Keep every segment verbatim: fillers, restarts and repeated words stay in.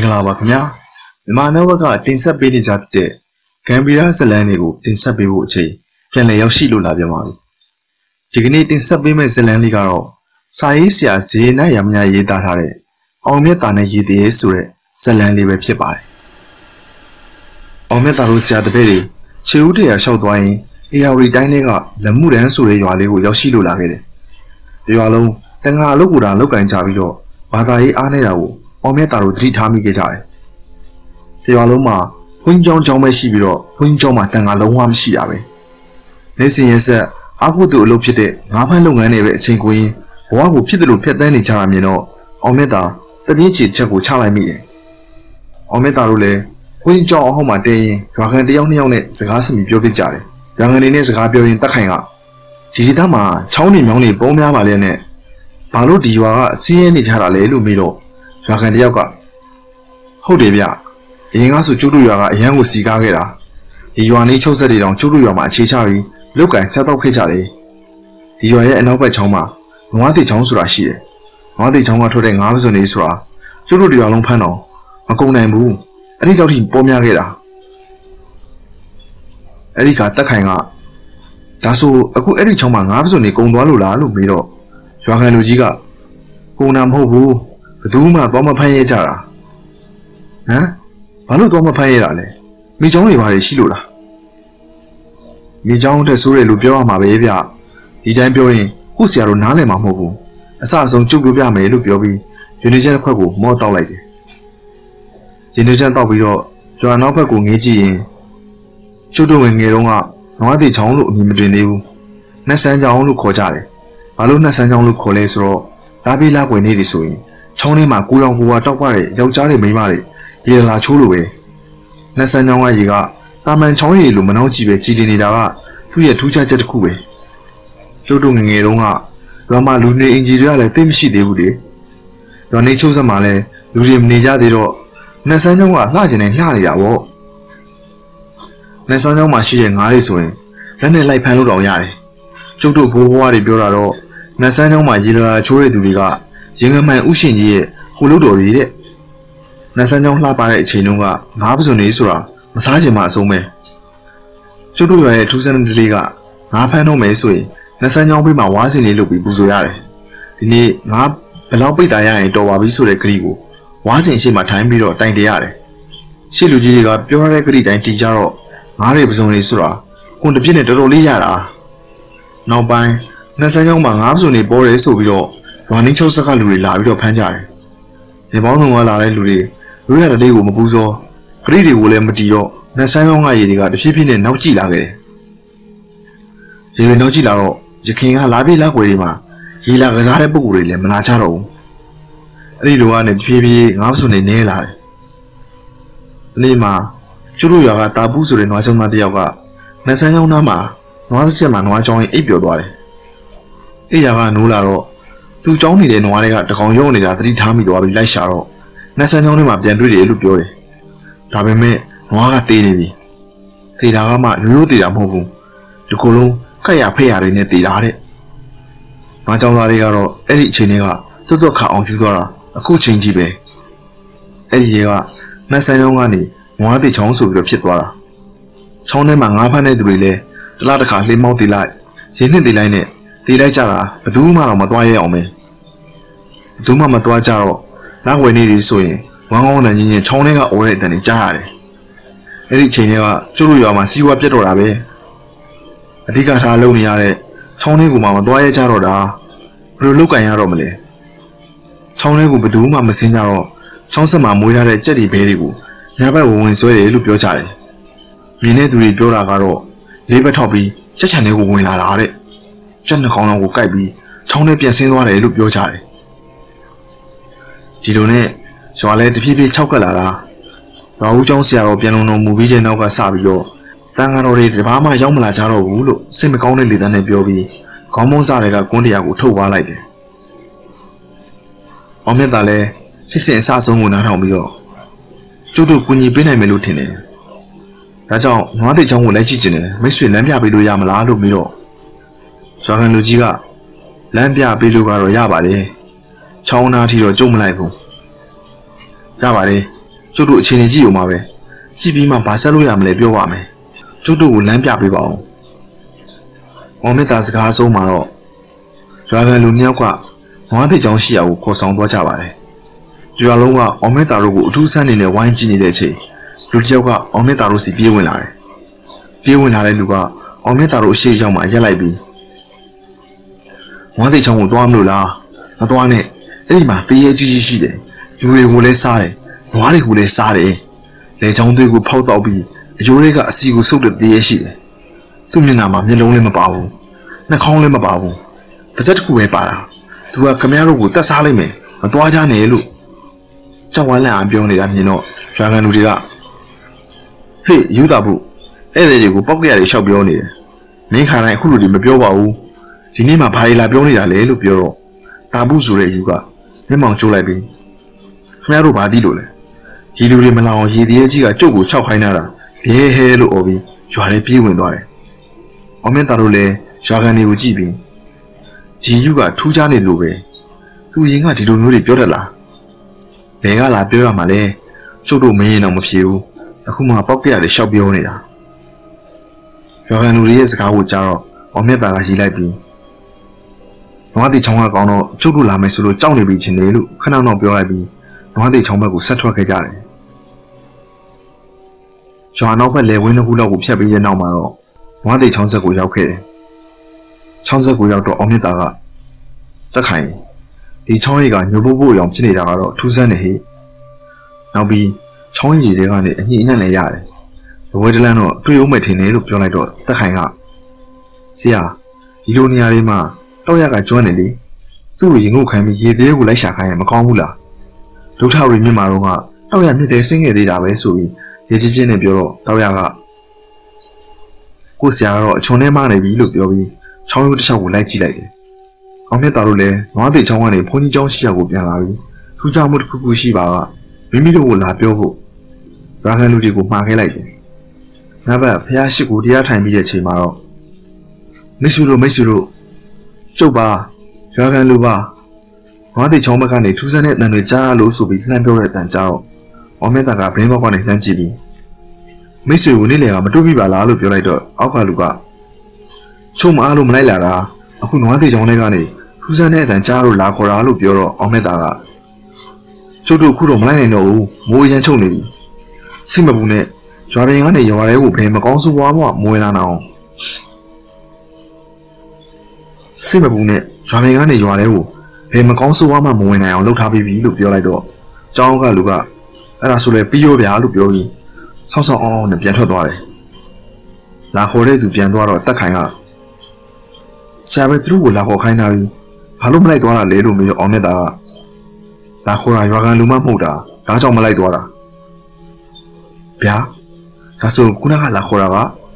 လာပါခင်ဗျာမြန်မာနောက်ဘက်ကတင်ဆက်ပေးနေကြတဲ့ဂမ်ဘီယာဇလန်တွေကိုတင်ဆက်ပေးဖို့အချိန်ပြန်လည်ရောက်ရှိလို့လာပြန်ပါပြီဒီကနေ့တင်ဆက်ပေးမယ့်ဇလန်လေးကတော့စာရေးဆရာဇေနရမညာရေးသားထားတဲ့အောင်မြတ်တာနဲ့ရည်တည်ရဲဆိုတဲ့ဇလန်လေးပဲဖြစ်ပါတယ်အောင်မြတ်တာတို့ဆရာတပည့်တွေခြေဦးတရာလျှောက်သွားရင်အေယာဝတီတိုင်းကလက်မှုတန်းဆိုတဲ့ရွာလေးကိုရောက်ရှိလို့လာခဲ့တယ်ရွာလုံးတန်ငါအလုပ်ကိုတာလောက်ကင်ကြပြီးတော့ဘာသာရေးအားနေတာကိုအောင်မြတ်တာတို့သတိထားမိခဲ့ကြတယ်။ရွာလုံးမှာဘုန်းကြီးကျောင်းပဲရှိပြီးတော့ဘုန်းကြီးကျောင်းမှာတန်ခါလုံးဝမရှိတာပဲ။နေစဉ်ရက်ဆက်အားဖို့သူအလုပ်ဖြစ်တဲ့ငါးဖမ်းလုပ်ငန်းတွေပဲအချိန်ကိုရင်းဘဝကိုဖြစ်တယ်လို့ဖြတ်သန်းနေကြတာမြင်တော့အောင်မြတ်တာတပြင်းချီချက်ကိုချလိုက်မိတယ်။အောင်မြတ်တာတို့လည်းဘုန်းကြီးကျောင်းအဟောင်းမှာတဲရင်ရွာခံတယောက်နှစ်ယောက်နဲ့စကားစမြည်ပြောပြကြတယ်။ရွာခံတွေနဲ့စကားပြောရင်တက်ခိုင်ကဒီဒေသမှာချောင်းနေမြောင်းနေပုံများပါလေနဲ့ဘာလို့ဒီရွာကအစင်းရဲနေကြတာလဲလို့မေးတော့ရွာခံတယောက်ကဟုတ်တယ်ဗျအရင်ကဆိုကျုပ်တို့ရွာကအရန်ကိုစီကားခဲ့တာဒီရွာနေချုပ်ဆက်တွေတောင်ကျုပ်တို့ရွာမှာအခြေချပြီးလုတ်ကန်ဆက်တော့ခဲ့ကြတယ်ဒီရွာရဲ့အနောက်ဘက်ချောင်းမှာငွားတိချောင်းဆိုတာရှိတယ်ငွားတိချောင်းကထွက်တဲ့ငါးပစွန်လေးဆိုတာကျုပ်တို့ရွာလုံးဖမ်းတော့မကုန်နိုင်ဘူးအဲ့ဒီတော့ထိပေါ်များခဲ့တာအဲ့ဒီကတက်ခိုင်ကဒါဆိုအခုအဲ့ဒီချောင်းမှာငါးပစွန်လေးကုန်သွားလို့လားလို့မေးတော့ရွာခံလူကြီးကကုန်တာမဟုတ်ဘူးဘယ်သူမှသွားမဖမ်းရဲကြတာဟမ်ဘာလို့သွားမဖမ်းရဲတာလဲမိချောင်းတွေဘာတွေရှိလို့လားမိချောင်းတဲ့ဆိုးတယ်လို့ပြောရမှာပဲဗျဒီတိုင်းပြောရင်ကို့ဆရာတို့နားလည်မှာမဟုတ်ဘူးအစအဆုံးကျုပ်ပြောပြမယ်လို့ပြောပြီးယူနီချက်တစ်ခွက်ကိုမော့တောက်လိုက်တယ်ယူနီချက်တောက်ပြီးတော့ရွာနောက်ဘက်ကိုငေးကြည့်ရင်ကျုပ်တို့ငယ်ငယ်တုန်းကနွားတိချောင်းလို့အမည်မတွင်သေးဘူးနှက်ဆန်းချောင်းလို့ခေါ်ကြတယ်ဘာလို့နှက်ဆန်းချောင်းလို့ခေါ်လဲဆိုတော့လာပြီးလာွယ်နေတယ်ဆိုရင်ချောင်းထဲမှာကိုရောင်ကိုဝါတောက်ပတဲ့ယောက်ျားတွေမိန်းမတွေရေလာချိုးလို့ပဲနှက်ဆန်းချောင်းကရေကတာမန်ချောင်းရည်လိုမနှောင်းကြည့်ပဲကြည်တင်နေတာကသူ့ရဲ့ထူးခြားချက်တစ်ခုပဲကျုပ်တို့ငငယ်တုန်းကရွာမှာလူနေအင်ဂျီတွေကလည်းသိမရှိသေးဘူးလေရွာနေချိုးဆက်မှာလည်းလူတွေမနေကြသေးတော့နှက်ဆန်းချောင်းကလှကျင်နေလှနေတာပေါ့နှက်ဆန်းချောင်းမှာရှိတဲ့ငါးတွေဆိုရင်လက်နဲ့လိုက်ဖမ်းလို့တောင်ရတယ်ကျုပ်တို့ဘိုးဘွားတွေပြောတာတော့နှက်ဆန်းချောင်းမှာရေလာချိုးတဲ့သူတွေကရင်ငမိုင်ဥရှင်ကြီးရဲ့ဟိုလို့တော်တွေတဲ့နှက်ဆန်းချောင်းလှပတဲ့အချိန်တုန်းကငါးပစွန်လေးဆိုတာမစားချင်မှအဆုံးပဲကျုပ်တို့ရွာရဲ့ထူးဆန်းတဲ့လေးကငါးဖမ်းတော့မယ်ဆိုရင်နှက်ဆန်းချောင်းဘေးမှာဝါးစင်လေးလုပ်ပြီးပူဇော်ရတယ်ဒီနေ့ငါဘယ်လောက်ပိတ်တာရရင်တော်ပါပြီဆိုတဲ့ဂရီကိုဝါးစင်ရှေ့မှာထိုင်ပြီးတော့တိုင်တရတယ်ရှေ့လူကြီးတွေကပြောရတဲ့ဂရီတိုင်းတီးကြတော့ငါးတွေပစွန်လေးဆိုတာကွန်တစ်ပြည့်နဲ့တော်တော်လေးရတာနောက်ပိုင်းနှက်ဆန်းချောင်းမှာငါးပစွန်လေးပေါ်တယ်ဆိုပြီးတော့ရွာနှင်းချုပ်ဆက်ကလူတွေလာပြီးတော့ဖမ်းကြတယ်ဒီပေါင်းဆောင်ကလာတဲ့လူတွေရိုးရတဲ့လေးကိုမပူဇော်ဂရိတွေကိုလည်းမတီးတော့နှက်ဆန်းချောင်းကရေတွေကတဖြည်းဖြည်းနဲ့နောက်ကျလာခဲ့တယ်ရေတွေနောက်ကျလာတော့ရခင်ကလာပြေးလာွယ်တွေမှာရေလာကစားတဲ့ပုံကိုယ်တွေလည်းမလာကြတော့ဘူးအဲ့ဒီလိုကနေတဖြည်းဖြည်းငါးပစွန်တွေနဲလာတယ်ဒီနေ့မှာကျုပ်တို့ရွာကတာပူးဆိုတဲ့နွားချောင်းသားတစ်ယောက်ကနှက်ဆန်းချောင်းသားမှာနွားစက်မှာနွားချောင်းရင်အိပ်ပျော်သွားတယ်အဲ့ရကနိုးလာတော့သူ့ချောင်းနေတဲ့နွားတွေကတကောင်ရုံနေတာသတိထားမိသွားပြီးလိုက်ရှာတော့နှက်ဆန်းချောင်းထဲမှာပြန်တွေ့တယ်လို့ပြောတယ်ဒါပေမဲ့နွားကတေးနေပြီသေတာကမှရိုးရိုးသေးတာမဟုတ်ဘူးဒီကိုယ်လုံးခက်ရဖက်ရတွေနဲ့သေတာတဲ့နွားချောင်းသားတွေကတော့အဲ့ဒီအချိန်တွေကတွတ်တွတ်ခါအောင်ကျူးသွားတာအခုချိန်ကြီးပဲအဲ့ဒီရေကနှက်ဆန်းချောင်းကနေနွားသေးချောင်းဆိုပြီးတော့ဖြစ်သွားတာချောင်းထဲမှာငါးဖမ်းတဲ့သူတွေလည်းတလားတစ်ခါလှေမောက်သေးလိုက်ရင်းနှစ်သေးလိုက်နဲ့တေးလိုက်ကြတာဘယ်သူမှတော့မသွားရအောင်ပဲဘယ်သူမှမသွားကြတော့နောက်ဝယ်နေပြီဆိုရင်ဝမ်းကောင်းတဲ့ညင်ချင်းချောင်းထဲကအော်တဲ့အတန်တွေကြားရတယ်အဲ့ဒီအချိန်တွေကကျုပ်တို့ရွာမှာစီးပွားပြတ်တော့တာပဲအဓိကထားလုပ်နေရတဲ့ချောင်းထဲကိုမှမသွားရကြတော့တာဘယ်လိုလုပ်ကန်ရတော့မလဲချောင်းထဲကိုဘယ်သူမှမစင်းကြတော့ချောင်းဆက်မှာမွေးထားတဲ့ကြက်တွေဘဲတွေကိုညဘက်ဝင်ဝင်ဆွဲတယ်လို့ပြောကြတယ်မြင်တဲ့သူတွေပြောတာကတော့လေးဘက်ထောက်ပြီးချက်ချန်တွေကိုဝင်လာတာတဲ့ကျက်နှကောင်လုံးကိုကိုက်ပြီးချောင်းထဲပြန်ဆင်းသွားတယ်လို့ပြောကြတယ်ဒီလိုနဲ့ရွာလဲတဖြည်းဖြည်းခြောက်ကပ်လာတာရွာဦးကျောင်းဆရာတော်ပြန်လုံတော်မူပြီးတဲ့နောက်ကစပြီးတော့တန်ဃာတော်တွေတပါးမှရောက်မလာကြတော့ဘူးလို့စိတ်မကောင်းတဲ့လေသံနဲ့ပြောပြီးခေါင်းမုန်းစားတွေကကွန်းတရားကိုထုတ်သွားလိုက်တယ်အောင်မြတ်တာလဲဖြစ်စဉ်အစဆုံးကိုနားထောင်ပြီးတော့ကျုပ်တို့ကူညီပေးနိုင်မယ်လို့ထင်တယ်ဒါကြောင့်နွားတိတ်ချောင်းကိုလိုက်ကြည့်ကျင်တယ်မိတ်ဆွေလမ်းပြပေးလို့ရမလားလို့ပြီးတော့ရွာခံလူကြီးကလမ်းပြပေးလို့ကတော့ရပါတယ်ချောင်းနာထီတော့ကြုံမလိုက်ဘူးရပါတယ်ကျုပ်တို့အခြေအနေကြည့်ရုံပါပဲကြည့်ပြီးမှဘာဆက်လို့ရမလဲပြောပါမယ်ကျုပ်တို့ကိုလမ်းပြပေးပါဦးအောင်မေတ္တာစကားအဆုံးမှာတော့ရွာကန်လူနှစ်ယောက်ကနွားသိချောင်းရှိရာကိုခေါ်ဆောင်သွားကြပါတယ်ရွာလုံးကအောင်မေတ္တာတို့ကိုအထူးဆန်းနေနဲ့ဝိုင်းကြည့်နေတဲ့အချိန်လူတစ်ယောက်ကအောင်မေတ္တာတို့စီပြေးဝင်လာတယ်ပြေးဝင်လာတဲ့လူကအောင်မေတ္တာတို့အရှိရောက်မှရက်လိုက်ပြီးနွားသိချောင်းကိုသွားမလို့လားမသွားနဲ့အဲ့ဒီမှာတရေကြီးကြီးရှိတယ်ယူတွေကိုလည်းစားတယ်နွားတွေကိုလည်းစားတယ်လေချောင်းသွေးကိုဖောက်တော့ပြီးအယိုးတွေကအစီကိုစုပ်တဲ့တရေရှိတယ်သူ့မျက်နှာမှာမျက်လုံးလည်းမပါဘူးနှာခေါင်းလည်းမပါဘူးပါးစပ်တစ်ခုပဲပါတာသူကခမရတို့ကိုတတ်စားလိုက်မယ်မသွားကြနဲ့လို့ကြောက်ဝမ်းလန့်အောင်ပြောနေတာမြင်တော့ရွာကန်လူတွေကဟေးယူတာဘူးအဲ့ဒီတွေကိုပောက်ကြရတွေရှောက်ပြောနေတယ်မင်းခါတိုင်းအခုလူတွေမပြောပါဘူးဒီနေ့မှဘာတွေလာပြောနေတာလဲလို့ပြောတော့တာဘူးဆိုတဲ့ယူကမျက်မှောင်ကျိုးလိုက်ပြီးခမရတို့ဘာသိလို့လဲဒီလူတွေမလာအောင်ရေတရေကြီးကကျုပ်ကိုခြောက်ခိုင်းတာဘဲဟဲလို့អော်ပြီးရွာထဲပြေးဝင်သွားတယ်အောင်မင်းသားတို့လည်းရွာကန်တွေကိုကြည့်ပြီးဂျီယူကထူးခြားနေလို့ပဲသူရင်ကဒီလိုမျိုးတွေပြောတတ်လားဘယ်ကလာပြောရမှာလဲကျုပ်တို့မရင်တော့မဖြစ်ဘူးအခုမှပောက်ကြရတယ်ရှောက်ပြောနေတာရွာကန်လူတွေရဲ့စကားကိုကြားတော့အောင်မြတ်သားကရီလိုက်ပြီးနွားတိချောင်းကကောင်းတော့ကျုပ်တို့လာမယ်ဆိုလို့ကြောက်နေပြီချင်းလေလို့ခဏတော့ပြောလိုက်ပြီးနွားတိချောင်းဘက်ကိုဆက်ထွက်ခဲ့ကြတယ်ရွာနောက်ဘက်လေဝင်းတစ်ခုလောက်ကိုဖြတ်ပြီးတဲ့နောက်မှာတော့နွားတိချောင်းဆက်ကိုရောက်ခဲ့တယ်ချောင်းဆက်ကိုရောက်တော့အောင်မြတ်သားကသက်ခိုင်ဒီချောင်းရိပ်ကညို့ဖို့ဖို့ရောင်ဖြစ်နေတာကတော့ထူးဆန်းနေဟိနောက်ပြီးချောင်းရိပ်တွေကနေအညစ်အညမ်းလည်းရတယ်ဘဝတလန်းတော့တွေ့ဦးမယ်ထင်တယ်လို့ပြောလိုက်တော့သက်ခိုင်ကဆရာဒီလိုနေရာလေးမှာတောက်ရကကျွမ်းနေလေသူ့ကိုရင်ငုတ်ခိုင်းပြီးရေသေးကိုလိုက်ရှာခိုင်းရင်မကောင်းဘူးလားဒုထရီမြင့်မာတော့ကတောက်ရမြစ်သေးဆင်းခဲ့သေးတာပဲဆိုပြီးရေကြီးချင်းနဲ့ပြောတော့တောက်ရကကိုဆရာကတော့အချွန်ထဲမှနေပြီလို့ပြောပြီးချောင်းရိုးတစ်ချောင်းကိုလိုက်ကြည့်လိုက်တယ်အောင်မြတ်သားတို့လည်းနွားသိချောင်းကနေဘုန်းကြီးကျောင်းရှိရာကိုပြန်လာပြီးထူးခြားမှုတစ်ခုခုရှိပါကမိမိတို့ကိုလာပြောဖို့ရွာကန်လူတွေကိုမှားခဲ့လိုက်တယ်နောက်ဘက်ဖះရှိကိုတရားထိုင်ပြီးတဲ့အချိန်မှာတော့မိတ်ဆွေတို့မိတ်ဆွေတို့ကျုပ်ပါရွာကန်လူပါနွားသိချောင်းဘက်ကနေထူးဆန်းတဲ့အတန်တွေကြားလို့ဆိုပြီးလှမ်းပြောတဲ့အတန်ကြားတော့အောင်မြတ်သားကဘရင်းဘောက်ကနေလှမ်းကြည့်ပြီးမိတ်ဆွေကိုနေ့လည်ကမတွေ့ပြီပါလားလို့ပြောလိုက်တော့အောက်ကလူကချုံမအားလို့မလိုက်လာတာအခုနွားသိချောင်းထဲကနေထူးဆန်းတဲ့အတန်ကြားလို့လာခေါ်တာလို့ပြောတော့အောင်မြတ်သားကကျုပ်တို့ခုတော့မလိုက်နိုင်တော့ဘူးမိုးရမ်းချုပ်နေပြီစိတ်မပူနဲ့ရွာပင်ကနေရွာထဲကိုဘယ်မကောင်းဆိုးပွားမှမဝင်လာအောင်စိတ်မပူနဲ့ရွာပင်ကနေရွာထဲကိုဘယ်မကောင်းဆိုးပွားမှမဝင်နိုင်အောင်လုပ်ထားပြီးပြီလို့ပြောလိုက်တော့ကျောင်းကလူကအဲ့ဒါဆိုလဲပြီးရောဗျာလို့ပြောပြီးဆောက်ဆောက်အောင်နဲ့ပြန်ထွက်သွားတယ်လာခေါ်တဲ့သူပြန်သွားတော့တက်ခိုင်ကဆရာပဲသူတို့ကိုလာခေါ်ခိုင်းတာပြီးဘာလို့မလိုက်သွားတာလဲလို့မေးတော့အောင်မြတ်သားကလာခေါ်တာရွာကန်လူမမဟုတ်တာဒါကြောင့်မလိုက်သွားတာဗျာဒါဆိုခုနကလာခေါ်တာက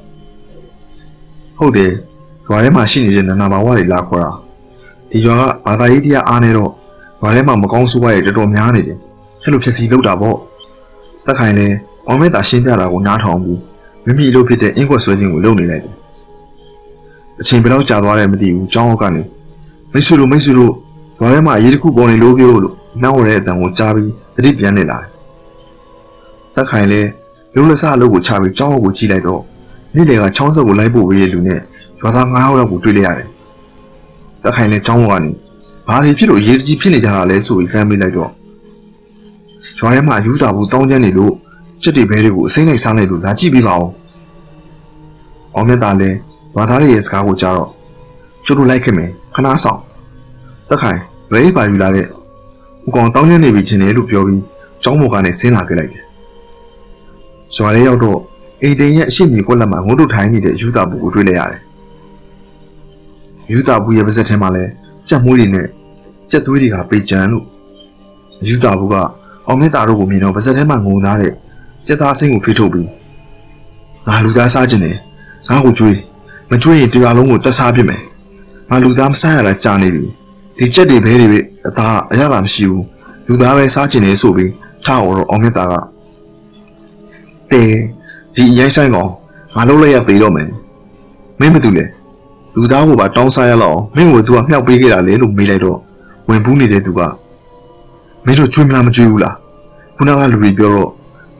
ဟုတ်တယ်ရွာထဲမှာရှိနေတဲ့နာနာဘာဝတွေလာခေါ်တာဒီရွာကဘာသာရေးတရားအားနေတော့ရွာထဲမှာမကောင်းဆိုးဝါးတွေတော်တော်များနေတယ်အဲ့လိုဖြစ်စီလောက်တာပေါ့တက်ခိုင်လဲအောင်မြတ်သားရှင်းပြတာကိုနားထောင်ပြီးမိမိအလုပ်ဖြစ်တဲ့အင်းကွက်ဆွဲခြင်းကိုလုပ်နေလိုက်တယ်အချိန်ဘယ်လောက်ကြာသွားတယ်မသိဘူးကျောင်းအောက်ကနေမိတ်ဆွေတို့မိတ်ဆွေတို့ရွာထဲမှာအရေးတစ်ခုပေါ်နေလို့ပြောလို့နောက်ရတဲ့အတန်ကိုကြားပြီးတတိပြန်နေလာတယ်တက်ခိုင်လဲလုံးလဆအလုပ်ကိုချပြီးကျောင်းအောက်ကိုကြည့်လိုက်တော့နေ့လေကချောင်းဆက်ကိုလိုက်ပို့ပေးတဲ့လူနဲ့ရွာသားငါးယောက်ကိုတွေ့လိုက်ရတယ်တက်ခိုင်လဲကျောင်းအောက်ကနေဘာတွေဖြစ်လို့အရေးကြီးဖြစ်နေကြတာလဲဆိုပြီးဖမ်းမိလိုက်တော့ရွာထဲမှာယူတာဘူးတောင်းကျမ်းနေလို့စက်တွေဘဲတွေကိုအစိမ့်လိုက်စားလိုက်လို့လာကြည့်ပေးပါဦးအောင်မြတ်သားလဲရွာသားတွေရဲ့စကားကိုကြားတော့ကျုပ်တို့လိုက်ခဲ့မယ်ခဏဆောင်တက်ခိုင်ဘဲပါယူလာတဲ့ဟိုကောင်တောင်းကျမ်းနေပြီချင်းတယ်လို့ပြောပြီးကျောင်းပေါ်ကနေဆင်းလာခဲ့လိုက်တယ်ရွာထဲရောက်တော့အိမ်တိန်ရဲ့အရှိမြေကွက်လက်မှာငုံတို့ထိုင်နေတဲ့ယူတာဘူးကိုတွေ့လိုက်ရတယ်ယူတာဘူးရဲ့ပါးစပ်ထဲမှာလဲကြက်မွေးတွေနဲ့ကြက်သွေးတွေကပေကြံလို့ယူတာဘူးကအောင်မြတ်သားတို့ကိုမြင်တော့ပါးစပ်ထဲမှာငုံသားတဲ့ကြက်သားစိမ့်ကိုဖိထုတ်ပြီးငါလူသားစားခြင်းနဲ့ငါ့ကိုကြွေးမကြွေးရင်တရားလုံးကိုတက်စားပြစ်မယ်ငါလူသားမစားရတာကြာနေပြီဒီကြက်တွေဘဲတွေပဲအသားအရသာမရှိဘူးလူသားပဲစားခြင်းနဲ့ဆိုပြီးထားအောင်တော့အောင်မြတ်သားကတဲဒီရိုင်းဆိုင်ကောင်ငါလုံးလိုက်ရသေးတော့မယ်မင်းမသူလဲလူသားကိုပါတောင်းစားရလောက်မင်းကိုသူကမြှောက်ပေးခဲ့တာလေလို့မေးလိုက်တော့ဝင်ဘူးနေတဲ့သူကမင်းတို့ကြွေးမလားမကြွေးဘူးလားခုနကလူတွေပြောတော့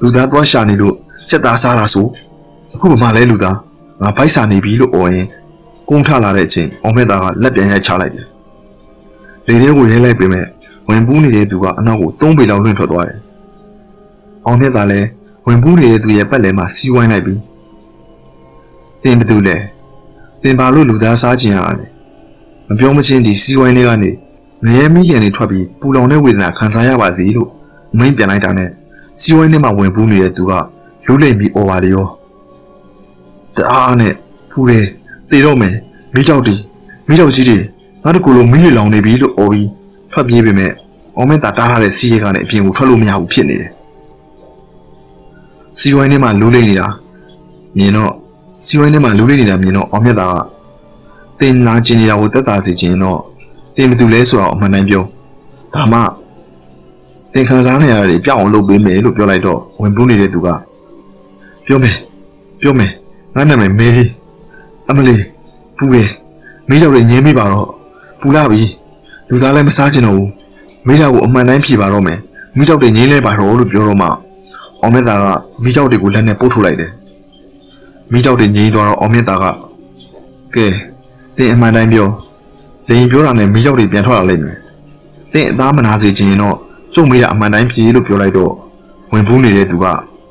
လူသားသွားရှာနေလို့စက်သားစားတာဆိုအခုမှလဲလူသားငါဖိုက်စာနေပြီလို့អော်ရင်ကုန်းထလာတဲ့အချိန်အောင်မဲ့သားကလက်ပြန်ရိုက်ချလိုက်တယ်လေထဲကိုရဲလိုက်ပေမဲ့ဝင်ပူးနေတဲ့သူကအနောက်ကိုသုံးပေလောက်လွင့်ထွက်သွားတယ်အောင်မဲ့သားလည်းဝင်ပူးနေတဲ့သူရဲ့ပတ်လည်မှာစီးဝိုင်းလိုက်ပြီးတင်ဘသူလဲတင်ပါလို့လူသားစားကျင်ရတာလေမပြောမချင်းဒီစီးဝိုင်းတွေကနေငရဲမီးလျံတွေထွက်ပြီးပူလောင်တဲ့ဝေဒနာခံစားရပါစေလို့အမိန်ပြန်လိုက်တာနဲ့စီးဝိုင်းထဲမှာဝင်ပူးနေတဲ့သူကလူလိမ့်ပြီးអော်ပါလေရောတအားနဲ့ဖူးတယ်တေတော့မယ်မိတောက်တီမိတောက်ကြီးတွေငါတကူလုံးမီးတွေလောင်နေပြီလို့អော်ပြီးထွက်ပြေးပေမဲ့အောင်မဲတာတားထားတဲ့စီးရဲကနေအပြင်ကိုထွက်လို့မရဘူးဖြစ်နေတယ်စီးဝိုင်းထဲမှာလူလိမ့်နေတာမြင်တော့စီးဝိုင်းထဲမှာလူလိမ့်နေတာမြင်တော့အောင်မဲတာကတင်လာကျင်နေတာကိုတက်တာစီခြင်းတော့တင်ဘသူလဲဆိုတော့အမှန်တမ်းပြောဒါမှတင်ခံစားနေရတယ်ပြောင်းအောင်လုပ်ပေးမယ်လို့ပြောလိုက်တော့ဝင်ပူးနေတဲ့သူကပြောမယ်ပြောမယ်ငါနာမည်မဲကြီးအမလေးပူတယ်မိတော့လည်းငင်းမိပါတော့ပူလာပြီလူသားလည်းမစားချင်တော့ဘူးမိတော့ကိုအမှန်တိုင်းဖြေပါတော့မယ်မိတော့လည်းငင်းလဲပါတော့လို့ပြောတော့မှအောင်မြတ်သားကမိတော့တွေကိုလက်နဲ့ပုတ်ထုတ်လိုက်တယ်မိတော့တွေငင်းသွားတော့အောင်မြတ်သားကကဲတင်အမှန်တိုင်းပြောလိန်ပြောတာနဲ့မိတော့တွေပြန်ထွက်လာလိမ့်မယ်တင်အသားမနာစေချင်ရင်တော့ကျုံမိတာအမှန်တိုင်းဖြေလို့ပြောလိုက်တော့ဝင်ပူးနေတဲ့သူက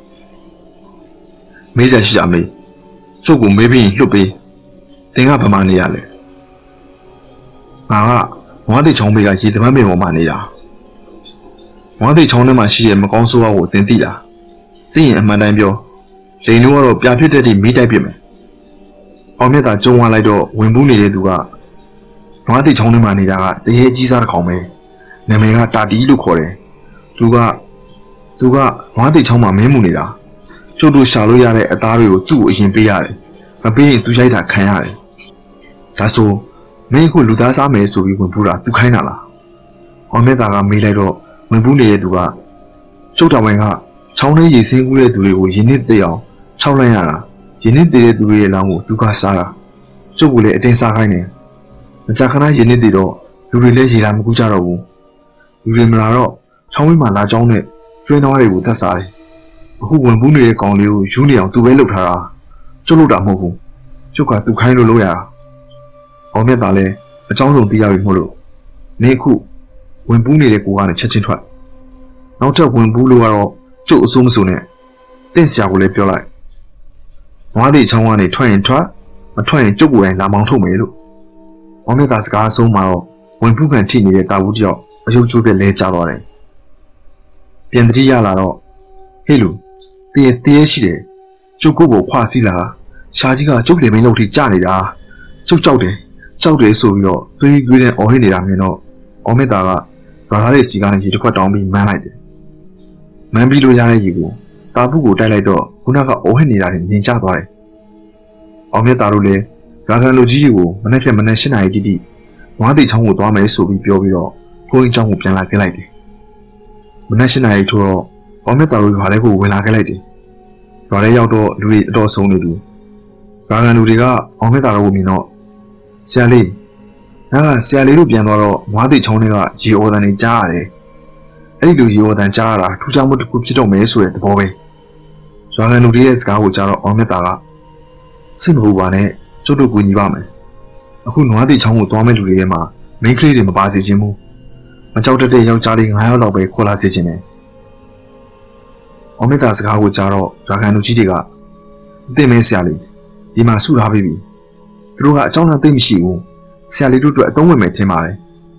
မေးစရာရှိကြမေးကျုပ်ကိုမေးပြီးလှုပ်ပေးတင်ကဗမာနေရလဲငါကဝါးတိတ်ချောင်းဘေးကရေသမန်းပင်ပေါ်မှာနေတာဝါးတိတ်ချောင်းထဲမှာရှိတဲ့မကောင်းဆိုးဝါးကိုတင်သိတာသိရင်အမှန်တိုင်းပြောလိန်တို့ကတော့ပြဖြစ်တဲ့တိမိတိုက်ပြမယ်အောင်မြတ်သာကျုံသွားလိုက်တော့ဝင်ပူးနေတဲ့သူကဝါးတိတ်ချောင်းထဲမှာနေတာကတရေကြီးစားတစ်ကောင်ပဲနာမည်ကတာတီလို့ခေါ်တယ်သူကသူကဝါးတိတ်ချောင်းမှာမင်းမှုနေတာကျုပ်တို့ရှာလို့ရတဲ့အသားတွေကိုသူ့ကိုအရင်ပေးရတယ်မပေးရင်သူရိုက်တာခံရတယ်ဒါဆိုမင်းခုလူသားစားမယ်ဆိုပြီးဝင်ပူးတာသူခိုင်းတာလားအောင်မြတ်သာကမေးလိုက်တော့ဝင်ပူးနေတဲ့သူကကျုပ်တော်ဝင်ကချောင်းထဲရေစင်းကူးတဲ့သူတွေကိုရင်းနှီးသိအောင်ခြောက်လိုက်ရတာရင်းနှီးသိတဲ့သူတွေရဲ့လောင်းကိုသူကစားတာကျုပ်ကလည်းအတင်းစားခိုင်းတယ်မကြခဏရင်းနှီးသိတော့လူတွေလည်းရေလာမကူးကြတော့ဘူးလူတွေမလာတော့ချောင်းဝင်းမှာလာကြောင်းနဲ့ကျွင်းသွားတွေကိုသက်စားတယ်အခုဝင်ပူးနေတဲ့ကောင်လေးကိုယူနေအောင်သူပဲလှုပ်ထားတာကျုပ်လှုပ်တာမဟုတ်ဘူးကျုပ်ကသူခိုင်းလို့လုပ်ရတာအောင်မြတ်သားလည်းအကြောင်းစုံသိရပြီမို့လို့မင်းခုဝင်ပူးနေတဲ့ကိုကနေချက်ချင်းထွက်နောက်ထပ်ဝင်ပူးလို့ကတော့ကျုပ်အစိုးမစိုးနဲ့တင့်စရာကိုလည်းပြောလိုက်နွားသေးချောင်းကနေထွက်ရင်ထွက်မထွက်ရင်ကျုပ်ကိုယ်တိုင်လာမောင်းထုတ်မယ်လို့အောင်မြတ်သားစကားအဆုံးမှာတော့ဝင်ပူးခံထိနေတဲ့တာဘူးတယောက်အယုတ်ကျိုးပြလဲကျသွားတယ်ပြန်တတိရလာတော့ဟေးလူတည့်တည့်ရှိတယ်ကျုပ်ကိုယ်ကိုခွာစီးလာရှားကြီးကကျုပ်လေမင်းလုံးထိကြနေတာကျုပ်ကြောက်တယ်ကြောက်တယ်ဆိုပြီးတော့သွေးသွေးနဲ့အော်ဟစ်နေတာမြင်တော့အောင်မြတ်သားကဘာသာတဲ့စီကားနဲ့ရေတစ်ခွက်တောင်းပြီးမန်းလိုက်တယ်မန်းပြီးလို့ရတဲ့ရေကိုတာပုကိုတိုက်လိုက်တော့ခုနကအော်ဟစ်နေတာနဲ့မြင်ကျသွားတယ်အောင်မြတ်သားတို့လည်းရာဂန်လူကြီးကိုမနေ့ဖြတ်မနေ့၈နာရီတိတိနွားတိချောင်းကိုသွားမယ်ဆိုပြီးပြောပြီးတော့ဘုန်းကြီးကျောင်းကိုပြန်လာခဲ့လိုက်တယ်မနေ့၈နာရီထို့တော့အောင်မြတ်သားတို့ရွာထဲကိုဝင်လာခဲ့လိုက်တယ်ရွာထဲရောက်တော့လူတွေအတော်ဆုံးနေပြီရာဂန်လူတွေကအောင်မြတ်သားတို့ကိုမြင်တော့ဆရာလေးငါကဆရာလေးတို့ပြန်သွားတော့နွားတိချောင်းတွေကရေအော်တန်တွေကြားရတယ်အဲ့ဒီလိုရေအော်တန်ကြားရတာထူးခြားမှုတစ်ခုဖြစ်တော့မယ်ဆိုတဲ့သဘောပဲရွာဂန်လူတွေရဲ့စကားကိုကြားတော့အောင်မြတ်သားကစိတ်မပူပါနဲ့ကျုပ်တို့ကူညီပါမယ်အခုနွားတိချောင်းကိုသွားမဲ့လူတွေထဲမှာမိန်းကလေးတွေမပါစေချင်ဘူးမကြောက်တတ်တဲ့ယောက်ျားလေး၅ယောက်လောက်ပဲခေါ်လာစေချင်တယ်အောင်မြတ်သားစကားကိုကြားတော့ရွာဂန်လူကြီးတွေကအသိမဲဆရာလေးဒီမှာဆုထားပြီးပြီသူတို့ကအကြောင်းနဲ့သိမရှိဘူးဆရာလေးတို့အတွက်အသုံးဝင်မယ်ထင်ပါတယ်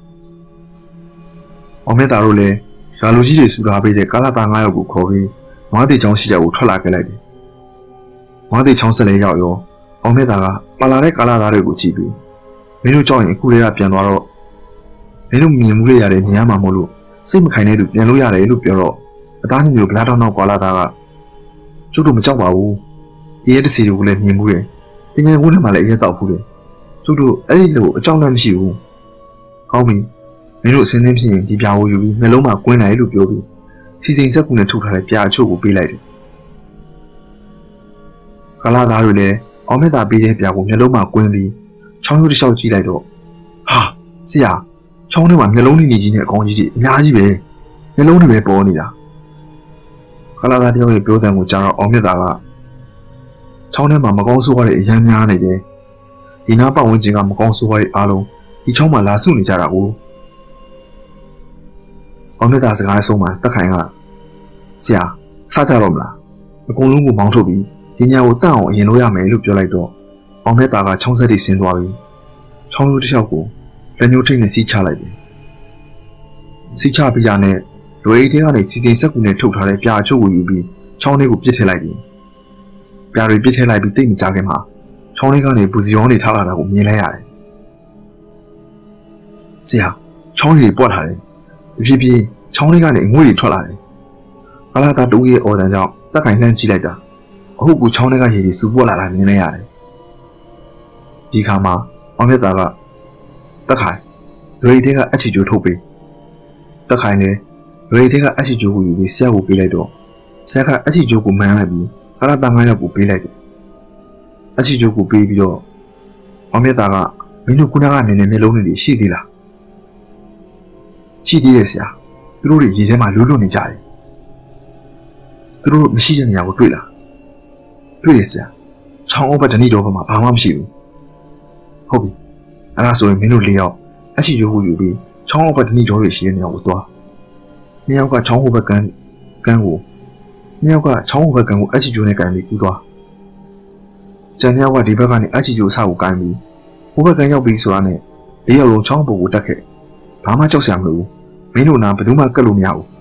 အောင်မြတ်သားတို့လည်းရွာလူကြီးတွေဆုထားပေးတဲ့ကာလာသား၅ယောက်ကိုခေါ်ပြီးနွားတိချောင်းရှိတဲ့ကိုထွက်လာခဲ့လိုက်တယ်နွားတိချောင်းဆက်လဲရောက်ရောအောင်မြတ်သားကပါလာတဲ့ကာလာသားတွေကိုကြည့်ပြီးမင်းတို့ကြောက်ရင်အခုလေးကပြန်သွားတော့မင်းတို့မြင်မှုတွေရတယ်မြင်ရမှာမို့လို့စိတ်မခိုင်တဲ့သူပြန်လို့ရတယ်လို့ပြောတော့အသားညမျိုးဗလာတောင်းတော့ကွာလာသားကကျုပ်တို့မကြောက်ပါဘူးရဲတစီတွေကိုလည်းမြင်မှုတယ်တင်ငယ်ကုန်းထဲမှာလည်းရဲတောက်ဘူးတယ်ကျုပ်တို့အဲ့ဒီလိုအကြောင်းလည်းမရှိဘူးကောင်းပြီမင်းတို့အစင်းသင်းဖြစ်ရင်ဒီပြာကိုယူပြီးနှလုံးမှာကွင်းလိုက်လို့ပြောပြီးစီစဉ်စက်ကူနဲ့ထုတ်ထားတဲ့ပြာအချို့ကိုပေးလိုက်တယ်ကလာသားတွေလည်းအောင်မြတ်သားပေးတဲ့ပြာကိုနှလုံးမှာကွင်းပြီးချောင်းရိုးတစ်လျှောက်ကြည့်လိုက်တော့ဟာဆရာချောင်းထဲမှာနှလုံးနေနေကြီးနဲ့အကောင်ကြီးကြီးအများကြီးပဲနှလုံးတွေပဲပေါ်နေတာကကာလာသားတယောက်ရဲ့ပြောတဲ့ကိုကြားတော့အောင်မြတ်တာကချောင်းထဲမှာမကောင်းဆိုးရတဲ့အရန်များနေတယ်ဒီနားပတ်ဝန်းကျင်ကမကောင်းဆိုးရတဲ့အားလုံးဒီချောင်းမှာလာစုနေကြတာကိုအောင်မြတ်တာစကားဆုံးမှာတက်ခိုင်ကဆရာစားကြတော့မလားအကုန်လုံးကိုမောင်းထုတ်ပြီးဒီညကိုတန့်အောင်အရင်လို့ရမယ်လို့ပြောလိုက်တော့အောင်မြတ်တာကချောင်းဆက်တိဆင်းသွားပြီးချောင်းရိုးတစ်လျှောက်ကိုလက်ညှိုးထိပ်နဲ့စီးချလိုက်တယ်စီးချပြီးတာနဲ့လွေအိတ်ထဲကနေစီစဉ်စက်ကူနဲ့ထုတ်ထားတဲ့ပြာအချို့ကိုယူပြီးချောင်းလေးကိုပစ်ထည့်လိုက်တယ်ပြာတွေပစ်ထည့်လိုက်ပြီးတိတ်မကြခင်မှာချောင်းလေးကနေပူစီရောင်းနေထားလာတာကိုမြင်လိုက်ရတယ်ဆရာချောင်းကြီးပွက်လာတယ်ဖြည်းဖြည်းချောင်းလေးကနေငွေတွေထွက်လာတယ်ကာလာသားတူရဲ့အော်တန်ကြောင့်တက်ခိုင်လှမ်းကြည့်လိုက်တာအခုကချောင်းလေးကရေတွေစူပွက်လာတာမြင်လိုက်ရတယ်ဒီခါမှာအောင်မြတ်သားကတက်ခိုင်လွေအိတ်ထဲကအချီကျိုးထုတ်ပြီးတက်ခိုင်လည်းလွေအိတ်ထဲကအချီကျိုးကိုယူပြီးဆရာကိုပေးလိုက်တော့ဆရာကအချီကျိုးကိုမှန်းလိုက်ပြီးကာလာသားငါးယောက်ကိုပေးလိုက်တယ်အချီကျိုးကိုပေးပြီးတော့အောင်မြတ်သားကမင်းတို့ခုနကမြင်တဲ့မျက်လုံးတွေရှိသေးလားရှိသေးတယ်ဆရာသူတို့တွေရေထဲမှာလူးလွတ်နေကြတယ်သူတို့မရှိတဲ့နေရာကိုတွေ့လားတွေ့တယ်ဆရာချောင်းအုပ်ဘက်တဏိတော်ဘက်မှာဘာမှမရှိဘူးဟုတ်ပြီအဲ့ဒါဆိုရင်မင်းတို့လေးယောက်အချီကျိုးကိုယူပြီးချောင်းအုပ်ဘက်တဏိတော်တွေရှိတဲ့နေရာကိုသွားနှစ်ယောက်ကချောင်းဟိုဘက်ကန်းကန်းကိုနှစ်ယောက်ကချောင်းဟိုဘက်ကန်းကိုအချီကျိုးနဲ့ကန်ပြီးကူးသွားကျန်နှစ်ယောက်ကဒီဘက်ကနေအချီကျိုးအဆောက်ကိုကန်ပြီးဟိုဘက်ကန်းရောက်ပြီးဆိုတာနဲ့လေးယောက်လုံးချောင်းပေါ်ကိုတက်ခဲ့ဘာမှကြောက်စရာမလိုဘူးမင်းတို့နာဘယ်သူမှကတ်လို့မရဘူး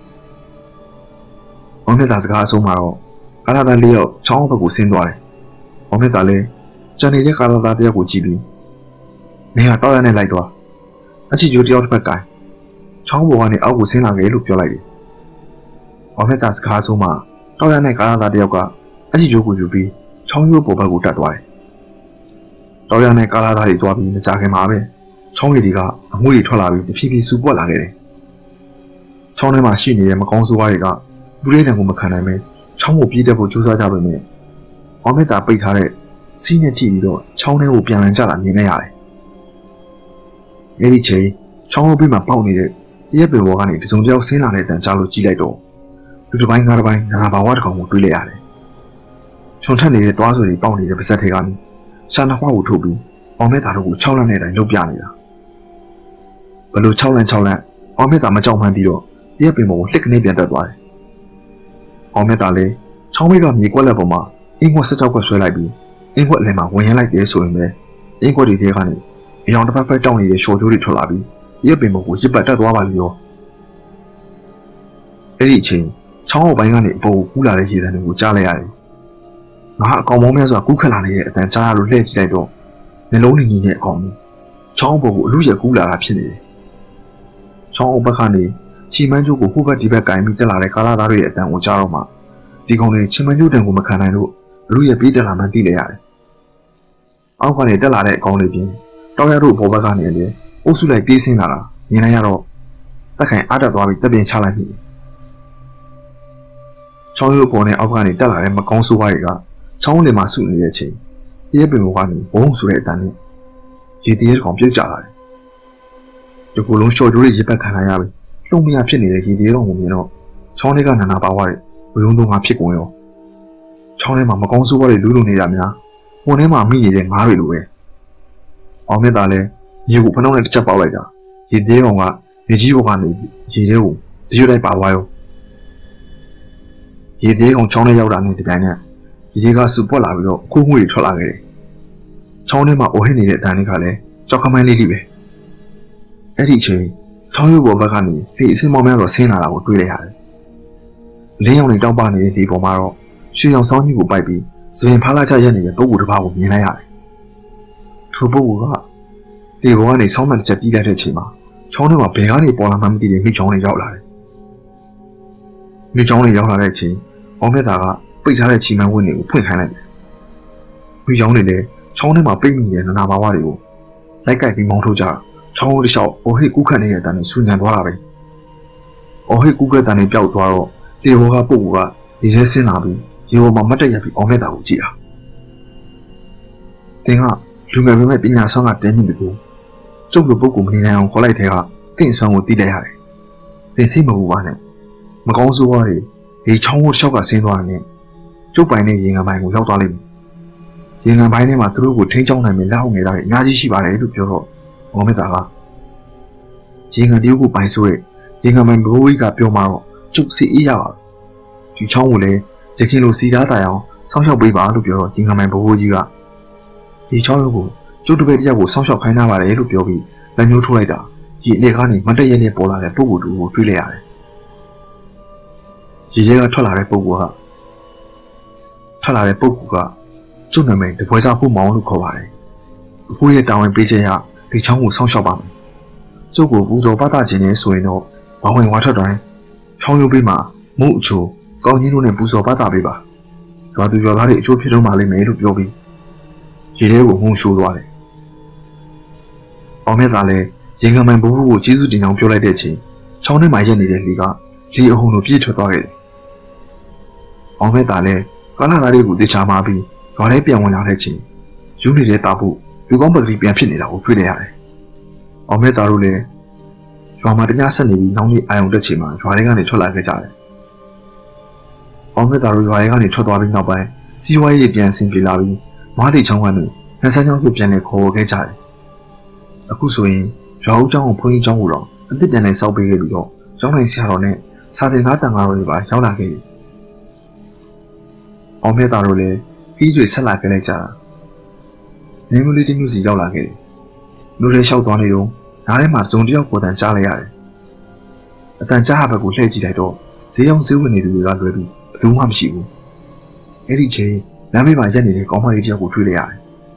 ။အောင်မြတ်သားစကားအဆုံးမှာတော့ကာလာသားလေးယောက်ချောင်းဘက်ကိုဆင်းသွားတယ်။အောင်မြတ်သားလည်းကျန်နေတဲ့ကာလာသားတယောက်ကိုကြည့်ပြီးမင်းကတောက်ရနဲ့လိုက်သွားအချီကျိုးတယောက်တစ်ဖက်ကင်ချောင်းပေါ်ကနေအောက်ကိုဆင်းလာခဲ့လို့ပြောလိုက်တယ်။အောင်မြတ်သားစကားအဆုံးမှာတောက်ရနဲ့ကာလာသားတယောက်ကအချီကျိုးကိုယူပြီးချောင်းရိုးပေါ်ဘက်ကိုတက်သွားတယ်။တောက်ရနဲ့ကာလာသားတွေသွားပြီးမကြခင်မှာပဲချောင်းရည်တွေကအငွေ့တွေထွက်လာပြီးတဖြည်းဖြည်းစူပွက်လာခဲ့တယ်။ချောင်းထဲမှာရှိနေတဲ့မကောင်းဆိုးဝါးတွေကလူတွေတံကိုမခံနိုင်ပဲချောင်းကိုပြေးတက်ဖို့ကြိုးစားကြပေမဲ့အောင်မြတ်တာပိတ်ထားတဲ့စီးနဲ့ထိပြီးတော့ချောင်းထဲကိုပြန်လည်ကျလာမြင်နေရတယ်။အဲဒီချိန်ချောင်းဘေးမှာပေါက်နေတဲ့တရက်ပင်ဘောကနေတစုံတယောက်ဆင်းလာတဲ့တန်ကြားလို့ကြည့်လိုက်တော့လူတစ်ပိုင်းကားတစ်ပိုင်းနာဘာဝတစ်ကောင်ကိုတွေးလိုက်ရတယ်။ချွန်ထက်နေတဲ့သွားဆွေတွေပေါက်နေတဲ့ပါဇက်ထဲကနေရှာနှခွားကိုထုတ်ပြီးအောင်မြတ်တာတို့ကိုခြောက်လန့်တဲ့အတိုင်းလှုပ်ပြနေတာဘလို့ခြောက်လန့်ခြောက်လန့်အောင်မြတ်တာမကြောက်မှန်းပြီးတော့တရက်ပင်ပေါ်ကိုလှစ်ကနေပြန်တက်သွားတယ်။အောင်မြတ်တာလည်းချောင်းမိကမြေကွက်လက်ပေါ်မှာအင်းခွက်ဆက်ကြောက်ခွက်ဆွဲလိုက်ပြီးအင်းခွက်အလယ်မှာဝင်ရလိုက်တယ်ဆိုရင်ပဲအင်းခွက်တွေထဲကနေအယောင်တစ်ဖက်ဖက်တောင်းနေတဲ့ရှော်ကျိုးတွေထွက်လာပြီးတရက်ပင်ပေါ်ကိုရစ်ပတ်တက်သွားပါလိမ့်ရော။အဲ့ဒီအချိန်ချောင်းအောက်ပိုင်းကနေအပေါ်ကိုကူးလာတဲ့ရေသံတွေကိုကြားလိုက်ရတယ်။ငါအကောင်မောင်းများစွာကူးခတ်လာနေတဲ့အတန်ကြားရလို့လှည့်ကြည့်လိုက်တော့နှလုံးနေနေတဲ့အကောင်မျိုးချောင်းပေါ်ကိုအလူရက်ကူးလာတာဖြစ်နေတယ်။ချောင်းအောက်ဘက်ကနေချီမန်းကျိုးကိုဟိုဘက်ဒီဘက်ကင်ပြီးတက်လာတဲ့ကာလာသားတွေရဲ့အတန်ကိုကြားတော့မှဒီကောင်တွေချီမန်းကျိုးတန်ကိုမခံနိုင်လို့အလူရက်ပြေးတက်လာမှသိလိုက်ရတယ်။အောက်ကနေတက်လာတဲ့အကောင်တွေပြင်တောက်ရတို့ဘောဘက်ကနေလည်းအုပ်စုလိုက်ပြေးဆင်းလာတာမြင်လိုက်ရတော့တက်ခိုင်အားတက်သွားပြီးတက်ပြင်ချလိုက်ပြီ။ချောင်းရုပ်ပေါ်နဲ့အောက်ကနေတက်လာတဲ့မကောင်းဆိုးဝါးတွေကချောင်းလင်မှာစုနေတဲ့အချိန်တရက်ပင်ဘောကနေဘုံဆိုတဲ့အတန်နဲ့ရေတရက်ကောင်ပြုတ်ကျလာတယ်။ဒီကိုလုံးရှော့ကျိုးတွေရစ်ပတ်ခံလာရပြီ။လှုံမရဖြစ်နေတဲ့ရေတရက်ကောင်ကိုမြင်တော့ချောင်းလေးကနာနာပါဝါတဲ့ဘုံတုံးကဖြစ်ကုန်ရောချောင်းထဲမှာမကောင်းဆိုးဝါးတွေလူးလုံနေတာများပုံထဲမှာမိနေတဲ့ငါးတွေလိုပဲ။အောင်မြတ်သားလည်းရေကိုဖနှောင်းနဲ့တစ်ချက်ပေါက်လိုက်တာရေတရက်ကောင်ကရေကြီးဘောကနေရေထဲကိုတရွတ်လိုက်ပါသွားရောရေတရက်ကောင်ချောင်းထဲရောက်တာနဲ့ဒီတိုင်းနဲ့ရေကစူပွက်လာပြီးတော့ခိုးငွေတွေထွက်လာခဲ့တယ်။ချောင်းထဲမှာအိုဟစ်နေတဲ့အတန်တွေကလည်းကြောက်ခမိုင်းလေးလေးပဲ။အဲ့ဒီအချိန်ချောင်းရုပ်ပေါ်ဘက်ကနေဖေးအစင်းမောင်းများစွာဆင်းလာတာကိုတွေ့လိုက်ရတယ်။လင်းရောင်တွေတောက်ပနေတဲ့ဒီပေါ်မှာတော့ရွှေရောင်စောင်းကြီးကိုပိုက်ပြီးစပင်ဖားလာချရက်နေတဲ့ပုဂ္ဂိုလ်တစ်ပါးကိုမြင်လိုက်ရတယ်။ထိုပုဂ္ဂိုလ်ကဒီဘောကနေဆောင်းမှန်တစ်ချက်တီးလိုက်တဲ့အချိန်မှာချောင်းထဲမှာဘယ်ကနေပေါ်လာမှမသိတဲ့မိချောင်းတွေရောက်လာတယ်။မိချောင်းတွေရောက်လာတဲ့အချိန်အောင်မြတ်တာကပိတ်ထားတဲ့ချီမန်းဝင်းတွေကိုဖွင့်ခိုင်းလိုက်တယ်။မိချောင်းတွေလည်းချောင်းထဲမှာပိတ်မိနေတဲ့နာနာဘာဝတွေကိုလိုက်ကိုက်ပြီးမောင်းထုတ်ကြချောင်းတစ်လျှောက်အိုဟစ်ကူးခတ်နေတဲ့အတန်နဲ့ဆူညံသွားတာပဲ။အိုဟစ်ကူးခတ်တဲ့တန်တွေပျောက်သွားတော့လေဘောကပုတ်ကူကရေထဲဆင်းလာပြီးရေပေါ်မှာမတ်တက်ရက်ပြီးအောင်မြတ်တာကိုကြည့်တာ။တင်ကလူငယ်ပေမဲ့ပညာဆောင်ကတင်းမြင့်တဲ့ကိုကျုပ်လိုပုဂ္ဂိုလ်မနေနိုင်အောင်ခေါ်လိုက်တဲ့ကတင့်ဆွမ်းကိုတီးလိုက်ရတယ်။တင်စိတ်မပူပါနဲ့။မကောင်းဆိုးဝါးတွေဒီချောင်းကိုတစ်လျှောက်ကဆင်းသွားတယ်နဲ့ကျုပ်ပိုင်တဲ့ရေငန်ပိုင်းကိုရောက်သွားလိမ့်မယ်ရေငန်ပိုင်းထဲမှာသူတို့ကိုထိန်းချောင်းနိုင်မယ်လက်အောက်ငယ်သားတွေအများကြီးရှိပါတယ်လို့ပြောတော့မောင်မေတ္တာကရေငန်တရုတ်ကိုပိုင်ဆိုတဲ့ရေငန်ပိုင်းဘိုးကြီးကပြောမှတော့ကျုပ်စီအေးရပါဒီချောင်းကိုလည်းရခင်လိုစီကားတိုင်အောင်ဆောင်းလျှောက်ပေးပါလို့ပြောတော့ရေငန်ပိုင်းဘိုးကြီးကဒီချောင်းရုပ်ကိုကျုပ်တပည့်တယောက်ကိုဆောင်းလျှောက်ခိုင်းထားပါတယ်လို့ပြောပြီးလက်ညှိုးထိုးလိုက်တာရေအလက်ကားနေမတက်ရဲနဲ့ပေါ်လာတဲ့ပုဂ္ဂိုလ်တူကိုတွေးလိုက်ရတယ်ရေရဲကထွက်လာတဲ့ပုဂ္ဂိုလ်ကထွက်လာတဲ့ပုဂ္ဂိုလ်ကကျုပ်နာမည်တပွဲစားဖို့မောင်းလို့ခေါ်ပါတယ်အဖိုးရဲ့တာဝန်ပေးချက်ရဒီချောင်းကိုဆောင်းလျှောက်ပါမယ်ကျုပ်ကိုပူတော်ပတ်တာခြင်းနဲ့ဆိုရင်တော့ဘာဝင်ဝါထွက်တိုင်းချောင်းရုပ်ပေးမှာမုတ်အချိုကောင်းကြီးတို့နဲ့ပူဇော်ပတ်တာပေးပါရွာသူရွာသားတွေအကျိုးဖြစ်တော့မှလိမ့်မယ်လို့ပြောပြီးရေထဲကိုငုံရှိုးသွားတယ်အောင်မြတ်သာလည်းရေငန်မိုင်ဘိုးဘိုးကိုကျေးဇူးတင်အောင်ပြောလိုက်တဲ့အချိန်ချောင်းထဲမှာရက်နေတဲ့လေကလေအုံလိုပြည့်ထွက်သွားခဲ့တယ်အောင်မြတ်သာလည်းကာလာသားတွေကိုတေချာမာပြီးရွာထဲပြန်ဝင်လာတဲ့အချိန်ယူနေတဲ့တာဖို့လူကောင်းပကတိပြန်ဖြစ်နေတာကိုတွေ့နေရတယ်အောင်မြတ်သာတို့လည်းရွာမှာတညဆက်နေပြီးနောက်နေ့အာရုံတက်ချိန်မှာရွာထဲကနေထွက်လာခဲ့ကြတယ်အောင်မြတ်သာတို့ရွာထဲကနေထွက်သွားပြီးနောက်ပိုင်းစီးပွားရေးပြန်ဆင်ပြေလာပြီးမဟာတိချောင်းကနေနှဆန်းချောင်းကိုပြန်လည်ခေါ်ခဲ့ကြတယ်အခုဆိုရင်ရွာဦးကျောင်းကိုဘုန်းကြီးကျောင်းကိုတော့အသစ်ပြန်လည်ဆောက်ပေးခဲ့ပြီးတော့ကျောင်းတိုင်းဆရာတော်နဲ့စာသင်သားတန်ဃာတော်တွေပါရောက်လာခဲ့ပြီအောင်မြတ်သားတို့လည်းပြီးတွေဆက်လာခဲ့လိုက်ကြတာနေမလေးတမျိုးစီရောက်လာခဲ့တယ်လူတွေလျှောက်သွားနေတော့နားထဲမှာဇုံတယောက်ပေါ်တန်ကြားလိုက်ရတယ်အတန်ကြားဘက်ကိုလှည့်ကြည့်လိုက်တော့ဈေးရောက်ဈေးဝင်နေသူတွေကလွယ်ပြီးဘယ်သူမှမရှိဘူးအဲ့ဒီချိန်လမ်းမေးမှာရက်နေတဲ့ကောင်းမလေးတယောက်ကိုတွေ့လိုက်ရတယ်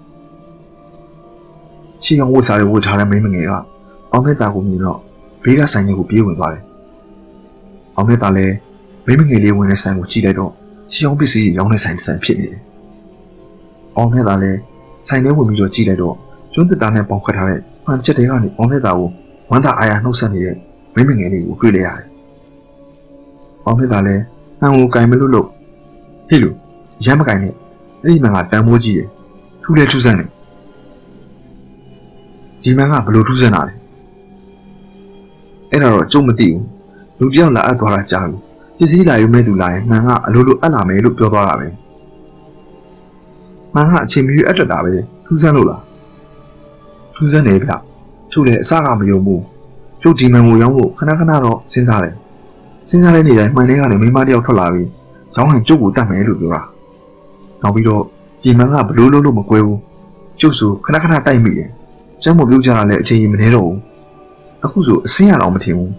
ရှင်းအောင်ဝတ်စားတွေဝတ်ထားတဲ့မိန်းမငယ်ကအောင်မြတ်သားကိုမြင်တော့ဘေးကဆိုင်ကြီးကိုပြေးဝင်သွားတယ်အောင်မြတ်သားလည်းမိန်းမငယ်လေးဝင်တဲ့ဆိုင်ကိုကြည့်လိုက်တော့ရှင်းအောင်ပစ္စည်းရောင်းတဲ့ဆိုင်ဆိုင်ဖြစ်နေတယ်အောင်မြတ်သားလည်းဆိုင်ထဲဝင်ပြီးတော့ကြည့်လိုက်တော့ကျွန်းတစ်သားနဲ့ပေါင်ခတ်ထားတဲ့မှန်ချက်တွေကနေအောင်မြတ်သားကိုဝမ်းသာအားရနှုတ်ဆက်နေတဲ့မိန်းမငယ်လေးကိုတွေ့လိုက်ရတယ်အောင်မြတ်သားလည်းဟန်ကိုကင်မလို့လို့ဟေ့လူရမ်းမကင်နဲ့အဲ့ဒီမှန်ကတန်မိုးကြီးတယ်ထူးလဲထူးဆန်းတယ်ဒီမှန်ကဘလို့ထူးဆန်းတာလဲအဲ့ဒါတော့ကျုံမသိဘူးလူတယောက်လာအပ်သွားတာကြားဘူးပစ္စည်းလာယူမဲ့သူလာရင်မှန်ကအလိုလိုအပ်လာမယ်လို့ပြောသွားတာပဲမှန်ကအချိန်မီအပ်တတ်တာပဲထူးဆန်းလို့လားထူးဆန်းနေဗျကျုပ်လည်းအစကမယုံဘူးကျုပ်ဒီမှန်ကိုရောင်းဖို့ခဏခဏတော့စဉ်းစားတယ်စဉ်းစားတဲ့နေ့တိုင်းမှန်လေးကနေမိမတယောက်ထွက်လာပြီးရောင်းရင်ကျုပ်ကိုတတ်မယ်လို့ပြောတာနောက်ပြီးတော့ဒီမှန်ကဘလို့လို့လို့မကွဲဘူးကျုပ်ဆိုခဏခဏတိုက်မိတယ်ကျမ်းမပြုတ်ကြတာလည်းအချိန်ကြီးမနေတော့ဘူးအခုဆိုအစင်းရတော့မထင်ဘူး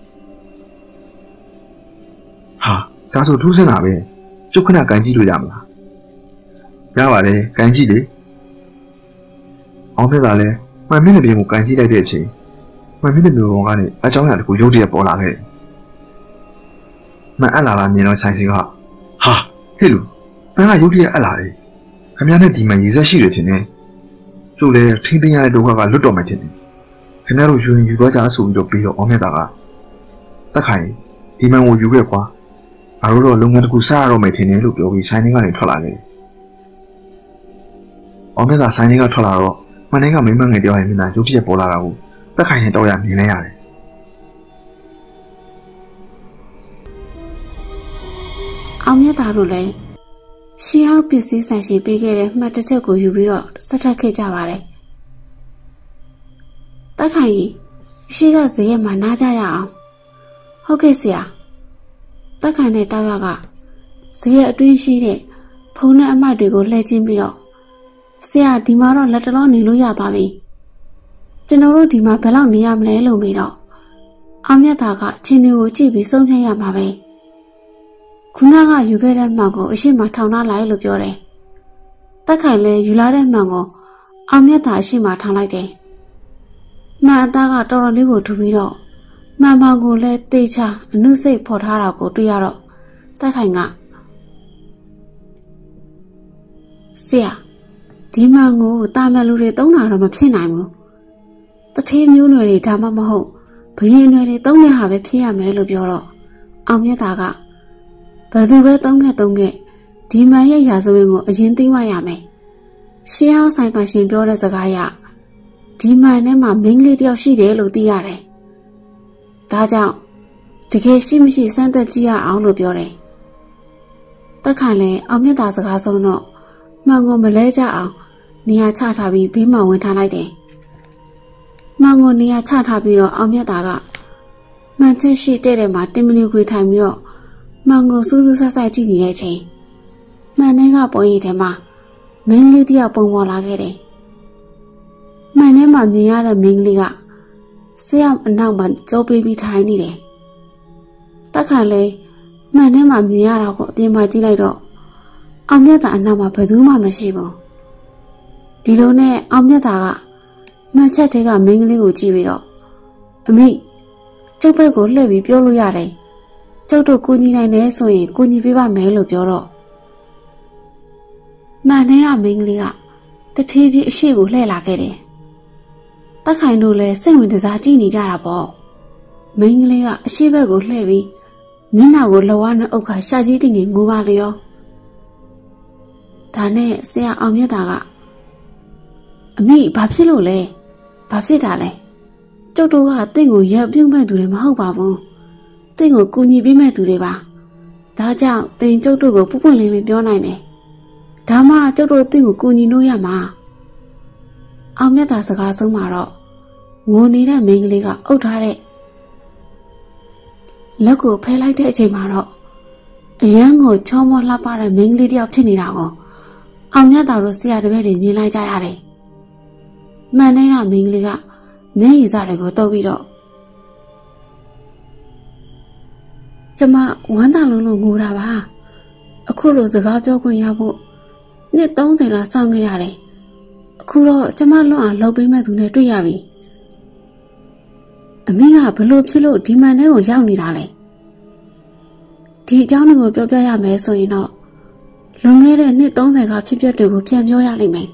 ဟာဒါဆိုထူးဆန်းတာပဲကျုပ်ခဏကန်ကြည့်လို့ရမလားရပါတယ်ကန်ကြည့်လေအောင်မြတ်သာလည်းမှန်မင်းတဲ့ပြင်ကိုကန်ကြည့်လိုက်တဲ့အချိန်မှန်မင်းတဲ့မျိုးကနေအကြောင်းအရာတခုရုပ်တရက်ပေါ်လာခဲ့မှန်အပ်လာတာမြင်တော့ဆိုင်စီကဟာဟဲ့လူမှန်ကရုပ်တရက်အပ်လာတယ်ခင်ဗျားနဲ့ဒီမှာရည်စက်ရှိတယ်ထင်တယ်ကျုပ်လည်းထိန်းသိမ်းရတဲ့ဒုက္ခကလွတ်တော်မှထင်တယ်ခင်ဗျားတို့ယူရင်ယူသွားကြဆိုပြီးတော့ပြီးတော့အောင်မြတ်သာကတက်ခိုင်ဒီမှန်ကိုယူခဲ့ကွာငါတို့တော့လုပ်ငန်းတစ်ခုစရတော့မယ်ထင်တယ်လို့ပြောပြီးဆိုင်ထဲကနေထွက်လာခဲ့အောင်မြတ်သာဆိုင်ထဲကထွက်လာတော့မှန်တိုင်းကမိမငယ်တယောက်ရဲ့မျက်နှာရုပ်တရက်ပေါ်လာတာကိုတက်ခိုင်နဲ့တော့ရမြင်လဲရတယ်အောင်မြတ်သားတို့လည်းရှင်းအောင်ပစ္စည်းဆိုင်ရှင်ပေးခဲ့တဲ့မှတ်တစ်ချက်ကိုယူပြီးတော့ဆက်ထပ်ခဲ့ကြပါတယ်တက်ခိုင်ကြီးအရှိကဈေးရမှာနားကြရအောင်ဟုတ်ကဲ့ဆရာတက်ခိုင်နဲ့တောက်ရကဈေးရအတွင်းရှိတဲ့ဖုန်းနဲ့အမှတ်တွေကိုလှည့်ချင်းပြီးတော့ဆရာဒီမှာတော့လက်တလုံးနေလို့ရသွားပြီကျွန်တော်တို့ဒီမှာဘယ်လောက်နေရမလဲလို့မေးတော့အောင်မြတ်သားကအချင်းတွေကိုကြည့်ပြီးဆုံးဖြတ်ရမှာပဲခုနကယူခဲ့တဲ့မှန်ကိုအရှိမထောင်ထားလိုက်လို့ပြောတယ်တက်ခိုင်လည်းယူလာတဲ့မှန်ကိုအောင်မြတ်သားအရှိမထောင်လိုက်တယ်မှန်အသားကတော်တော်လေးကိုထူပြီးတော့မှန်မှန်ကိုလည်းတေချာအနုစိတ်ဖော်ထားတာကိုတွေ့ရတော့တက်ခိုင်ကဆရာဒီမှန်ကိုတာမန်လူတွေသုံးတာတော့မဖြစ်နိုင်ဘူးတထေးမျိုးနွယ်တွေဒါမှမဟုတ်ဘရင်နွယ်တွေသုံးတဲ့ဟာပဲဖြစ်ရမယ်လို့ပြောတော့အောင်မြတ်သားကဘယ်သူပဲသုံးခဲ့သုံးခဲ့ဒီမှန်ရဲ့ရာဇဝင်ကိုအရင်သိမှရမယ်ရှင်းအောင်ဆိုင်ပါရှင်ပြောတဲ့စကားရဒီမှန်ထဲမှာမင်းကလေးတယောက်ရှိတယ်လို့သိရတယ်ဒါကြောင့်တကယ်ရှိမရှိစမ်းသပ်ကြည့်ရအောင်လို့ပြောတယ်တက်ခိုင်လည်းအောင်မြတ်တာစကားဆုံးတော့မှန်ကိုမလဲကြအောင်နေရာချထားပြီးဘေးမှာဝင်ထားလိုက်တယ်မှန်ကိုနေရာချထားပြီးတော့အောင်မြတ်တာကမှန်ချင်းရှိတဲ့တဲ့မှာတင်မလီခွေထိုင်ပြီးတော့မှန်ကိုစူးစူးဆဆကြည့်နေတဲ့အချိန်မှန်ထဲကပုံရိပ်ထဲမှာမင်းကလေးတယောက်ပုံပေါ်လာခဲ့တယ်မှန်ထဲမှာမြင်ရတဲ့မင်းကလေးကဆရာအနောက်မှာကြောပေးပြီးထိုင်နေတယ်တက်ခိုင်လေမှန်ထဲမှာမြင်ရတာကိုအပြင်မှာကြည့်လိုက်တော့အောင်မြတ်တာအနောက်မှာဘယ်သူမှမရှိဘူးဒီလိုနဲ့အောင်မြတ်တာကမှန်ချက်ထဲကမင်းကလေးကိုကြည့်ပြီးတော့အမိကျုပ်ဘက်ကိုလှည့်ပြီးပြောလို့ရတယ်ကျုပ်တို့ကိုညီနိုင်တယ်ဆိုရင်ကိုညီပေးပါမယ်လို့ပြောတော့မှန်ထဲကမင်းကလေးကတဖြည်းဖြည်းအရှိကိုလှည့်လာခဲ့တယ်တက်ခိုင်တို့လည်းစိတ်ဝင်စားကြည့်နေကြတာပေါ့မင်းကလေးကအရှိဘက်ကိုလှည့်ပြီးမျက်နှာကိုလဝါနဲ့အုပ်ခါရှာကြီးတင်ငင်ငိုပါလေရောဒါနဲ့ဆရာအောင်မြတ်တာကအမိဘာဖြစ်လို့လဲဘာဖြစ်တာလဲကျုပ်တို့ကတင့်ကိုရက်ပြုတ်မဲ့သူတွေမဟုတ်ပါဘူးတင့်ကိုကူညီပေးမဲ့သူတွေပါဒါကြောင့်တင်ကျုပ်တို့ကိုပွပွလင်းလင်းပြောနိုင်တယ်ဒါမှကျုပ်တို့တင့်ကိုကူညီလို့ရမှာအောင်မြတ်တာစကားဆုံးမှာတော့ငိုနေတဲ့မင်းကလေးကအုပ်ထားတဲ့လက်ကိုဖယ်လိုက်တဲ့အချိန်မှာတော့အရန်ကိုချောမောလှပတဲ့မင်းကလေးတယောက်ဖြစ်နေတာကိုအောင်မြတ်တာတို့ဆရာတပည့်တွေမြင်လိုက်ကြရတယ်။မှန်တဲ့ကမင်းကလေးကမျက်ရည်စတွေကိုတုပ်ပြီးတော့ကျမဝမ်းသာလုံးလုံးငိုတာပါအခုလိုစကားပြောခွင့်ရဖို့နှစ်သုံးဆယ်လောက်စောင့်ခဲ့ရတယ်အခုတော့ကျမလွတ်အောင်လုပ်ပေးမဲ့သူနဲ့တွေ့ရပြီအမေကဘလို့ဖြစ်လို့ဒီမှန်တဲ့ကိုရောက်နေတာလဲဒီအကြောင်းတွေကိုပြောပြရမယ်ဆိုရင်တော့လွန်ခဲ့တဲ့နှစ်သုံးဆယ်ကဖြစ်ပျက်တွေကိုပြန်ပြောရလိမ့်မယ်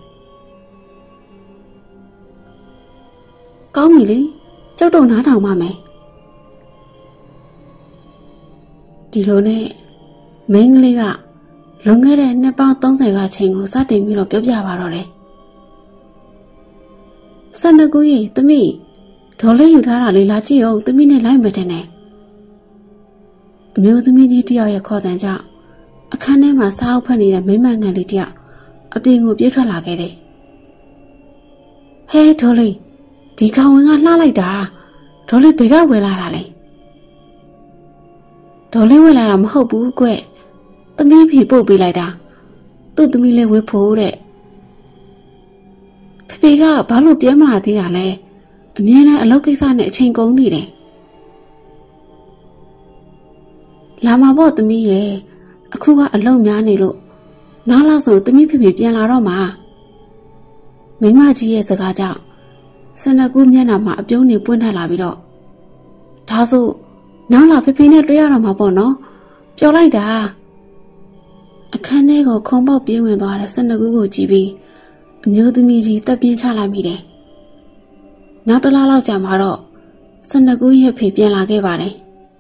ကောင်းပြီလေကျုပ်တို့နားထောင်ပါမယ်ဒီလိုနဲ့မင်းကလေးကလွန်ခဲ့တဲ့နှစ်ပေါင်းသုံးဆယ်ကချိန်ကိုစတင်ပြီးတော့ပြောပြပါတော့တယ်ဆန္ဒကူကြီးသမီးဒေါ်လေးယူထားတာလေးလာကြည့်အောင်သမီးနဲ့လိုက်မယ်တဲ့နဲ့အမျိုးသမီးကြီးတယောက်ရဲ့ခေါ်တန်ကြောင့်အခန်းထဲမှာစားအုပ်ဖက်နေတဲ့မိမငယ်လေးတယောက်အပြင်ကိုပြေးထွက်လာခဲ့တယ်ဟဲဒေါ်လေးဒီကောင်ဝင်ကလှလိုက်တာဒေါ်လေးဘယ်ကဝယ်လာတာလဲဒေါ်လေးဝယ်လာတာမဟုတ်ဘူးကွသမီးဖေပို့ပေးလိုက်တာသူ့သမီးလေးဝယ်ဖို့တဲ့ဖေဖေကဘာလို့ပြန်မလာသေးတာလဲအမြဲတမ်းအလုပ်ကိစ္စနဲ့အချိန်ကုန်နေတယ်လာမှာပေါ့သမီးရဲ့အခုကအလုပ်များနေလို့နောက်လောက်ဆိုသမီးဖေဖေပြန်လာတော့မှာမိမကြီးရဲ့စကားကြောင့်စနကူမျက်နှာမှာအပြုံးနေပွင့်ထလာပြီးတော့ဒါဆိုနောက်လာဖေဖေနဲ့တွေ့ရတော့မှာပေါ့နော်ပြောလိုက်တာအခန်းထဲကိုခုံပေါက်ပြေးဝင်သွားတဲ့စနကူကိုကြည့်ပြီးအမျိုးသမီးကြီးတက်ပြင်းချလိုက်မိတယ်နောက်တစ်လလောက်ကြာမှတော့စနကူရဲ့ဖေပြန်လာခဲ့ပါတယ်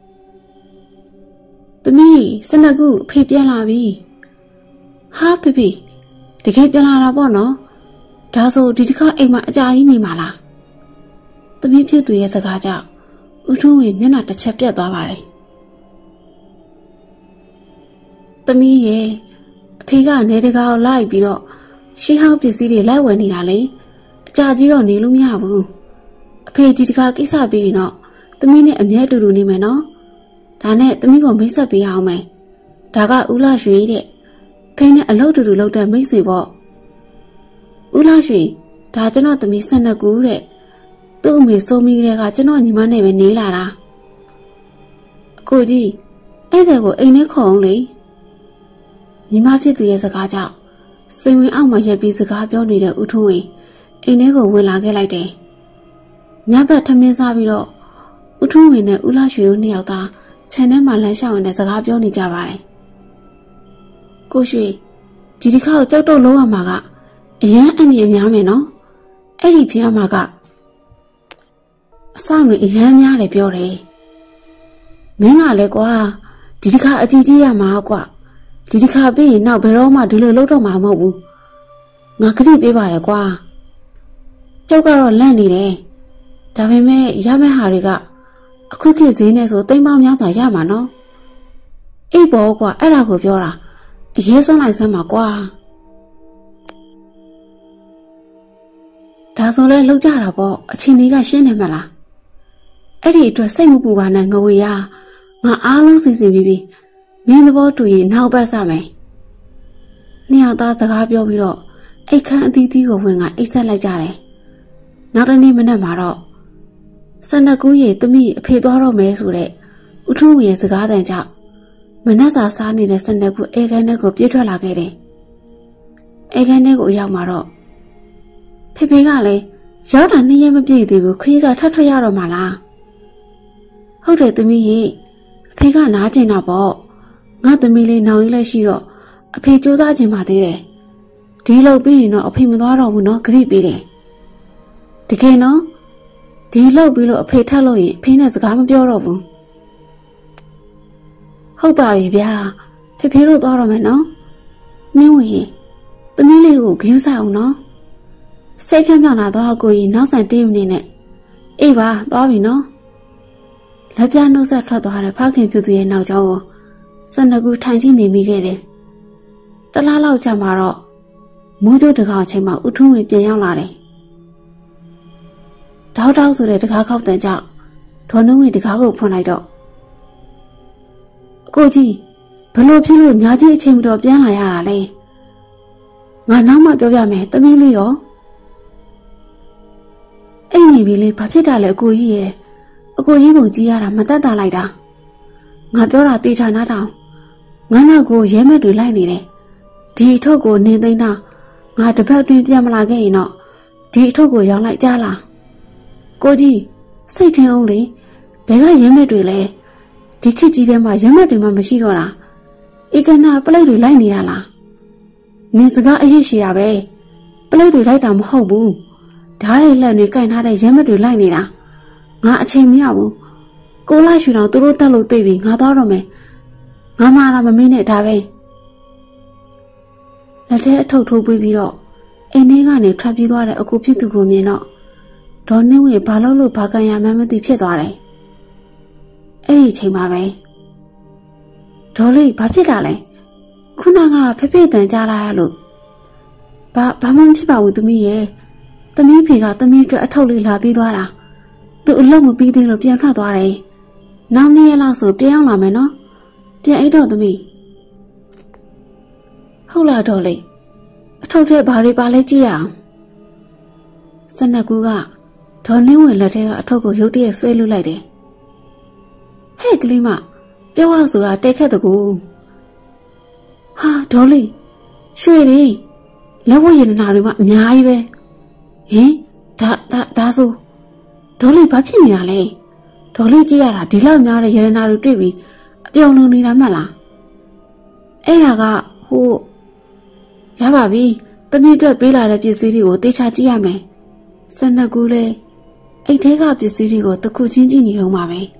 သမီးစနကူအဖေပြန်လာပြီဟာဖေဖေတကယ်ပြန်လာတာပေါ့နော်ဒါဆိုဒီတစ်ခါအိမ်မှာအကြာကြီးနေမှာလားသမီးဖြစ်သူရဲ့စကားကြောင့်ဦးထုံးဝင်မျက်နှာတစ်ချက်ပြတ်သွားပါတယ်သမီးရဲ့အဖေကနေတကာကိုလိုက်ပြီးတော့ရှင်းဟောင်းပစ္စည်းတွေလိုက်ဝယ်နေတာလေအကြာကြီးတော့နေလို့မရဘူးအဖေဒီတကာကိစ္စပြီးရင်တော့သမီးနဲ့အမြဲတူတူနေမယ်နော်ဒါနဲ့သမီးကိုမိတ်ဆက်ပေးအောင်မယ်ဒါကဦးလာရွှေတဲ့ဖေနဲ့အလုပ်တူတူလုပ်တဲ့မိတ်ဆွေပေါ့ဦးလာရွှေဒါကျွန်တော်သမီးဆန္ဒကူတဲ့သူ့အမေဆိုမိကလေးကကျွန်တော်ညီမနဲ့ပဲနေလာတာအကိုကြီးအဲ့တဲ့ကိုအိမ်ထဲခေါ်အောင်လေညီမဖြစ်သူရဲ့စကားကြောင့်စိတ်ဝင်အောက်မှာရက်ပြီးစကားပြောနေတဲ့ဦးထုံးဝင်းအိမ်ထဲကိုဝင်လာခဲ့လိုက်တယ်ညဘက်ထမင်းစားပြီးတော့ဦးထုံးဝင်းနဲ့ဦးလာရွှေတို့နှစ်ယောက်သားခြံထဲမှာလမ်းလျှောက်နေတဲ့စကားပြောနေကြပါတယ်ကိုရွှေဒီတစ်ခါကိုကြောက်တော့လုံးဝမှာကအရန်အန်ကြီးအများမယ်နော်အဲ့ဒီဖျားမှာကအဆောင်တွေအရန်များတယ်ပြောတယ်မင်းကလည်းကွာဒီတစ်ခါအကြီးကြီးရမှာကွာဒီတစ်ခါပြီးရင်နောက်ဘယ်တော့မှဒီလိုလုပ်တော့မှာမဟုတ်ဘူးငါခရီးပေးပါတယ်ကွာကျောက်ကတော့လန့်နေတယ်ဒါပေမဲ့ရမယ့်ဟာတွေကအခုခေတ်ဈေးနဲ့ဆိုတိမ်ပေါင်းများစွာရမှာနော်အိပ်ပေါ်ကွာအဲ့ဒါကိုပြောတာရေးစွမ်းလိုက်စမ်းပါကွာဒါဆိုလဲလောက်ကြတာပေါ့အချင်းကြီးကရှင်းနေမလားအဲ့ဒီအတွက်စိတ်မပူပါနဲ့ငဝေရငါအားလုံးစီစဉ်ပြီးပြီမင်းသဘောတူရင်နောက်ပတ်စမယ်နှစ်ယောက်သားစကားပြောပြီးတော့အိတ်ခမ်းအသီးသီးကိုဝင်ကအိတ်ဆက်လိုက်ကြတယ်နောက်တနေ့မနက်မှာတော့စန္ဒကူးရဲ့သမီးအဖေသွားတော့မယ်ဆိုတဲ့ဥထုဝေရဲ့စကားတန်ကြောင့်မနက်စာစားနေတဲ့စန္ဒကူးအေခန်းထဲကိုပြေးထွက်လာခဲ့တယ်အေခန်းထဲကိုရောက်มาတော့ဖေဖေကလည်းရောက်တာနှစ်ရက်မပြည့်သေးဘူးခရီးကထပ်ထွက်ရတော့မှလားဟုတ်တယ်သမီးရေအဖေကနားကျင်တာပေါ့ငါသမီးလေးနောင်ကြီးလည်းရှိတော့အဖေစူးစမ်းကျင်ပါသေးတယ်ဒီလောက်ပြီးရင်တော့အဖေမသွားတော့ဘူးနော်ဂရိပေးတယ်တကယ်နော်ဒီလောက်ပြီးလို့အဖေထက်လို့ရင်အဖေနဲ့စကားမပြောတော့ဘူးဟုတ်ပါပြီဗျာဖေဖေတို့သွားတော့မယ်နော်နင်းဝင်ရင်သမီးလေးကိုဂရုစိုက်အောင်နော်စိတ်ဖြောင်းဖြောင်းလာတော့ကိုကြီးနောက်ဆန်တင်းနေနဲ့အေးပါသွားပြီနော်လက်ပြနှုတ်ဆက်ထွက်သွားတဲ့ဖခင်ပြုသူရဲ့နောက်ကျောင်းကိုစန္ဒကူထိုင်ကြည့်နေမိခဲ့တယ်တလားလောက်ကြာမှတော့မိုးကြိုးတကောင်အချိန်မှာဥထုံးဝင်ပြန်ရောက်လာတယ်တောက်တောက်ဆိုတဲ့တကားခောက်တန်ကြောင့်ဒေါ်နှုံးဝင်တကားကိုဖွင့်လိုက်တော့အကိုကြီးဘလို့ဖြစ်လို့ညာကြီးအချိန်မတော်ပြန်လာရတာလဲငါနောက်မှပြောပြမယ်သမီးလေးရောအိမ်နေပြီလေဘာဖြစ်တာလဲအကိုကြီးရဲ့အကိုကြီးပုံကြည့်ရတာမတက်တာလိုက်တာငါပြောတာတေချာနာတောင်ငါနောက်ကိုရဲမက်တွေလိုက်နေတယ်ဒီအထုပ်ကိုနေသိမ်းတာငါတပတ်တွင်ပြန်မလာခဲ့ရင်တော့ဒီအထုပ်ကိုရောင်းလိုက်ကြလားကိုကြီးစိတ်ထင်းအောင်လေဘယ်ကရဲမက်တွေလဲဒီခေတ်ကြီးထဲမှာရဲမက်တွေမှမရှိတော့တာဧကနာပလိတ်တွေလိုက်နေရလားနင်စကားအရေးရှိတာပဲပလိတ်တွေလိုက်တာမဟုတ်ဘူးဓာတ်တွေလက်တွေကင်ထားတဲ့ရဲမက်တွေလိုက်နေတာငါအချိန်မရဘူးကိုလိုက်ရွှေတော်သူတို့တက်လို့သိပြီငါသွားတော့မယ်ငါမှတော့မမင်းနဲ့ဒါပဲလက်ထဲအထုပ်ထိုးပြီးပြီးတော့အိမ်ထဲကနေထွက်ပြေးသွားတဲ့အကူဖြစ်သူကိုမြင်တော့ဒေါ်နှင်းဝေဘာလို့လို့ဘာကန်ရမှန်းမသိဖြစ်သွားတယ်အဲ့ဒီအချိန်မှာပဲဒေါ်လေးဘာဖြစ်တာလဲခုနကဖေဖေတန်ကြားလာရလို့ဘာဘာမှမဖြစ်ပါဘူးသမီးရဲ့သမီးဖေကသမီးအတွက်အထုပ်လေးလာပြီးသွားတာသူအလုပ်မပြီးသေးလို့ပြန်ထွက်သွားတယ်နောက်နေ့ရက်လောက်ဆိုပြန်ရောက်လာမယ်နော်ပြန်အိတ်တော့သမီးဟုတ်လားဒေါ်လေးအထုပ်ထဲဘာတွေပါလဲကြည့်ရအောင်စနကူကဒေါ်နှင်းဝင်လက်ထဲကအထုပ်ကိုရုတ်တရက်ဆွဲလွတ်လိုက်တယ်ဟဲ့ကလေးမပြောရဆိုတာတိတ်ခက်တကူဟာဒေါ်လေးရွှေလေးလက်ဝတ်ရတနာတွေမှအများကြီးပဲဟင်ဒါဒါဒါဆိုဒေါ်လေးဘာဖြစ်နေတာလဲဒေါ်လေးကြည့်ရတာဒီလောက်များတဲ့ရတနာတွေတွေ့ပြီးအပြောင်းလုံးနေတာမှတ်လားအဲ့ဒါကဟိုရပါပြီသမီးအတွက်ပေးလာတဲ့ပစ္စည်းတွေကိုတေချာကြည့်ရမယ်စနကူလဲအိတ်ထဲကပစ္စည်းတွေကိုတစ်ခုချင်းကြည့်နေတော့မှာပဲ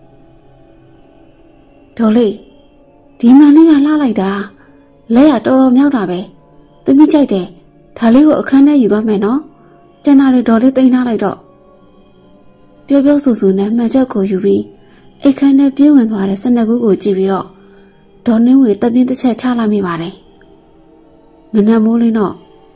ဒေါ်လေးဒီမန်လေးကလှလိုက်တာလက်ရတော်တော်မြောက်တာပဲသမီးကြိုက်တယ်ဒါလေးကိုအခန်းထဲယူသွားမယ်နော်ကျန်တာတွေဒေါ်လေးတင်ထားလိုက်တော့ပြောပြောဆူဆူနဲ့မှန်ချက်ကိုယူပြီးအိတ်ခမ်းထဲပြေးဝင်သွားတဲ့စနကူကိုကြည့်ပြီးတော့ဒေါ်နှင်းဝေတပြင်းတစ်ချက်ချလိုက်မိပါတယ်မနက်မိုးလင်းတော့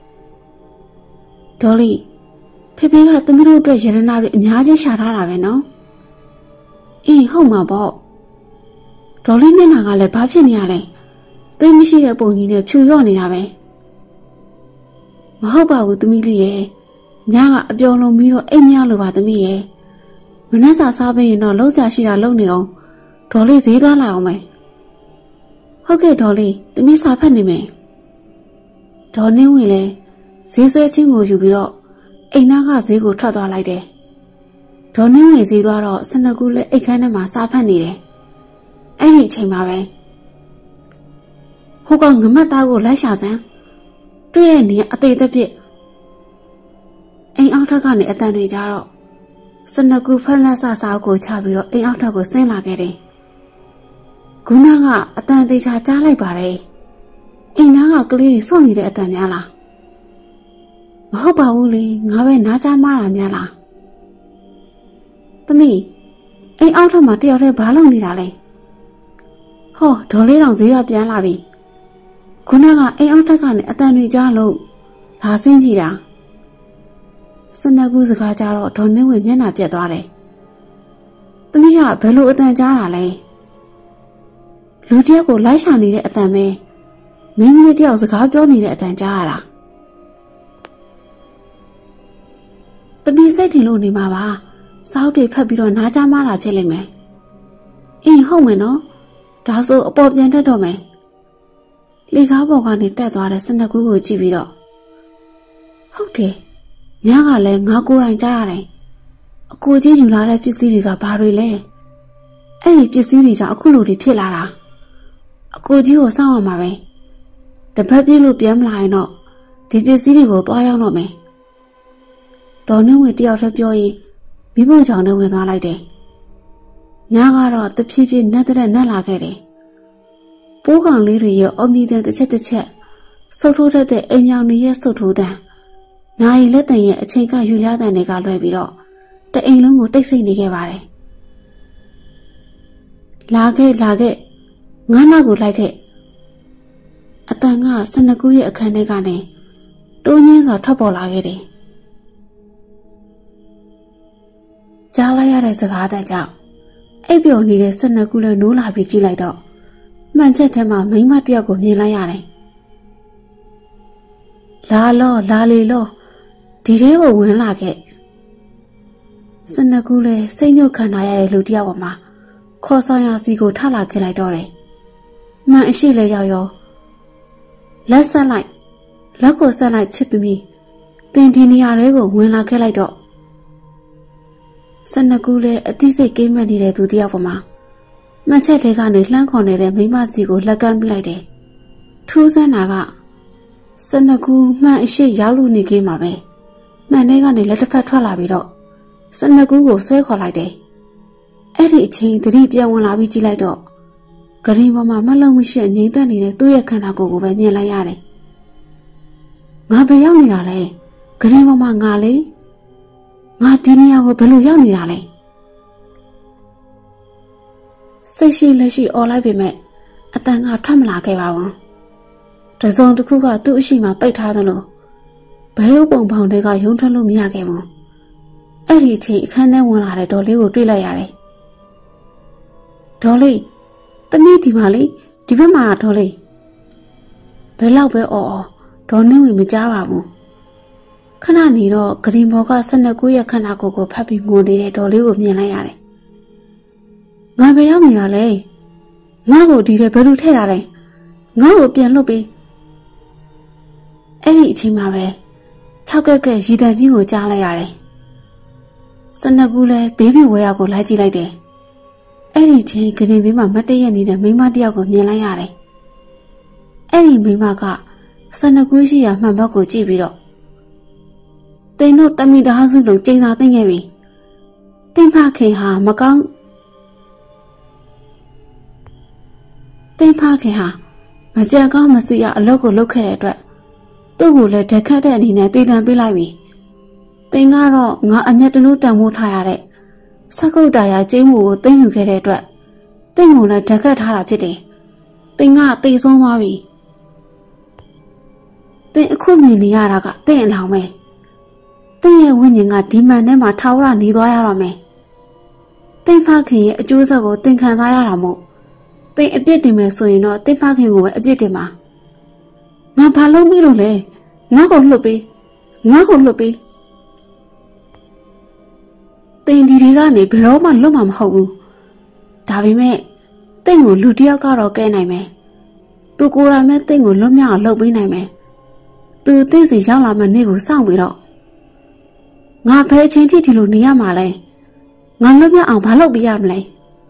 ဒေါ်လေးဖေဖေကသမီးတို့အတွက်ရတနာတွေအများကြီးရှာထားတာပဲနော်အေးဟုတ်မှာပေါ့ဒေါ်လေးမျက်နှာကလည်းဘာဖြစ်နေရလဲသိမရှိတဲ့ပုံကြီးနဲ့ဖြူရော့နေတာပဲမဟုတ်ပါဘူးသမီးလေးရဲ့ညကအပြောင်းလုံးပြီးတော့အိမ်မရလို့ပါသမီးရဲ့မနှက်စာစားပေးရင်တော့လုံးစားရှိတာလုံးနေအောင်ဒေါ်လေးဈေးသွားလာအောင်မယ်ဟုတ်ကဲ့ဒေါ်လေးသမီးစာဖတ်နေမယ်ဒေါ်နှင်းဝင်လဲဈေးဆွဲချင်းကိုယူပြီးတော့အိမ်သားကဈေးကိုထွက်သွားလိုက်တယ်ဒေါ်နှင်းဝင်ဈေးသွားတော့စနကူလည်းအိတ်ခမ်းထဲမှာစာဖတ်နေတယ်အဲ့ဒီအချိန်မှာပဲဟိုကငမတ်သားကိုလိုက်ရှာစမ်းတွေ့တဲ့နေအသေးသက်ပြစ်အိမ်အောက်ထပ်ကနေအတန်တွေကြတော့စနကူဖက်လက်ဆဆာကိုချပြီးတော့အိမ်အောက်ထပ်ကိုဆင်းလာခဲ့တယ်ခုနကအတန်သေးချာကြားလိုက်ပါတယ်အိမ်သားကကလေးတွေစော့နေတဲ့အတန်များလားမဟုတ်ပါဘူးလေငါပဲနားကြားမတာများလားသမီးအိမ်အောက်ထပ်မှာတယောက်တည်းဘာလုပ်နေတာလဲဟောဒေါ်လေးတောင်ဈေးကပြန်လာပြီခုနကအိမ်အောက်ထက်ကနေအတန်တွေကြားလို့လာဆင်းကြည့်တာစနကူစကားကြတော့ဒေါ်နှင်းဝေမျက်နှာပြက်သွားတယ်သမီးကဘယ်လိုအတန်ကြားတာလဲလူတယောက်ကိုလိုက်ရှာနေတဲ့အတန်ပဲမင်းကြီးတယောက်စကားပြောနေတဲ့အတန်ကြားရတာသမီးစိတ်ထင်လို့နေမှာပါစောက်တွေဖက်ပြီးတော့နားကြမှားတာဖြစ်လိမ့်မယ်အေးဟုတ်မယ်နော်ဒါဆိုအပေါ်ပြန်တက်တော့မယ်လေကားပေါ်ကနေတက်သွားတဲ့စနကူကိုကြည့်ပြီးတော့ဟုတ်တယ်ညကလည်းငါကိုယ်တိုင်ကြားရတယ်အကိုကြီးယူလာတဲ့ပစ္စည်းတွေကဘာတွေလဲအဲ့ဒီပစ္စည်းတွေကြောင့်အခုလိုတွေဖြစ်လာတာအကိုကြီးကိုစောင့်ရမှာပဲတပတ်ပြည့်လို့ပြန်မလာရင်တော့ဒီပစ္စည်းတွေကိုသွားရောက်တော့မယ်ဒေါ်နှင်းဝေတယောက်တည်းပြောရင်မိဖို့ချောင်နဲ့ဝင်သွားလိုက်တယ်ညကတော့တဖြည်းဖြည်းနက်တဲ့နက်လာခဲ့တယ်ပိုးကောင်လေးတွေရဲ့အမြင့်တဲ့တစ်ချက်တစ်ချက်ဆုပ်ထိုးတတ်တဲ့အိမ်မြောင်တွေရဲ့ဆုပ်ထိုးတဲ့နိုင်လက်တန်ရဲ့အချိန်ကယူရတဲ့နေကလွှဲပြီးတော့တအိမ်လုံးကိုတိတ်ဆိတ်နေခဲ့ပါတယ်လာခဲ့လာခဲ့ငါးနောက်ကိုလိုက်ခဲ့အတန်ကစနကူရဲ့အခန်းထဲကနေတိုးညင်းစွာထွက်ပေါ်လာခဲ့တယ်ကြားလိုက်ရတဲ့စကားတဲ့ကြောင့်အိပ်ပျော်နေတဲ့စနကူလည်းနိုးလာပြီးကြည့်လိုက်တော့မှန်ချက်ထဲမှာမိန်းမတယောက်ကိုမြင်လိုက်ရတယ်လာလောလာလေလောဒီထဲကိုဝင်လာခဲ့စနကူလည်းစိတ်ညှို့ခံထားရတဲ့လူတယောက်ပေါ်မှာခေါ်ဆောင်ရစီကိုထလာခဲ့လိုက်တော့တယ်မှန်အရှိလဲရောက်ရောလက်ဆက်လိုက်လက်ကိုဆက်လိုက်ချစ်သမီးတင်ဒီနေရာတွေကိုဝင်လာခဲ့လိုက်တော့စနကူလည်းအသိစိတ်ကိမ့်မက်နေတဲ့သူတယောက်ပေါ်မှာမှတ်ချက်လေးကနေလှမ်းခေါ်နေတဲ့မိမစီကိုလက်ကမ်းပြလိုက်တယ်ထူးဆန်းတာကစနကူမှန်အရှိရောက်လို့နေခဲ့မှာပဲမှန်ထဲကနေလက်တစ်ဖက်ထွက်လာပြီးတော့စနကူကိုဆွဲခေါ်လိုက်တယ်အဲ့ဒီအချိန်သတိပြန်ဝင်လာပြီးကြည့်လိုက်တော့ဂရင်ပေါ်မှာမလုံးမရှိငြိမ်သက်နေတဲ့သူ့ရဲ့ခန္ဓာကိုယ်ကိုပဲမြင်လိုက်ရတယ်ငါဘယ်ရောက်နေတာလဲဂရင်ပေါ်မှာငါလေငါဒီနေရာကိုဘယ်လိုရောက်နေတာလဲစိတ်ရှိလက်ရှိအော်လိုက်ပေမဲ့အတန်ကထွက်မလာခဲ့ပါဘူးတစုံတစ်ခုကသူ့အရှိမပိတ်ထားသလိုဘဲဥပုံပေါင်တွေကယုံထွက်လို့မရခဲ့ဘူးအဲ့ဒီအချိန်အခန်းထဲဝင်လာတဲ့ဒေါ်လေးကိုတွေ့လိုက်ရတယ်ဒေါ်လေးတမီးဒီမှာလေဒီဘက်မှာဒေါ်လေးဘယ်လောက်ပဲအော်အော်ဒေါ်နှင်းဝင်မကြားပါဘူးခဏနေတော့ဂရင်ဘော်ကစနကူရဲ့ခန္ဓာကိုယ်ကိုဖတ်ပြီးငိုနေတဲ့ဒေါ်လေးကိုမြင်လိုက်ရတယ်ငါဘယ်ရောက်နေတာလဲငါ့ကိုဒီထဲဘယ်လိုထည့်တာလဲငါ့ကိုပြန်လွတ်ပြီးအဲ့ဒီအချိန်မှာပဲ၆ကက်ကက်ရီတန်ကြီးကိုကြားလိုက်ရတယ်စနကူလည်းဘေးဘီဝဲရကိုလိုက်ကြည့်လိုက်တယ်အဲ့ဒီချိန်ဂရင်ဘေးမှာမတ်တရက်နေတဲ့မိန်းမတယောက်ကိုမြင်လိုက်ရတယ်အဲ့ဒီမိန်းမကစနကူရှိရာမှန်ဘက်ကိုကြည့်ပြီးတော့တင်တို့တမိသားစုလုံးကျင်းသာသိမ့်ခဲ့ပြီတင်ဖခင်ဟာမကောင်းတင်ဖခင်ဟာမကြံကောင်းမစီရအလုပ်ကိုလုပ်ခဲ့တဲ့အတွက်သူ့ကိုလည်းဓာတ်ခတ်တဲ့အနေနဲ့တည်တံပေးလိုက်ပြီတင်ကတော့ငါအမျက်တလို့တန်ဖိုးထားရတဲ့စကုတ်တာယာကျင်းမှုကိုသိမ့်ယူခဲ့တဲ့အတွက်တင်ကိုလည်းဓာတ်ခတ်ထားတာဖြစ်တယ်တင်ကတိတ်ဆုံးသွားပြီတင်အခုမြင်နေရတာကတင်အလောင်းပဲတင်ရဲ့ဝိညာဉ်ကဒီမှန်ထဲမှာထာဝရနေသွားရတော့မယ်တင်ဖခင်ရဲ့အကျိုးဆက်ကိုတင်ခံစားရတာမို့တင်အပြစ်တင်မယ်ဆိုရင်တော့တင်ဖခင်ကိုပဲအပြစ်တင်ပါငါဘာလုပ်မိလို့လဲငါ့ကိုလှုပ်ပေးငါ့ကိုလှုပ်ပေးတင်ဒီတွေကနေဘယ်တော့မှလွတ်မှာမဟုတ်ဘူးဒါပေမဲ့တင့်ကိုလူတယောက်ကတော့ကဲနိုင်မယ်သူကိုယ်တိုင်ပဲတင့်ကိုလွတ်မြောက်အောင်လုပ်ပေးနိုင်မယ်သူတင့်စီရောက်လာမှနေ့ကိုစောင့်ပြီးတော့ငါဘယ်အချိန်ထိဒီလိုနေရမှာလဲငါလွတ်မြောက်အောင်ဘာလုပ်ပေးရမလဲ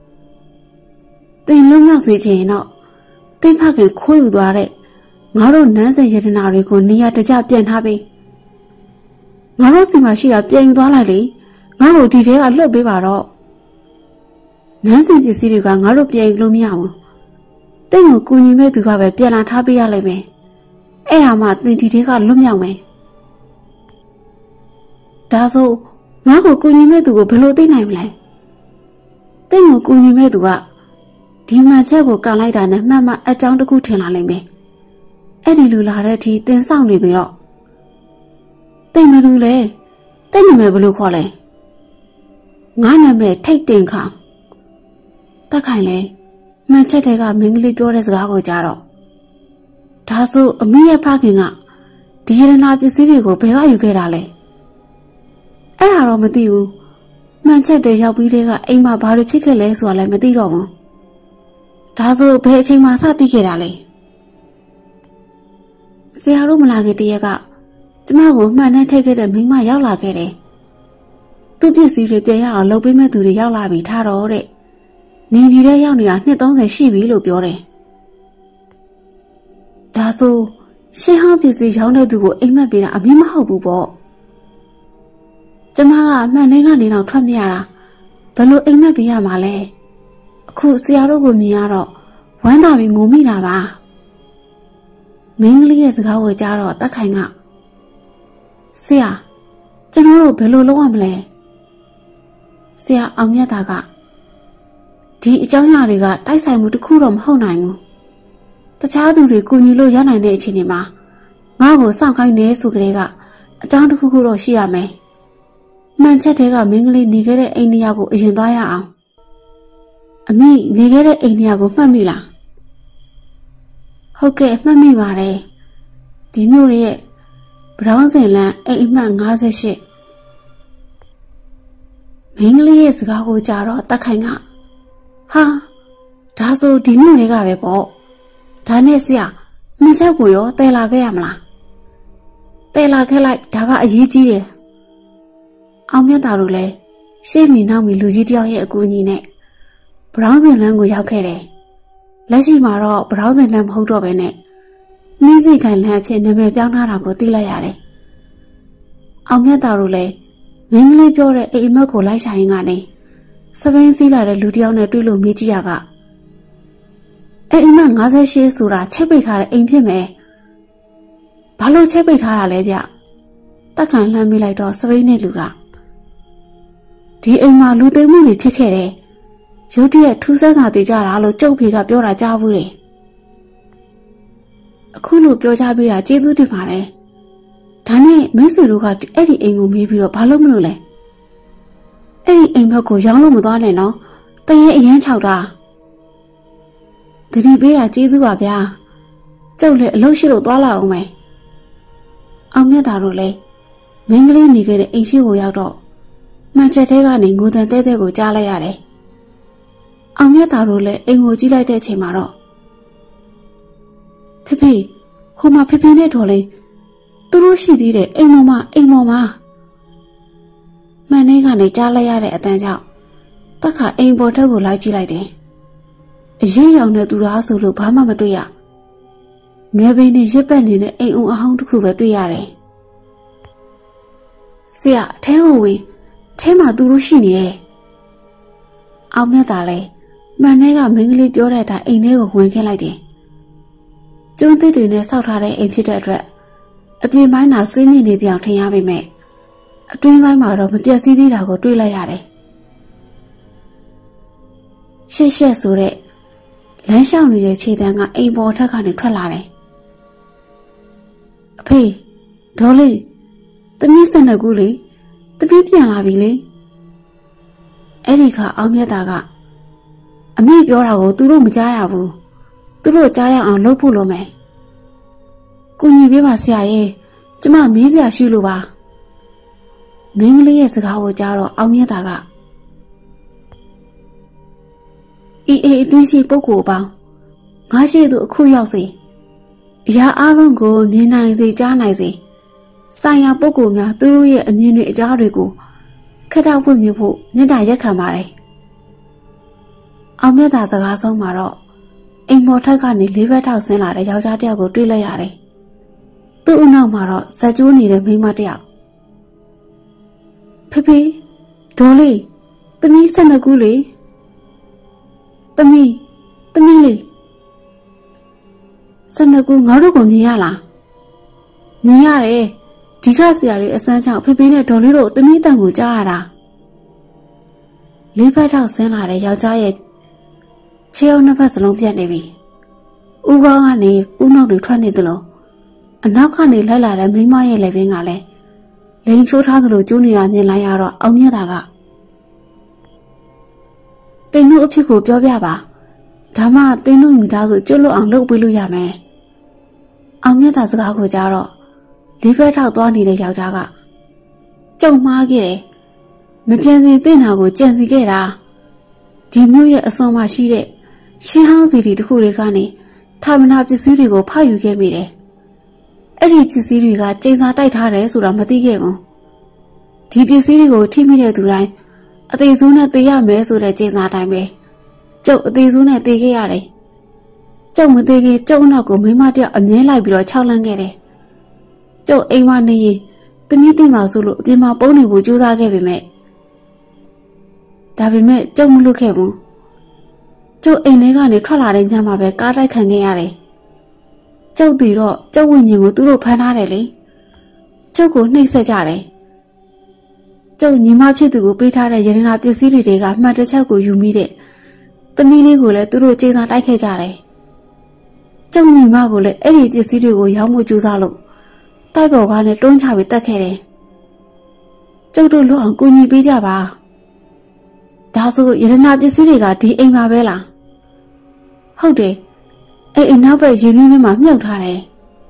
တင်လွတ်မြောက်စေချင်ရင်တော့တင်ဖခင်ခိုးယူသွားတဲ့ငါတို့နန်းစင်ယတနာတွေကိုနေရာတကျပြန်ထားပေးငါတို့စီမှာရှိတာပြန်ယူသွားလိုက်လေငါ့ကိုဒီထဲကလွတ်ပေးပါတော့နန်းစင်ပစ္စည်းတွေကငါတို့ပြန်ယူလို့မရဘူးတင့်ကိုကူညီမဲ့သူကပဲပြန်လာထားပေးရလိမ့်မယ်အဲ့ဒါမှတင်ဒီထဲကလွတ်မြောက်မယ်ဒါဆိုငါ့ကိုကူညီမဲ့သူကိုဘယ်လိုသိနိုင်မလဲတင့်ကိုကူညီမဲ့သူကဒီမှန်ချက်ကိုကန်လိုက်တာနဲ့မှတ်မှအကြောင်းတစ်ခုထင်လာလိမ့်မယ်အဲ့ဒီလူလာတဲ့အထိတင်ဆောင်နေပြီတော့တိတ်မလူလေတိတ်နာမည်ဘယ်လိုခေါ်လဲငါနာမည်ထိတ်တင်ခေါင်တက်ခိုင်လေမှန်ချက်တွေကမင်းကလေးပြောတဲ့စကားကိုကြားတော့ဒါဆိုအမိရဲ့ဖခင်ကဒီရတနာပစ္စည်းတွေကိုဘယ်ကယူခဲ့တာလဲအဲ့ဒါတော့မသိဘူးမှန်ချက်တွေရောက်ပြီးတဲ့ကအိမ်မှာဘာလို့ဖြစ်ခဲ့လဲဆိုတာလည်းမသိတော့ဘူးဒါဆိုဘယ်အချိန်မှစသိခဲ့တာလဲဆရာတို့မလာခင်တရက်ကကျမကိုမှန်နဲ့ထိတ်ခဲ့တဲ့မိမရောက်လာခဲ့တယ်သူ့ပစ္စည်းတွေပြန်ရအောင်လုပ်ပေးမဲ့သူတွေရောက်လာပြီထားတော့တဲ့နေဒီတဲ့ရောက်နေတာနှစ်သုံးဆယ်ရှိပြီလို့ပြောတယ်ဒါဆိုရှင်းဟောင်းပစ္စည်းရောင်းတဲ့သူကိုအိမ်မက်ပေးတာအမေမဟုတ်ဘူးပေါ့ကျမကအမှန်လေးကနေတော့ထွက်မရတာဘယ်လိုအိမ်မက်ပေးရမှာလဲအခုဆရာတို့ကိုမြင်ရတော့ဝမ်းသာပြီးငိုမိတာပါမင်းကလေးရဲ့စကားကိုကြားတော့တက်ခိုင်ကဆရာကျွန်တော်တို့ဘယ်လိုလုပ်ရမလဲဆရာအောင်မြတ်တာကဒီအကြောင်းအရာတွေကတိုက်ဆိုင်မှုတစ်ခုတော့မဟုတ်နိုင်ဘူးတခြားသူတွေကူညီလို့ရနိုင်တဲ့အခြေအနေမှာငါ့ကိုစောင့်ခိုင်းနေဆိုကြတဲ့ကအကြောင်းတစ်ခုခုတော့ရှိရမယ်မှန်ချက်တွေကမင်းကလေးနေခဲ့တဲ့အိမ်နေရာကိုအရင်သွားရအောင်အမိနေခဲ့တဲ့အိမ်နေရာကိုမှတ်မိလားဟုတ်ကဲ့မှတ်မိပါတယ်ဒီမျိုးရဲ့ဘရောင်းစင်လန်းအိမ်အမှတ်၅၈မင်းကလေးရဲ့စကားကိုကြားတော့တက်ခိုင်ကဟာဒါဆိုဒီမျိုးတွေကပဲပေါ့ဒါနဲ့ဆရာမင်းချက်ကိုရောတဲလာခဲ့ရမလားတဲလာခဲ့လိုက်ဒါကအရေးကြီးတယ်အောင်မြတ်တာတို့လည်းရှေ့မီနောက်မီလူကြီးတယောက်ရဲ့အကူအညီနဲ့ဘရောင်းစင်လန်းကိုရောက်ခဲ့တယ်လက်ရှိမှာတော့ဘရောင်းစင်လန်းမဟုတ်တော့ပဲနဲ့နှင်းစီခိုင်လန်းအဖြစ်နာမည်ပြောင်းထားတာကိုသိလိုက်ရတယ်အောင်မြတ်တာတို့လည်းမင်းကလေးပြောတဲ့အိမ်မက်ကိုလိုက်ရှာရင်းကနေစပိန်စီးလာတဲ့လူတယောက်နဲ့တွေ့လို့မေးကြည့်ရကအိမ်မက်၅၈ဆိုတာချက်ပိတ်ထားတဲ့အိမ်ဖြစ်မယ်ဘာလို့ချက်ပိတ်ထားတာလဲဗျတက်ခံလှမ်းမိလိုက်တော့စပိန်နဲ့လူကဒီအိမ်မှာလူသိမ်းမှုတွေဖြစ်ခဲ့တယ်ရုတ်တရက်ထူးဆန်းစွာတည်ကြတာလို့ကျုပ်ဖေကပြောတာကြားဘူးတယ်အခုလိုပြောကြပေးတာကျေးဇူးတင်ပါတယ်ဒါနဲ့မင်းဆွေတို့ကအဲ့ဒီအိမ်ကိုမေးပြီးတော့ဘာလို့မလို့လဲအဲ့ဒီအိမ်ဘက်ကိုရောင်းလို့မသွားနဲ့နော်တရေအရင်ချောက်တာတတိပေးတာကျေးဇူးပါဗျာကျုပ်လည်းအလုပ်ရှိလို့သွားလာအောင်မယ်အောင်မြတ်တာတို့လည်းမင်းကလေးနေခဲ့တဲ့အိမ်ရှိကိုရောက်တော့မှန်ချက်တဲကနေငိုတန်တဲတဲကိုကြားလိုက်ရတယ်အောင်မြတ်တာတို့လည်းအိမ်ကိုကြည့်လိုက်တဲ့အချိန်မှာတော့ဖေဖေဟိုမှာဖေဖေနဲ့တော်လေးသူတို့ရှိသေးတယ်အိမ်ပေါ်မှာအိမ်ပေါ်မှာမှန်နေကနေကြားလိုက်ရတဲ့အတန်းကြောင့်တက်ခါအိမ်ပေါ်ထက်ကိုလိုက်ကြည့်လိုက်တယ်အရေးရောင်တဲ့သူသားဆိုလို့ဘာမှမတွေ့ရနွယ်ပင်နဲ့ရစ်ပတ်နေတဲ့အိမ်အောင်အဟောင်းတစ်ခုပဲတွေ့ရတယ်ဆရာအထဲကိုဝင်ထဲမှာသူတို့ရှိနေတယ်အောင်မြတ်တာလဲမှန်နေကမင်းကလေးပြောတဲ့အတိုင်းအိမ်ထဲကိုဝင်ခဲ့လိုက်တယ်ကျွန်းသစ်တွေနဲ့ဆောက်ထားတဲ့အိမ်ဖြစ်တဲ့အတွက်အပြင်ပိုင်းသာဆွေးမြေ့နေတဲ့အထင်ရပေမဲ့အတွင်းပိုင်းမှာတော့မပြတ်စည်းသေးတာကိုတွေ့လိုက်ရတယ်ရှက်ရှက်ဆိုတဲ့လမ်းလျှောက်နေတဲ့ခြေတန်းကအိမ်ပေါ်ထက်ကနေထွက်လာတယ်အဖေဒေါ်လေးသမီးစံတကူလေသမီးပြန်လာပြီလေအဲ့ဒီခါအောင်မြတ်တာကအမိပြောတာကိုသူတို့မကြားရဘူးသူတို့ကြားရအောင်လုပ်ဖို့လိုမယ်ကူညီပေးပါဆရာရဲ့ကျမမေးစရာရှိလို့ပါမင်းကလေးရဲ့စကားကိုကြားတော့အောင်မြတ်တာကအေးအေးအတွင်းရှိပုဂ္ဂိုလ်အပေါင်းငါရှိသူအခုရောက်စေအရာအလုံးကိုမြင်နိုင်စေကြားနိုင်စေဆိုင်ရာပုဂ္ဂိုလ်များသူတို့ရဲ့အမြင်တွေအကြားတွေကိုခက်ထောက်ဖွင့်ပြဖို့မြတ်တာရက်ခံပါတယ်အောင်မြတ်တာစကားဆုံးမှာတော့အိမ်ပေါ်ထက်ကနေလေးဘက်ထောက်ဆင်းလာတဲ့ယောက်ျားတစ်ယောက်ကိုတွေ့လိုက်ရတယ်သူ့အနောက်မှာတော့ဇက်ကျိုးနေတဲ့မိန်းမတစ်ယောက်ဖေဖေဒေါ်လေးသမီးဆက်နှစ်ကူလေသမီးသမီးလေးဆက်နှစ်ကူငါတို့ကိုမြင်ရလားမြင်ရတယ်ဒီကဆရာတွေအစမ်းကြောင့်ဖေဖေနဲ့ဒေါ်လေးတို့သမီးတန်ကိုကြားရတာလေးဘက်ထောက်ဆင်းလာတဲ့ယောက်ျားရဲ့ခြေအုပ်နှစ်ဖက်စလုံးပြတ်နေပြီဦးကောင်းကနေဦးနှုတ်တွေထွက်နေသလိုအနောက်ကနေလိုက်လာတဲ့မိမရဲ့လက်ပင်ကလည်းလိန်ချိုးထားသလိုကျိုးနေတာမြင်လိုက်ရတော့အောင်မြတ်တာကတင်တို့အဖြစ်ကိုပြောပြပါဒါမှတင်တို့မိသားစုကျွတ်လွတ်အောင်လုပ်ပေးလို့ရမယ်အောင်မြတ်တာစကားကိုကြားတော့လေးဘက်ထောက်သွားနေတဲ့ယောက်ျားကကြုံမှားခဲ့တယ်မကြံစီတင်တာကိုကြံစီခဲ့တာဒီမျိုးရဲ့အစွန်မှရှိတဲ့ရှင်းဟောင်းစီတီတစ်ခုတွေကနေထာမနာပစ္စည်းတွေကိုဖောက်ယူခဲ့မိတယ်အဲ့ဒီပစ္စည်းတွေကကျင်းစာတိုက်ထားတယ်ဆိုတာမသိခဲ့ဘူးဒီပစ္စည်းတွေကိုထိမိတဲ့သူတိုင်းအသေးစိုးနဲ့သေရမယ်ဆိုတဲ့ကျင်းစာတိုင်းပဲကျုပ်အသေးစိုးနဲ့သေခဲ့ရတယ်ကျုပ်မသေးခင်ကျုပ်နောက်ကိုမိမတယောက်အမြဲလိုက်ပြီးတော့ခြောက်လန့်ခဲ့တယ်ကျုပ်အိမ်မနေရင်သမီးသိမှဆိုလို့အပြင်မှာပုံနေဖို့ကြိုးစားခဲ့ပေမဲ့ဒါပေမဲ့ကျုပ်မလွတ်ခဲ့ဘူးကျုပ်အိမ်ထဲကနေထွက်လာတဲ့ညမှာပဲကားတိုက်ခံခဲ့ရတယ်ကျုပ်တည်တော့ကျုပ်ဝိညာဉ်ကိုသူတို့ဖမ်းထားတယ်လေကျုပ်ကိုနှိပ်စက်ကြတယ်ကျုပ်ညီမဖြစ်သူကိုပေးထားတဲ့ရတနာပစ္စည်းတွေကမှတ်တစ်ချက်ကိုယူမိတဲ့သမီးလေးကိုလည်းသူတို့ကြေးစားတိုက်ခဲ့ကြတယ်ကျုပ်ညီမကိုလည်းအဲ့ဒီပစ္စည်းတွေကိုရောင်းဖို့ကြိုးစားလို့တိုက်ပေါ်ကားနဲ့တွန်းချပြီးတတ်ခဲ့တယ်ကျုပ်တို့လွတ်အောင်ကူညီပေးကြပါဒါဆိုရတနာပစ္စည်းတွေကဒီအိမ်မှာပဲလားဟုတ်တယ်အဲ့အိမ်နောက်ဘက်ရင်နှင်းထဲမှာမြုပ်ထားတယ်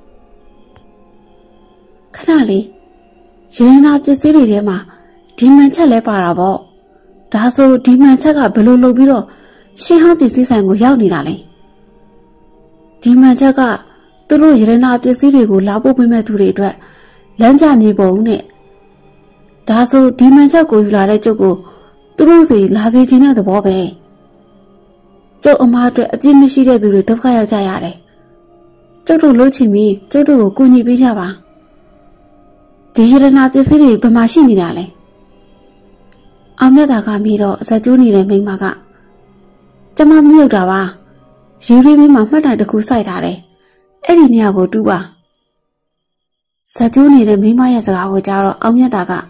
ခဏလေးရတနာပစ္စည်းတွေထဲမှာဒီမှန်ချက်လဲပါတာပေါ့ဒါဆိုဒီမှန်ချက်ကဘယ်လိုလုပ်ပြီးတော့ရှင်းဟောင်းပစ္စည်းဆိုင်ကိုရောက်နေတာလဲဒီမှန်ချက်ကသူတို့ရတနာပစ္စည်းတွေကိုလာပို့ပေးမဲ့သူတွေအတွက်လမ်းပြမြေပုံနဲ့ဒါဆိုဒီမှန်ချက်ကိုယူလာတဲ့ကျုပ်ကိုသူတို့စီလာစေခြင်းတဲ့သဘောပဲကျုပ်အမားအတွက်အပြစ်မရှိတဲ့သူတွေဒုက္ခရောက်ကြရတယ်ကျုပ်တို့လို့ချင်ပြီးကျုပ်တို့ကိုကူညီပေးကြပါဒီရတနာပစ္စည်းတွေဘယ်မှာရှိနေတာလဲအောင်မြတ်တာကပြီးတော့ဇက်ကျိုးနေတဲ့မိန်းမကကျမမမြုပ်တာပါယူရီမင်းမှာမှတ်တိုင်တစ်ခုစိုက်ထားတယ်အဲ့ဒီနေရာကိုတူးပါဇက်ကျိုးနေတဲ့မိန်းမရဲ့စကားကိုကြားတော့အောင်မြတ်တာက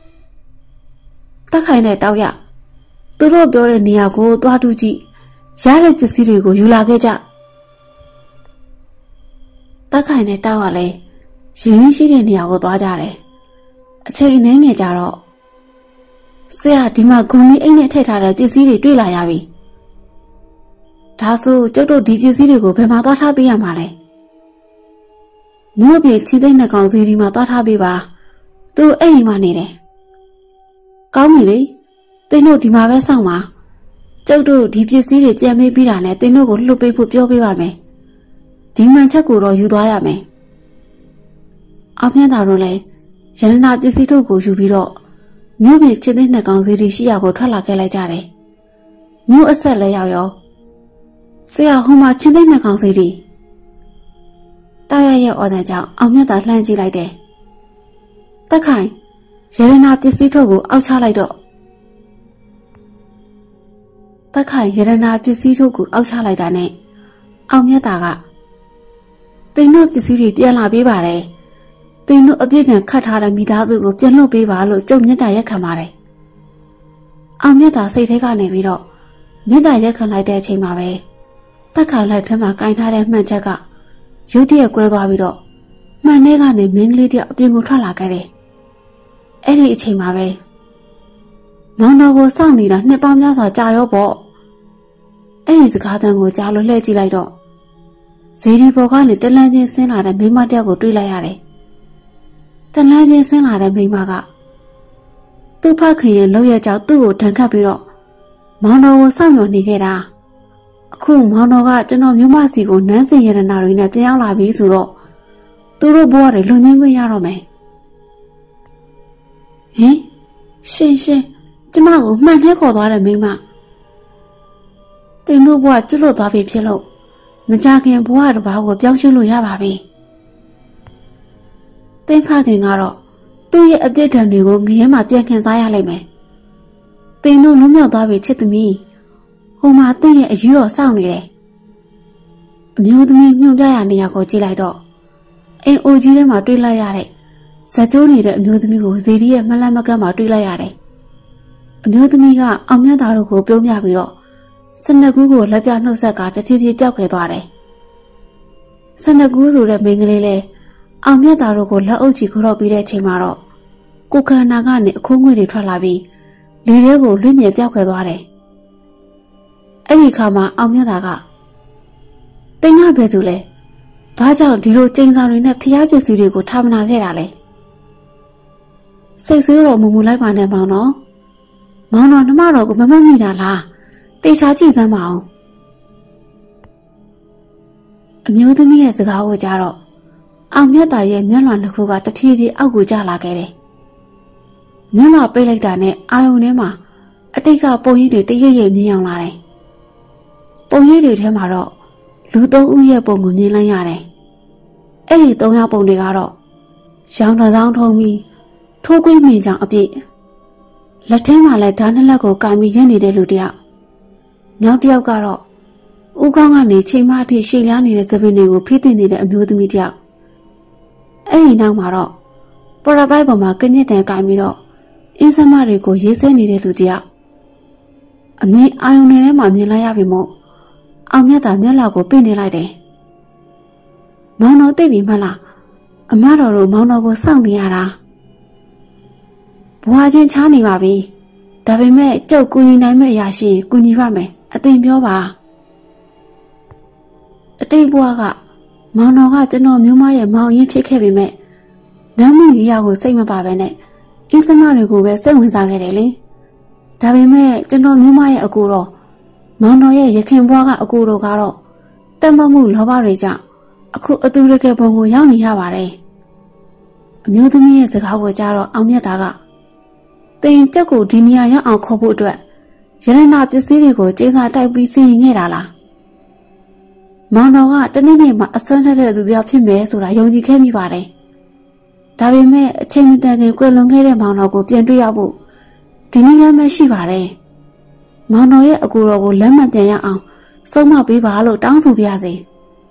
တက်ခိုင်တဲ့တောက်ရသူတို့ပြောတဲ့နေရာကိုသွားတူးကြည့်ရတဲ့ပစ္စည်းတွေကိုယူလာခဲ့ကြတက်ခိုင်တဲ့တောက်ကလည်းရင်ရင်းရှိတဲ့နေရာကိုသွားကြတယ်အချိန်အနည်းငယ်ကြာတော့ဆရာဒီမှာဂုံမီအိတ်နဲ့ထည့်ထားတဲ့ပစ္စည်းတွေတွေ့လာရပြီဒါဆိုကျုပ်တို့ဒီပစ္စည်းတွေကိုဘယ်မှာသွားထားပေးရမှာလဲမြို့ပြည်ချီသိမ့်တဲ့ကောင်စီဒီမှာသွားထားပေးပါသူတို့အဲ့ဒီမှာနေတယ်ကောင်းပြီလေတင်းတို့ဒီမှာပဲစောင့်ပါကျုပ်တို့ဒီပစ္စည်းတွေပြန်ပေးပြီးတာနဲ့တင်းတို့ကိုလှုပ်ပေးဖို့ပြောပေးပါမယ်ဒီမှန်ချက်ကိုတော့ယူသွားရမယ်အောင်မြတ်တာတို့လည်းရတနာပစ္စည်းတို့ကိုယူပြီးတော့မြို့ပြည်ချစ်တဲ့နှစ်ကောင်စီတွေရှိရာကိုထွက်လာခဲ့လိုက်ကြတယ်မြို့အဆက်လဲရောက်ရောဆရာဟိုမှာချစ်တဲ့နှစ်ကောင်စီတွေတာရရဲ့အော်တဲ့ကြောင့်အောင်မြတ်တာလှမ်းကြည့်လိုက်တယ်တက်ခိုင်ရတနာပစ္စည်းတို့ကိုအောက်ချလိုက်တော့တက်ခိုင်ရတနာပစ္စည်းတို့ကိုအောက်ချလိုက်တာနဲ့အောင်မြတ်တာကတင်တို့ပစ္စည်းတွေပြန်လာပေးပါတယ်တင်တို့အပြစ်နဲ့ခတ်ထားတဲ့မိသားစုကိုပြန်လွှတ်ပေးပါလို့ကြုံမြတ်တာရက်ခံပါတယ်အောင်မြတ်တာစိတ်ထဲကနေပြီးတော့မြတ်တာရက်ခံလိုက်တဲ့အချိန်မှာပဲတက်ခိုင်လက်ထဲမှာကင်ထားတဲ့မှန်ချက်ကရုတ်တရက်ကွဲသွားပြီးတော့မှန်ထဲကနေမင်းကလေးတယောက်အပြင်ကိုထွက်လာခဲ့တယ်အဲ့ဒီအချိန်မှာပဲမောင်တော်ကိုစောင့်နေတာနှစ်ပေါင်းများစွာကြာရောပေါ့အဲ့ဒီစကားသံကိုကြားလို့လှည့်ကြည့်လိုက်တော့ဇီဒီပေါ်ကနေတလန်းချင်းဆင်းလာတဲ့မိန်းမတယောက်ကိုတွေ့လိုက်ရတယ်တလန်းချင်းဆင်းလာတဲ့မိန်းမကသူ့ဖခင်ရဲ့လောက်ရကြောင့်သူ့ကိုဒဏ်ခတ်ပြီးတော့မောင်တော်ကိုစောင့်မျှော်နေခဲ့တာအခုမောင်တော်ကကျွန်တော်မျိုးမစီကိုနန်းစင်ရတနာတွေနဲ့ပြန်ရောက်လာပြီဆိုတော့သူတို့ဘဝတွေလွန်ငင်းခွင့်ရတော့မယ်ဟင်ရှင်ရှင်ကျမကိုမှန်ထဲခေါ်သွားတဲ့မိန်းမတင်တို့ဘဝကျွတ်လွတ်သွားပြီဖြစ်လို့မကြခင်ဘဝတစ်ပါးကိုပြောင်းရွှေ့လို့ရပါပြီတင်ဖခင်ကတော့သူ့ရဲ့အပြစ်ဒဏ်တွေကိုငရဲမှာပြန်ခံစားရလိမ့်မယ်တင်တို့လွတ်မြောက်သွားပြီချစ်သမီးဟိုမှာတင့်ရဲ့အယူတော်စောင့်နေတယ်အမျိုးသမီးညွှန်ပြရနေရကိုကြည့်လိုက်တော့အိမ်အိုကြီးထဲမှာတွေ့လိုက်ရတဲ့ဇက်ကျိုးနေတဲ့အမျိုးသမီးကိုဇေဒီရဲ့မလန့်မကန့်မှာတွေ့လိုက်ရတယ်အမျိုးသမီးကအောင်မြတ်သားတို့ကိုပြုံးပြပြီးတော့စနကူးကိုလက်ပြနှုတ်ဆက်ကတဖြည်းဖြည်းပျောက်ခဲ့သွားတယ်စနကူးဆိုတဲ့မိန်းကလေးလည်းအောင်မြတ်သားတို့ကိုလက်အုပ်ချီခိုးတော့ပြီးတဲ့အချိန်မှာတော့ကိုခန္ဓာကနေအခိုးငွေတွေထွက်လာပြီးလေထဲကိုလွင့်မြေပြောက်ခွဲသွားတယ်။အဲ့ဒီခါမှာအောင်မြတ်သားကတင်ငါပဲသူလဲဘာကြောင့်ဒီလိုကျင်းဆောင်တွေနဲ့ဖျားပစ္စည်းတွေကိုထားမနာခဲ့တာလဲ။စိတ်ဆိုးတော့မူမူလိုက်ပါနဲ့မောင်တော်။မောင်တော်နှမတော်ကိုမမတ်မိတာလား။တေချာကြည့်စမ်းပါအောင်။အမျိုးသမီးရဲ့စကားကိုကြားတော့အောင်မြတ်သားရဲ့မျက်လွှာနှစ်ခုကတဖြည်းဖြည်းအောက်ကိုကျလာခဲ့တယ်။မျက်လွှာပိတ်လိုက်တာနဲ့အာယုန်ထဲမှာအတိတ်ကပုံရိပ်တွေတရရိပ်မြင်အောင်လာတယ်။ပုံရိပ်တွေထဲမှာတော့လူသုံးဦးရဲ့ပုံကိုမြင်လိုက်ရတယ်။အဲ့ဒီသုံးယောက်ပုံတွေကတော့ရောင်တစောင်းထုံးပြီးထိုးကွေးမြင်ကြောင်အပြည့်လက်ထဲမှာလည်းဓာတ်နှစ်လက်ကိုကင်ပြီးရနေတဲ့လူတယောက်နောက်တစ်ယောက်ကတော့ဦးခေါင်းကနေချိန်မအထိရှည်လျားနေတဲ့သပင်တွေကိုဖိသိနေတဲ့အမျိုးသမီးတယောက်အဲ့ဒီနောက်မှာတော့ပရပိုက်ပေါ်မှာကညစ်တန်ကင်ပြီးတော့အင်းစမတွေကိုရေးဆွဲနေတဲ့လူတယောက်အမြင်အာယုန်ထဲမှာမြင်လိုက်ရပြီမို့အောင်မြတ်သာမျက်လောက်ကိုပင့်နေလိုက်တယ်မောင်တော်သိပြီမလားအမတော်တို့မောင်တော်ကိုစောင့်နေရတာဘွားချင်းချားနေပါပြီဒါပေမဲ့ကျုပ်ကူညီနိုင်မဲ့အရာရှိကူညီပါမယ်အသိပြောပါအတိတ်ဘွားကမောင်တော်ကကျွန်တော်မျိုးမရဲ့မောင်ရင်ဖြစ်ခဲ့ပေမဲ့နမ်းမှုကြီးရကိုစိတ်မပါပဲနဲ့အင်းစမတွေကိုပဲစိတ်ဝင်စားခဲ့တယ်လေဒါပေမဲ့ကျွန်တော်မျိုးမရဲ့အကူတော့မောင်တော်ရဲ့ရခင်ဘွားကအကူတော်ကတော့တက်မမှုလောဘတွေကြောင့်အခုအတူတကယ်ပုံကိုရောက်နေရပါတယ်အမျိုးသမီးရဲ့စကားကိုကြားတော့အောင်မြတ်သားကတင်ကြက်ကိုဒီနေရာရောက်အောင်ခေါ်ဖို့အတွက်ရတနာပစ္စည်းတွေကိုကျင်းစာတိုက်ပြီးစီရင်ခဲ့တာလားမောင်တော်ကတနေ့နေ့မှာအစွမ်းထက်တဲ့သူတယောက်ဖြစ်မယ်ဆိုတာယုံကြည်ခဲ့မိပါတယ်ဒါပေမဲ့အချိန်မတန်ခင်ကွယ်လွန်ခဲ့တဲ့မောင်တော်ကိုပြန်တွေ့ရဖို့ဒီနည်းလမ်းပဲရှိပါတယ်မောင်တော်ရဲ့အကူတော်ကိုလက်မှတ်ပြန်ရအောင်ဆုံးမပေးပါလို့တောင်းဆိုပြရစီ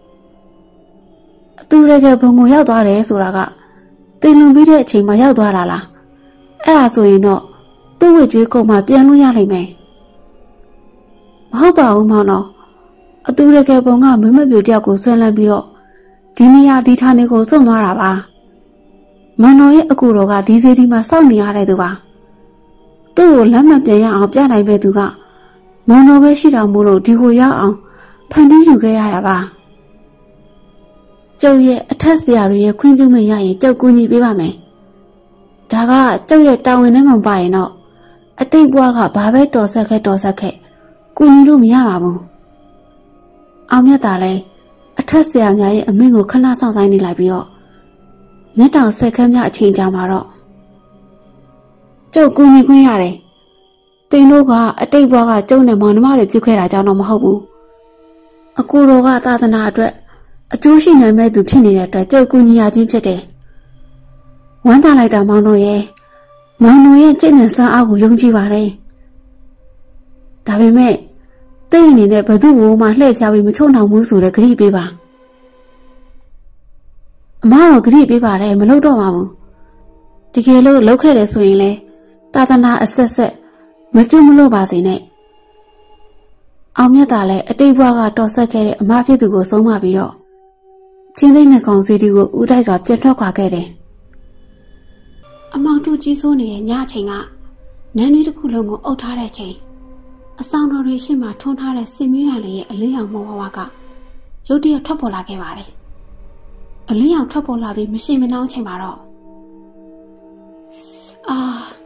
အတူတကယ်ဘုံကိုရောက်သွားတယ်ဆိုတာကတင်လွန်ပြီးတဲ့အချိန်မှာရောက်သွားတာလားအဲ့ဒါဆိုရင်တော့သူ့ဝိကျွေးကုန်မှပြန်လို့ရလိမ့်မယ်မဟုတ်ပါဘူးမောင်တော်အတူတကယ်ပုံကမမပြူတယောက်ကိုဆွဲလန်းပြီးတော့ဒီနေရာဒီဌာနေကိုစွန့်သွားတာပါမောင်တော်ရဲ့အကူတော်ကဒီစီဒီမှာစောင့်နေရတဲ့သူပါသူ့ကိုလက်မှတ်ပြန်ရအောင်ပြနိုင်မဲ့သူကမောင်တော်ပဲရှိတော်မူလို့ဒီကိုရောက်အောင်ဖန်တီးယူခဲ့ရတာပါကျုပ်ရဲ့အထက်ဆရာတွေရဲ့ခွင့်ပြုမိတ်ရရင်ကျုပ်ကူညီပေးပါမယ်ဒါကကျုပ်ရဲ့တာဝန်နဲ့မှမပါရင်တော့အတိတ်ဘဝကဘာပဲတော်ဆက်ခဲ့တော်ဆက်ခဲ့ကူညီလို့မရပါဘူးအောင်မြတ်သားလည်းအထက်ဆရာများရဲ့အမိန့်ကိုခဏဆောင်ဆိုင်နေလိုက်ပြီးတော့ညက်တောင်ဆက်ခန်းများအချိန်ကြာမှာတော့ကျုပ်ကူညီခွင့်ရတယ်တင်တို့ကအတိတ်ဘဝကကျုပ်နဲ့မောင်နှမတွေပြုခဲ့တာကြောင့်တော့မဟုတ်ဘူးအကူတော်ကသာသနာအတွက်အကျိုးရှိနိုင်မဲ့သူဖြစ်နေတဲ့အတွက်ကျုပ်ကူညီရခြင်းဖြစ်တယ်ဝမ်းသာလိုက်တာမောင်တို့ရဲ့မောင်တို့ရဲ့จิตနဲ့စွမ်းအားကိုယုံကြည်ပါတယ်ဒါပေမဲ့တိတ်အနေနဲ့ဘသူ့ကိုမှလှည့်ဖြားပြီးမချုံနှောင်ဘူးဆိုတဲ့ဂရိပေးပါအမတော်ဂရိပေးပါတယ်မလုပ်တော့ပါဘူးတကယ်လို့လုပ်ခဲ့တယ်ဆိုရင်လေသာသနာအဆက်ဆက်မကျွတ်မလို့ပါစေနဲ့အောင်မြတ်သားလည်းအတိတ်ဘဝကတော်ဆက်ခဲ့တဲ့အမဖြစ်သူကိုဆုံးမပြီးတော့ချင်းသိန်းနဲ့ကောင်စီတီကိုဦးတိုက်ကပြတ်ထွက်ခွာခဲ့တယ်အမောင်တူကြီးစိုးနေတဲ့ညအချိန်ကနန်းလေးတစ်ခုလုံးကိုအုပ်ထားတဲ့ချိန်အဆောင်တော်တွေရှေ့မှာထုံးထားတဲ့စင်မီးတန်လေးရဲ့အလင်းရောင်မောဝါကရုတ်တရက်ထွက်ပေါ်လာခဲ့ပါတယ်အလင်းရောင်ထွက်ပေါ်လာပြီးမရှိမနှောင်းချိန်မှာတော့အာ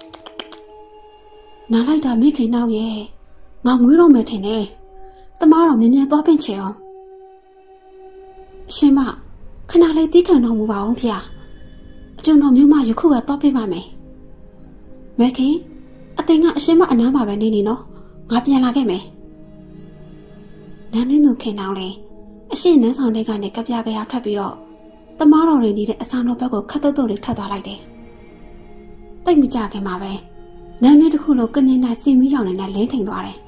နားလိုက်တာမိခင်နောက်ရဲ့ငါမွေးတော့မယ်ထင်တယ်တမားတော်မြင်မြန်သွားပင့်ချင်အောင်အရှင်မခဏလေးတီးခံတော်မူပါအောင်ဖေအကျွန်တော်မျိုးမယခုပဲသွားပေးပါမယ်မခင်အသိကအရှင်မအနားမှာပဲနေနေနော်ငါပြန်လာခဲ့မယ်နန်းရင်းသူခင်တောင်းလေအရှင်နန်းဆောင်တွေကနေကပြကရထွက်ပြီးတော့တမားတော်တွေနေတဲ့အဆောင်တော်ဘက်ကိုခတ်တုတ်တုတ်လေးထွက်သွားလိုက်တယ်တိတ်မကြခင်မှာပဲနန်းရင်းတစ်ခုလုံးကငင်းနိုင်စီမီးရောင်နဲ့လင်းထိန်သွားတယ်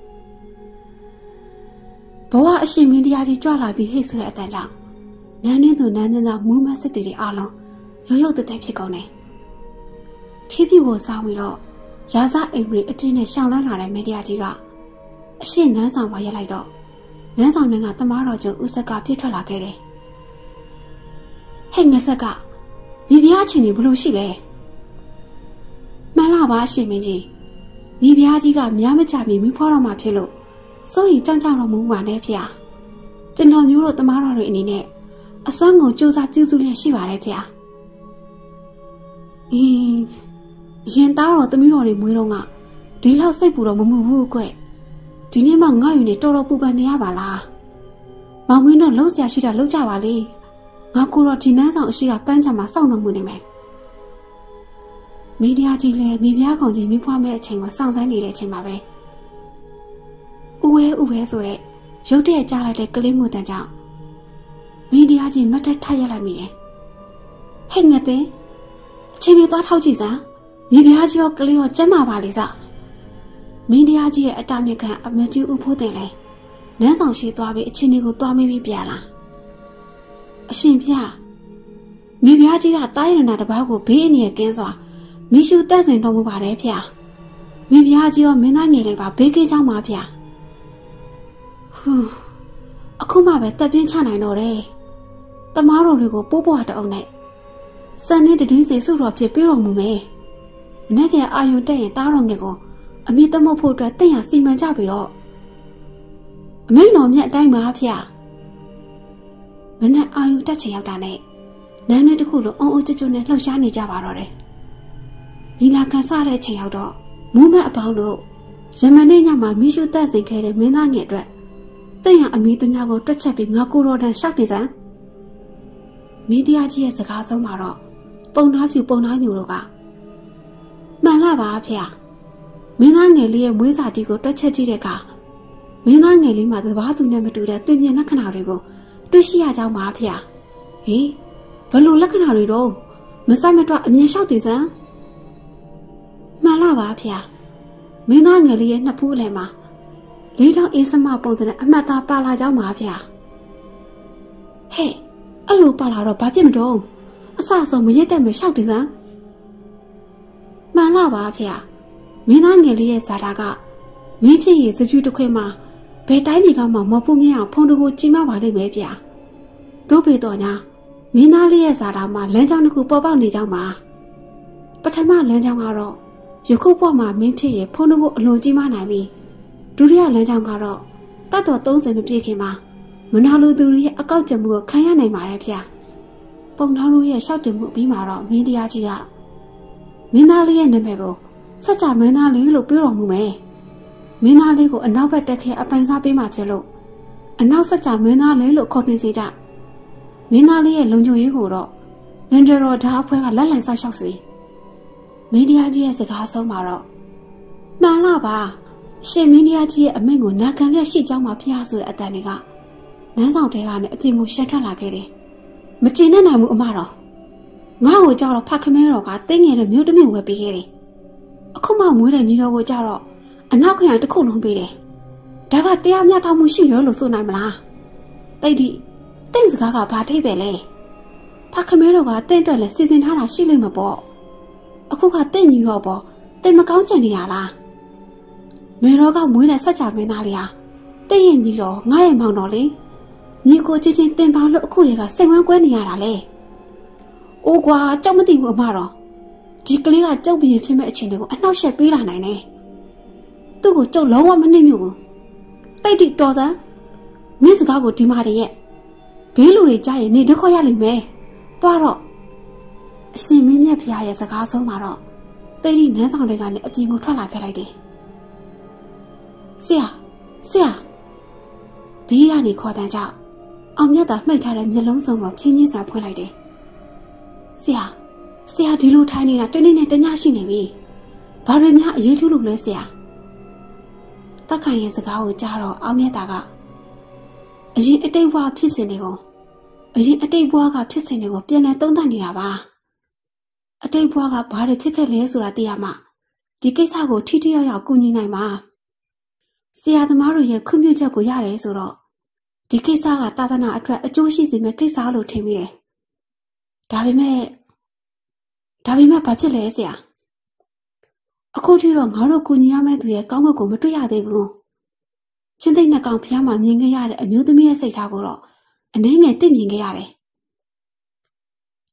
ဘဝအရှင်မင်းတရားကြီးကြွလာပြီးဟိတ်ဆိုတဲ့အတန်ကြောင့်နန်းရင်းသူနန်းရင်းသားမူးမစစ်တီတွေအားလုံးရုပ်ရုပ်တသက်ဖြစ်ကုန်တယ်ဖြည်းဖြည်းကိုစောင်းပြီးတော့ရာဇအိမ်ရီအတင်းနဲ့ရှောင်းလန်းလာတဲ့မင်းတရားကြီးကအရှင်းနန်းဆောင်ပါရက်လိုက်တော့နန်းဆောင်တွေကတမားတော်ကျုံဥဆက်ကပြစ်ထွက်လာခဲ့တယ်ဟဟဲ့ငဆက်ကမိဖုရားချင်းနေဘလို့ရှိလဲမှန်လားပါရှင်မင်းကြီးမိဖုရားကြီးကများမကြမီမိဖွားတော်မှာဖြစ်လို့စိုးရင်ကြောင်ကြောင်တော့မဟုတ်ပါနဲ့ဖေကျွန်တော်မျိုးတို့တမားတော်တွေအနေနဲ့အစွမ်းကုန်စူးစမ်းပြုစုလျက်ရှိပါတယ်ဖေအင်းရင်သားတော်သမီးတော်တွေမွေးတော့ကဒီလောက်စိတ်ပူတော့မမှုဘူးကွဒီနေ့မှငါ့ယူနေတော်တော်ပူပန်နေရပါလားမောင်မင်းတို့လှုပ်ရှားရှိတာလှုပ်ကြပါလေငါကိုတော့ဒီနန်းဆောင်အရှိကပန်းချံမှာစောင့်နေမှုနေမယ်မိဖုရားကြီးလည်းမိဖုရားကောင်ကြီးမိဖွားမဲ့အချိန်ကိုစောင့်ဆိုင်းနေတဲ့အချိန်ပါပဲဥဝဲဥဝဲဆိုတဲ့ရုတ်တရက်ကြားလိုက်တဲ့ကလေးငိုတန်ကြောင့်မိဖုရားကြီးမတ်တက်ထရက်လိုက်မိတယ်ဟဲ့ငတဲ့ အချိန်လေးသွားထောက်ကြည့်စမ်းမိဖုရားကြီးရောကလေးရောကျမ်းမာပါလေစမင်းတရားကြီးရဲ့အတားမြစ်ကအမကြီးဦးဖိုးတယ်လေနန်းဆောင်ရှိသွားပြီးအချိန်လေးကိုသွားမေးပြီးပြန်လာအရှင်ဖျားမိဖုရားကြီးကတားရနာတစ်ပါးကိုဘေးအနေနဲ့ကင်းစွာမိရှုတန့်စင်တော်မူပါတယ်ဖျားမိဖုရားကြီးရောမင်းသားငယ်လေးပါဘေးကင်းချောင်းပါဖျားဟူးအခုမှပဲတက်ပြင်းချနိုင်တော့တယ်တမားတော်တွေကိုပိုးပွားတအုံနဲ့စံနဲ့တည်င်းစီစုတော်ဖြစ်ပြေတော်မူမယ်မနေ့ကအာယုန်တက်ရင်တားတော်ငယ်ကိုအမိသမုတ်ဖို့အတွက်တင့်ရစီမံကြပြီတော့အမိတော်မြတ်အတိုင်းပါဖျားမနေ့အာယုန်တက်ချင်ရောက်တာနဲ့နန်းနဲ့တခုလိုအုံအုံကျွတ်ကျွတ်နဲ့လှုပ်ရှားနေကြပါတော့တယ်ညီလာခံစားတဲ့ချိန်ရောက်တော့မူးမတ်အပေါင်းတို့ရမန်နေ့ညမှာမိရှုတက်စင်ခဲ့တဲ့မင်းသားငယ်အတွက်တင့်ရအမိတညာကိုတွက်ချက်ပြီးငါကိုတော်တန်ရှောက်နေစမ်းမင်းတရားကြီးရဲ့စကားဆုံးမှာတော့ပုံသားဖြူပုံသားညူတို့ကမှန်လားပါဖေမင်းသားငယ်လေးရဲ့မွေးစာတီကိုတွက်ချက်ကြည့်တဲ့အခါမင်းသားငယ်လေးမှာသဘာသူနဲ့မတူတဲ့တွေ့မြင်လက္ခဏာတွေကိုတွေ့ရှိရကြောင်းပါဖေဟေးဘလို့လက္ခဏာတွေတော့မဆိုင်မတော့အမြင်လျှောက်တည်စမ်းမှန်လားပါဖေမင်းသားငယ်လေးရဲ့နှစ်ဖူးအလယ်မှာလေးတောင်အေးစမပုံစံနဲ့အမှတ်သားပါလာကြောင်းပါဖေဟဲ့အဲ့လိုပါလာတော့ဘာဖြစ်မတော့အဆအဆုံးမရက်တက်မလျှောက်တည်စမ်းမှန်လားပါဖေမင်းသားငယ်လေးရဲ့ဇာတာကမင်းဖြစ်ရစပြူတစ်ခွေမှာဘယ်တိုင်းပြည်ကမှမဖို့မြင်အောင်ဖုန်တကူကြီးမပါလိမ့်မယ်ဗျာတို့ပေတော့ညာမင်းသားလေးရဲ့ဇာတာမှာလမ်းကြောင်းတစ်ခုပေါ်ပေါက်နေကြောင်းပါပထမလမ်းကြောင်းကတော့ယခုပေါ်မှာမင်းဖြစ်ရဖုန်တကူအလွန်ကြီးမနိုင်ပြီဒုတိယလမ်းကြောင်းကတော့တတ်တော်သုံးဆယ်မပြည့်ခင်မှာမနာလိုသူတွေရဲ့အကောက်ကြမှုကိုခံရနိုင်ပါတယ်ဗျာပုံတော်တို့ရဲ့ရှောက်တင်မှုပြီးမှတော့မင်းတရားကြီးကမင်းသားလေးရဲ့နာမည်ကိုစัจ जा မင်းသားလေးလို့ပြောတော်မူမယ်မင်းသားလေးကိုအနောက်ဘက်တက်ခဲ့အပိုင်စားပေးမှဖြစ်လို့အနောက်စัจ जा မင်းသားလေးလို့ခေါ်နေစေကြမင်းသားလေးရဲ့လုံခြုံရေးကိုတော့လန်ဒရော်ဓာအဖွဲ့ကလက်လံဆောက်ရှောက်စီမင်းတရားကြီးရဲ့စကားဆုံးမှာတော့မှန်လားပါရှင်မင်းတရားကြီးရဲ့အမိန့်ကိုနာခံလျက်ရှိကြောင်းမှဖျားဆိုတဲ့အတန်တွေကနန်းဆောင်တဲကနေအပြင်ကိုရှက်ထွက်လာခဲ့တယ်မကျင်နဲ့နိုင်ဘူးအမတော်ငါ့ကိုကြောက်တော့ဖခမဲတော်ကတင်းငယ်တဲ့မြို့တစ်မြို့ဝယ်ပေးခဲ့တယ်အခုမှမွေးတဲ့ညီတော်ကိုကြောက်တော့အနောက်ခရိုင်တစ်ခုလုံးပေးတယ်ဒါကတရားမျှတမှုရှိရောလို့ဆိုနိုင်မလားတိတ်ဒီတင့်စကားကဘာထိပ်ပဲလဲဖခမဲတော်ကတင့်အတွက်လဲစီစဉ်ထားတာရှိလိမ့်မှာပေါ့အခုကတင့်ညီတော်ပေါ့တင့်မကောင်းကြံနေတာလားမေတော်ကမွေးတဲ့စัจ जा မင်းသားလေးဟာတင့်ရဲ့ညီတော်ငါရဲ့မောင်တော်လေညီကိုချင်းချင်းတင်ပါလို့အခုတွေကစိတ်ဝမ်းကွဲနေရတာလေ။အိုးကွာကြောက်မသိဘူးအမတော်ဒီကလေးကကြောက်ပြင်းဖြစ်မဲ့အချိန်တွေကိုအနှောက်ယှက်ပေးလာနိုင်တယ်။သူ့ကိုကြောက်လုံးဝမနှိမ့်မြုပ်ဘူး။တိတ်တိတော်စမ်းနင့်စကားကိုဒီမာတည်းရဲ့ဘေးလူတွေကြားရင်နေဒုက္ခရလိမ့်မယ်။သွားတော့အရှင်မင်းမြတ်ဖျားရဲ့စကားဆုံးမှာတော့တိတ်တိနန်းဆောင်တွေကနေအပြင်ကိုထွက်လာခဲ့လိုက်တယ်။ဆရာဆရာဘေးကနေခေါ်တဲ့ကြောင့်အောင်မြတ်သာမှိတ်ထားတဲ့မျက်လုံးစုံကိုဖြင်းချင်းစာဖွင့်လိုက်တယ်။ဆရာဆရာဒီလိုထိုင်နေတာတနေ့နဲ့တညရှိနေပြီ။ဘာတွေများအရေးထူးလို့လဲဆရာ။တက်ခိုင်ရဲ့စကားကိုကြားတော့အောင်မြတ်သာကအရင်အတိတ်ဘဝဖြစ်စဉ်တွေကိုအရင်အတိတ်ဘဝကဖြစ်စဉ်တွေကိုပြန်လည်သုံးသပ်နေတာပါ။အတိတ်ဘဝကဘာတွေဖြစ်ခဲ့လဲဆိုတာသိရမှဒီကိစ္စကိုထိထိရောက်ရောက်ကူညီနိုင်မှာ။ဆရာသမားတို့ရဲ့ခွင့်ပြုချက်ကိုရတယ်ဆိုတော့ဒီကိစ္စကသာသနာအတွက်အကျိုးရှိစေမယ့်ကိစ္စလို့ထင်မိတယ်။ဒါပေမဲ့ဒါပေမဲ့ဘာဖြစ်လဲဆရာ။အခုထိတော့ငါတို့ကူညီရမယ့်သူရဲ့ကောင်းကင်ကိုမတွေ့ရသေးဘူး။ချင်းသိမ့်နှကောင်ဖျားမှမြင်ခဲ့ရတဲ့အမျိုးသမီးရဲ့စိတ်ထားကိုတော့အနှဲငယ်သိမြင်ခဲ့ရတယ်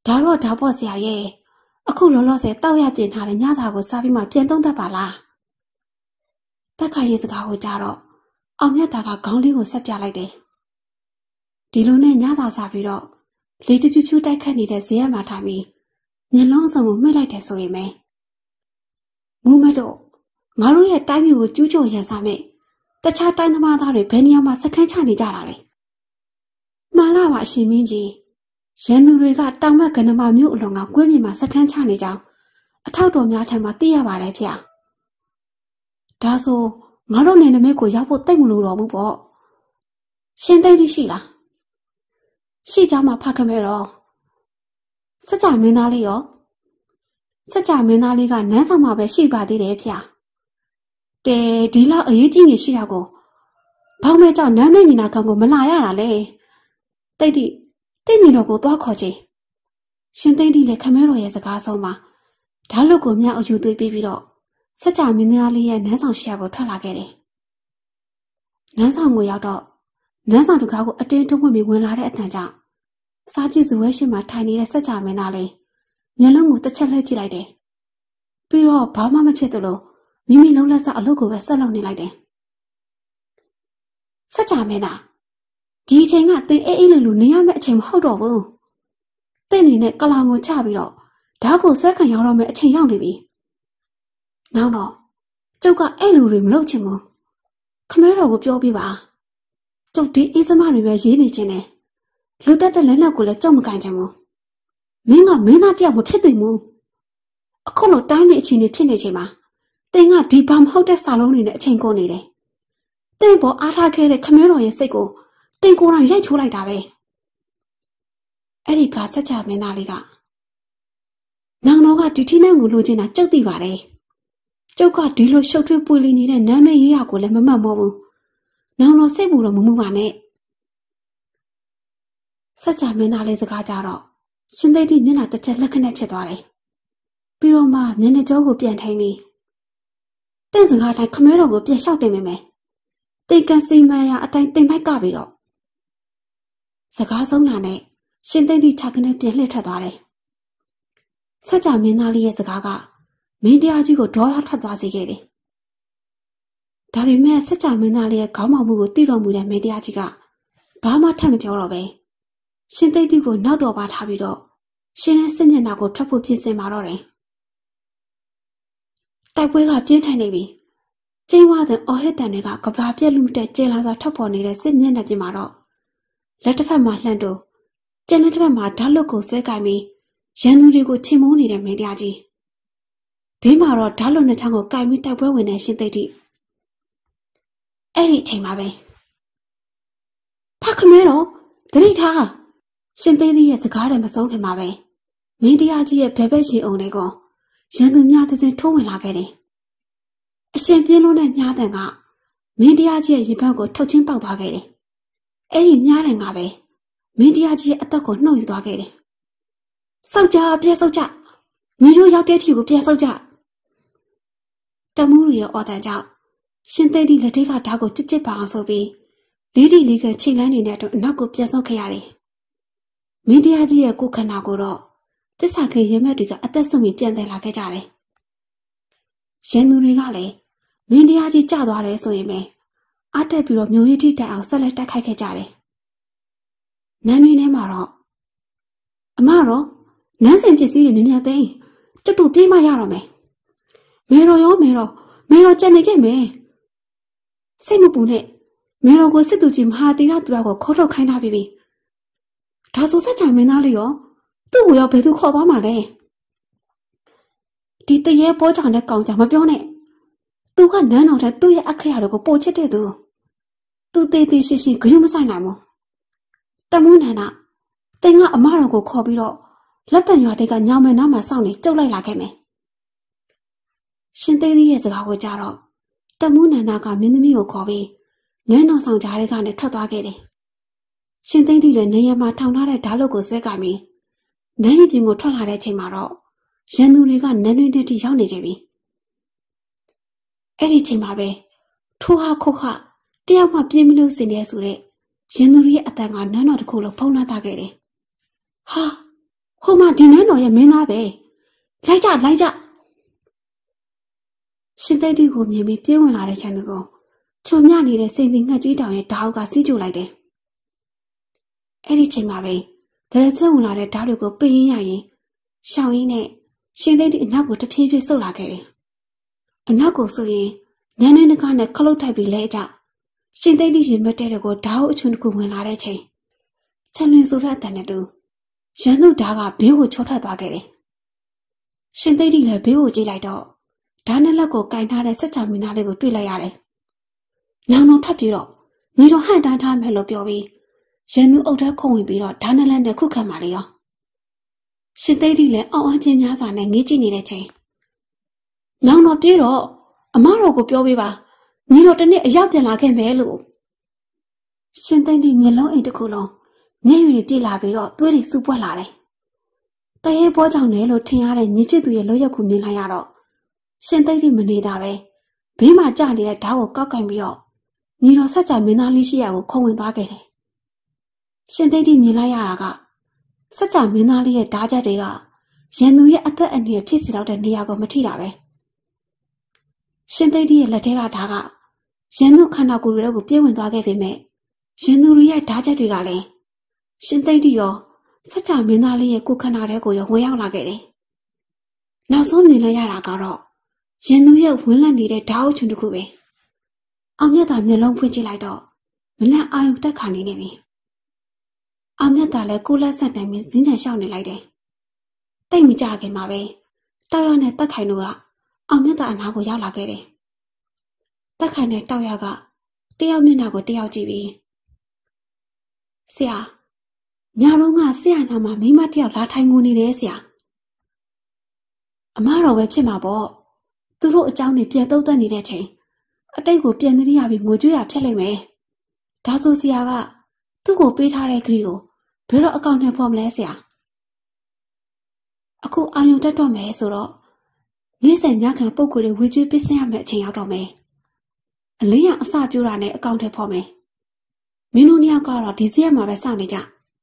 ဒါတော့ဒါပေါ့ဆရာရဲ့အခုလောလောဆယ်တောက်ရပြင်ထားတဲ့ညစာကိုစားပြီးမှပြန်သုံးတတ်ပါလားတက်ခိုင်ရဲ့စကားကိုကြားတော့အောင်မြတ်တာကခေါင်းလေးကိုဆက်ပြလိုက်တယ်ဒီလိုနဲ့ညစာစားပြီးတော့လေတပြူဖြူတိုက်ခတ်နေတဲ့ဇေယျမှာထားပြီးမျက်လုံးစုံကိုမှိတ်လိုက်တယ်ဆိုရင်ပဲမူမတ်တို့ငါတို့ရဲ့တိုင်းမျိုးကိုကျူးကျော်ရန်စားမဲ့တခြားတိုင်းသမားသားတွေဘယ်နေရာမှာစခန်းချနေကြတာလဲမှန်လားပါအရှင်မင်းကြီးရန်သူတွေကတောင်မကနမမြို့အလွန်ကကွင်းပြင်မှာစခန်းချနေကြောင်းအထောက်တော်များထံမှာသိရပါတယ်ဗျာဒါဆိုငါတို့နေနမိတ်ကိုရောက်ဖို့တိတ်မလို့တော့ဘူးပေါ့ရှင်သိသိရှိလားရှိကြောင်းမှဖတ်ခမဲတော့စကြမင်းသားလေးရောစကြမင်းသားလေးကနန်းဆောင်မှာပဲရှိပါသေးတယ်ဗျာတဲဒီလောက်အရေးကြီးနေရှိတာကိုဘောင်းမဲကြောင့်နန်းမင်းညီနာကောင်ကိုမလာရတာလေတိတ်တိတိတ်ညီတော်ကိုသွားခေါ်ချင်ရှင်သိသိလည်းခမဲတော်ရဲ့စကားဆုံးမှာဓာတ်လုတ်ကိုမြောက်အယူသွေးပြီးပြီးတော့စကြမင်းသားလေးရဲ့နန်းဆောင်ရှေ့ကိုထွက်လာခဲ့တယ်နန်းဆောင်ကိုရောက်တော့နန်းဆောင်တကားကိုအတင်းထုံးဝင်ပြီးဝင်လာတဲ့အတန်ကြောင့်စားကြည့်စဝဲရှိမှထိုင်နေတဲ့စကြမင်းသားလေးမျက်လုံးကိုတစ်ချက်လှည့်ကြည့်လိုက်တယ်ပြီးတော့ဘာမှမဖြစ်သလိုမိမိလုံးလက်စအလုပ်ကိုပဲဆက်လုပ်နေလိုက်တယ်စကြမင်းသားဒီအချိန်ကသင်အေးအေးလေးလိုနေရမယ့်အချိန်မဟုတ်တော့ဘူးသင်အနေနဲ့ကလောင်ကိုချပြီးတော့ဓာတ်ကိုဆွဲခံရောက်တော့မယ့်အချိန်ရောက်နေပြီနောက်တော့ကျုပ်ကအဲ့လိုတွေမလုပ်ချင်ဘူးခမဲတော်ကိုပြောပြပါကျုပ်ဒီအင်းစမတွေပဲရေးနေခြင်းနဲ့လူသက်တဲ့လက်လက်ကိုလည်းကြုံမကင်ချင်ဘူးမင်းကမင်းသားတယောက်မဖြစ်သင့်ဘူးအခုလိုတိုင်းနေအချိန်တွေဖြစ်နေချိန်မှာသင်ကဒီဘာမဟုတ်တဲ့စာလုံးတွေနဲ့အချိန်ကုန်နေတယ်သင်ပေါ်အားထားခဲ့တဲ့ခမဲတော်ရဲ့စိတ်ကိုသင်ကိုယ်တိုင်ရိုက်ချိုးလိုက်တာပဲအဲ့ဒီကစကြမင်းသားလေးကနောင်တော်ကဒီထိနဲ့ကိုလိုချင်တာကြုတ်သိပါတယ်ကျုပ်ကဒီလိုရှုပ်ထွေးပွေလီနေတဲ့နန်းရွေးရကိုလည်းမမှတ်မောဘူးနောင်တော်စိတ်ဘူးတော့မမှုပါနဲ့စကြမင်းသားလေးစကားကြတော့ရှင်သိတိမျက်နှာတစ်ချက်လက်ခနဲ့ဖြစ်သွားတယ်ပြီးတော့မှမျက်နှာကြောကိုပြန်ထိုင်ပြီးတင့်စကားတိုင်းခမဲတော်ကိုပြန်လျှောက်တင်မိမယ်တိတ်ကန်စီမံရအတိုင်းတင်လိုက်ကပြီးတော့စကားဆုံးတာနဲ့ရှင်သိတိခြာကနေပြန်လှည့်ထွက်သွားတယ်စကြမင်းသားလေးရဲ့စကားကမင်းတရားကြီးကိုဒေါသထွက်သွားစေခဲ့တယ်ဒါပေမဲ့စကြမင်းသားလေးရဲ့ခေါင်းမောင်မှုကိုသိတော်မူတဲ့မင်းတရားကြီးကဘာမှထပ်မပြောတော့ပဲရှင်သိတိကိုနောက်တော်ပါထားပြီးတော့ရှင်ရဲ့စစ်မျက်နှာကိုထွက်ဖို့ပြင်ဆင်ပါတော့တယ်တိုက်ပွဲကပြင်းထန်နေပြီကျင်းဝတဲ့အော်ဟစ်တန်တွေကကဘာပြက်လူတဲ့ကျဲလာစွာထွက်ပေါ်နေတဲ့စစ်မျက်နှာပြင်မှာတော့လက်တစ်ဖက်မှာလှန့်တူကျန်တဲ့တစ်ဖက်မှာဓာတ်လုတ်ကိုဆွဲကင်ပြီးရန်သူတွေကိုချင်မိုးနေတဲ့မင်းတရားကြီးဘေးမှာတော့ဓာတ်လုတ်နှစ်ချောင်းကိုကင်ပြီးတိုက်ပွဲဝင်တဲ့ရှင်သိတိအဲ့ဒီအချိန်မှာပဲဖခမဲတော့တတိထားရှင်သိတိရဲ့စကားတွေမဆုံးခင်မှာပဲမင်းတရားကြီးရဲ့ဘဲဘက်ရှင်အောင်လေးကိုရန်သူများသစဉ်ထိုးဝင်လာခဲ့တယ်အရှင်ပြင်းလို့တဲ့မြားတန်ကမင်းတရားကြီးရဲ့ရင်ဘတ်ကိုထုတ်ချင်းပေါက်သွားခဲ့တယ်အဲ့ဒီမြားတန်ကပဲမင်းတရားကြီးရဲ့အသက်ကိုနှုတ်ယူသွားခဲ့တယ်စောက်ကြပြဲစောက်ကြညီရိုးရောက်တဲ့ထီကိုပြဲစောက်ကြတမှုရရဲ့အော်တန်ကြောင့်ရှင်သိတိလက်ထိတ်ကဓာတ်ကိုချစ်ချစ်ပါအောင်ဆိုပြီးလေးတီလေးကချိန်လန်းနေတဲ့အတွက်အနောက်ကိုပြန်ဆုတ်ခဲ့ရတယ်မင်းတရားကြီးရဲ့ကိုယ်ခန္ဓာကိုတော့သစ္စာခေရဲမက်တွေကအသက်ဆုံးပြီးပြန်တယ်လာခဲ့ကြတယ်ရန်သူတွေကလည်းမင်းတရားကြီးကျသွားတယ်ဆိုရင်ပဲအားတက်ပြီးတော့မျိုးရည်ထိတိုင်အောင်ဆက်လက်တိုက်ခိုက်ခဲ့ကြတယ်နန်းရင်းထဲမှာတော့အမတော့နန်းစင်ပစ္စည်းတွေမြင်မြသိကျွတ်တူပြေးမှရတော့မယ်မေတော်ရောမေတော်မေတော်ကြံနေခဲ့မယ်စိတ်မပူနဲ့မေတော်ကိုစစ်သူကြီးမဟာတိရသူတော်ကိုခေါ်ထုတ်ခိုင်းထားပြီးပြီဒါဆိုစက်ကြမင်းသားလေးရောသူ့ကိုရောဘယ်သူခေါ်သွားမှာလဲဒီတရေပေါ်ကြောင်နဲ့ကောင်ကြောင်မပြောနဲ့သူကနန်းတော်တဲ့သူ့ရဲ့အခရာတွေကိုပို့ချစ်တဲ့သူသူသေးသေးရှိရှိဂရုမစိုက်နိုင်ဘူးတမူးနန္ဒတင်ကအမတော်ကိုခေါ်ပြီးတော့လက်ပံရွာတိတ်ကညောင်မယ်နောက်မှစောင့်နေကြုတ်လိုက်လာခဲ့မယ်ရှင်သေးသေးရဲ့စကားကိုကြားတော့တမူးနန္ဒကမင်းသမီးကိုခေါ်ပြီးနန်းတော်ဆောင်ကြားတွေကနေထွက်သွားခဲ့တယ်ရှင်သိတိလည်းနေရမှာထောင်ထားတဲ့ဓာတ်လုတ်ကိုဆွဲကင်ပြီးနန်းရင်ပြင်ကိုထွက်လာတဲ့ချိန်မှာတော့ရန်သူတွေကနန်းတွင်းထဲထိရောက်နေခဲ့ပြီအဲ့ဒီချိန်မှာပဲထိုးဟာခုတ်ခတယောက်မှပြေးမလို့စင်နေဆိုတဲ့ရန်သူရဲ့အတန်ကနန်းတော်တစ်ခုလုံးဖုံးလွှမ်းသွားခဲ့တယ်ဟာဟိုမှာဒီနန်းတော်ရဲ့မင်းသားပဲလိုက်ကြလိုက်ကြရှင်သိတိကိုမြင်ပြီးပြေးဝင်လာတဲ့ချန်သူကိုချုံညနေတဲ့စိန်စီငှက်ကြီးတောင်ရဲ့ဓာတ်ကစီးကျူလိုက်တယ်အဲ့ဒီချိန်မှာပဲဒရဆက်ဝင်လာတဲ့ဓာတ်တွေကိုပိတ်ရင်းရရင်ရှောင်းရင်းနဲ့ရှင်သိတိအနောက်ကိုတဖြည်းဖြည်းဆုတ်လာခဲ့တယ်အနောက်ကိုဆိုရင်ညနေနကနဲ့ခလုတ်ထိုက်ပြီးလဲကြရှင်သိတိရင်မတဲတဲ့ကိုဓာတ်အချွန်းတစ်ခုဝင်လာတဲ့ချိန်ချက်လွင်ဆိုတဲ့အတန်နဲ့တူရန်သူဓာတ်ကဘေးကိုချောထွက်သွားခဲ့တယ်ရှင်သိတိလည်းဘေးကိုကြည့်လိုက်တော့ဓာတ်နဲ့လက်ကိုကင်ထားတဲ့စက်ချမင်းသားလေးကိုတွေ့လိုက်ရတယ်လောင်လုံးထပ်ပြီးတော့ညီတော်ဟန်တန်းထားမယ်လို့ပြောပြီးရန်သူအုပ်ထဲခုံဝင်ပြီးတော့ဓာတ်နဲ့လက်နဲ့ခုခံပါလေရောရှင်သိတိလည်းအောင်းအချင်းများစွာနဲ့ငေးကြည့်နေတဲ့ချိန်နောင်တော့ပြေးတော့အမတော်ကိုပြောပေးပါညီတော်တနေ့အရောက်ပြန်လာခဲ့မယ်လို့ရှင်သိတိမျက်လုံးအိမ်တစ်ခုလုံးညံ့ရည်ပြေးလာပြီးတော့သွေးတွေစူပွက်လာတယ်တရေဘောကြောင့်လဲလို့ထင်ရတဲ့ညီဖြစ်သူရဲ့လိုရက်ခုမြင်လိုက်ရတော့ရှင်သိတိမနေတာပဲဘေးမှာကျနေတဲ့ဓာတ်ကိုကောက်ကင်ပြီးတော့ညီတော်ဆက်ကြမင်းသားလေးရှိရာကိုခုံဝင်သွားခဲ့တယ်ရှင်သိတိမြင်လိုက်ရတာကစက်ကြမင်းသားလေးရဲ့ဓာတ်ချက်တွေကရန်သူရဲ့အသက်အန္တရာယ်ဖြစ်စေတော့တဲ့နေရာကိုမထိတာပဲရှင်သိတိရဲ့လက်ထဲကဓာတ်ကရန်သူခန္ဓာကိုယ်တွေကိုပြေးဝင်သွားခဲ့ပေမဲ့ရန်သူတွေရဲ့ဓာတ်ချက်တွေကလည်းရှင်သိတိရောစက်ကြမင်းသားလေးရဲ့ကိုယ်ခန္ဓာထဲကိုရောဝင်ရောက်လာခဲ့တယ်နောက်ဆုံးမြင်လိုက်ရတာကတော့ရန်သူရဲ့ဝင်းလက်နေတဲ့ဓာတ်အုပ်ချွန်းတစ်ခုပဲအောင်မြတ်သာမျက်လုံးဖွင့်ကြည့်လိုက်တော့မလန့်အာယုံတက်ခါနေနေပြီအောင်မြတ်သာလည်းကိုလက်ဆက်နိုင်ပြီးဇင်းချန်ရှောက်နေလိုက်တယ်တိတ်မကြခင်မှာပဲတောက်ရနဲ့တက်ခိုင်တို့ကအောင်မြတ်သာအနားကိုရောက်လာခဲ့တယ်တက်ခိုင်နဲ့တောက်ရကတယောက်မျက်နှာကိုတယောက်ကြည့်ပြီးဆရာညလုံးကဆရာနာမှာမိမတယောက်လာထိုင်ငိုနေတယ်ဆရာအမတော်ပဲဖြစ်မှာပေါ့သူတို့အကြောင်းတွေပြန်တုံးသက်နေတဲ့ချိန်အတိတ်ကိုပြန်သတိရပြီးငိုကြွရဖြစ်လိမ့်မယ်ဒါဆိုဆရာကသူ့ကိုပေးထားတဲ့ခရီးကိုဘယ်တော့အကောင့်နဲ့ဖော်မလဲဆရာအခုအာယုံတက်တော့မယ်ဆိုတော့နေ့စဉ်ညခံပုံကိုယ်တွေဝေကျွေးပစ္စည်းရမယ့်အချိန်ရောက်တော့မယ်အလင်းရအစပြိုးတာနဲ့အကောင့်ထဲဖော်မယ်မင်းတို့နှစ်ယောက်ကတော့ဒီစရက်မှာပဲစောင့်နေကြ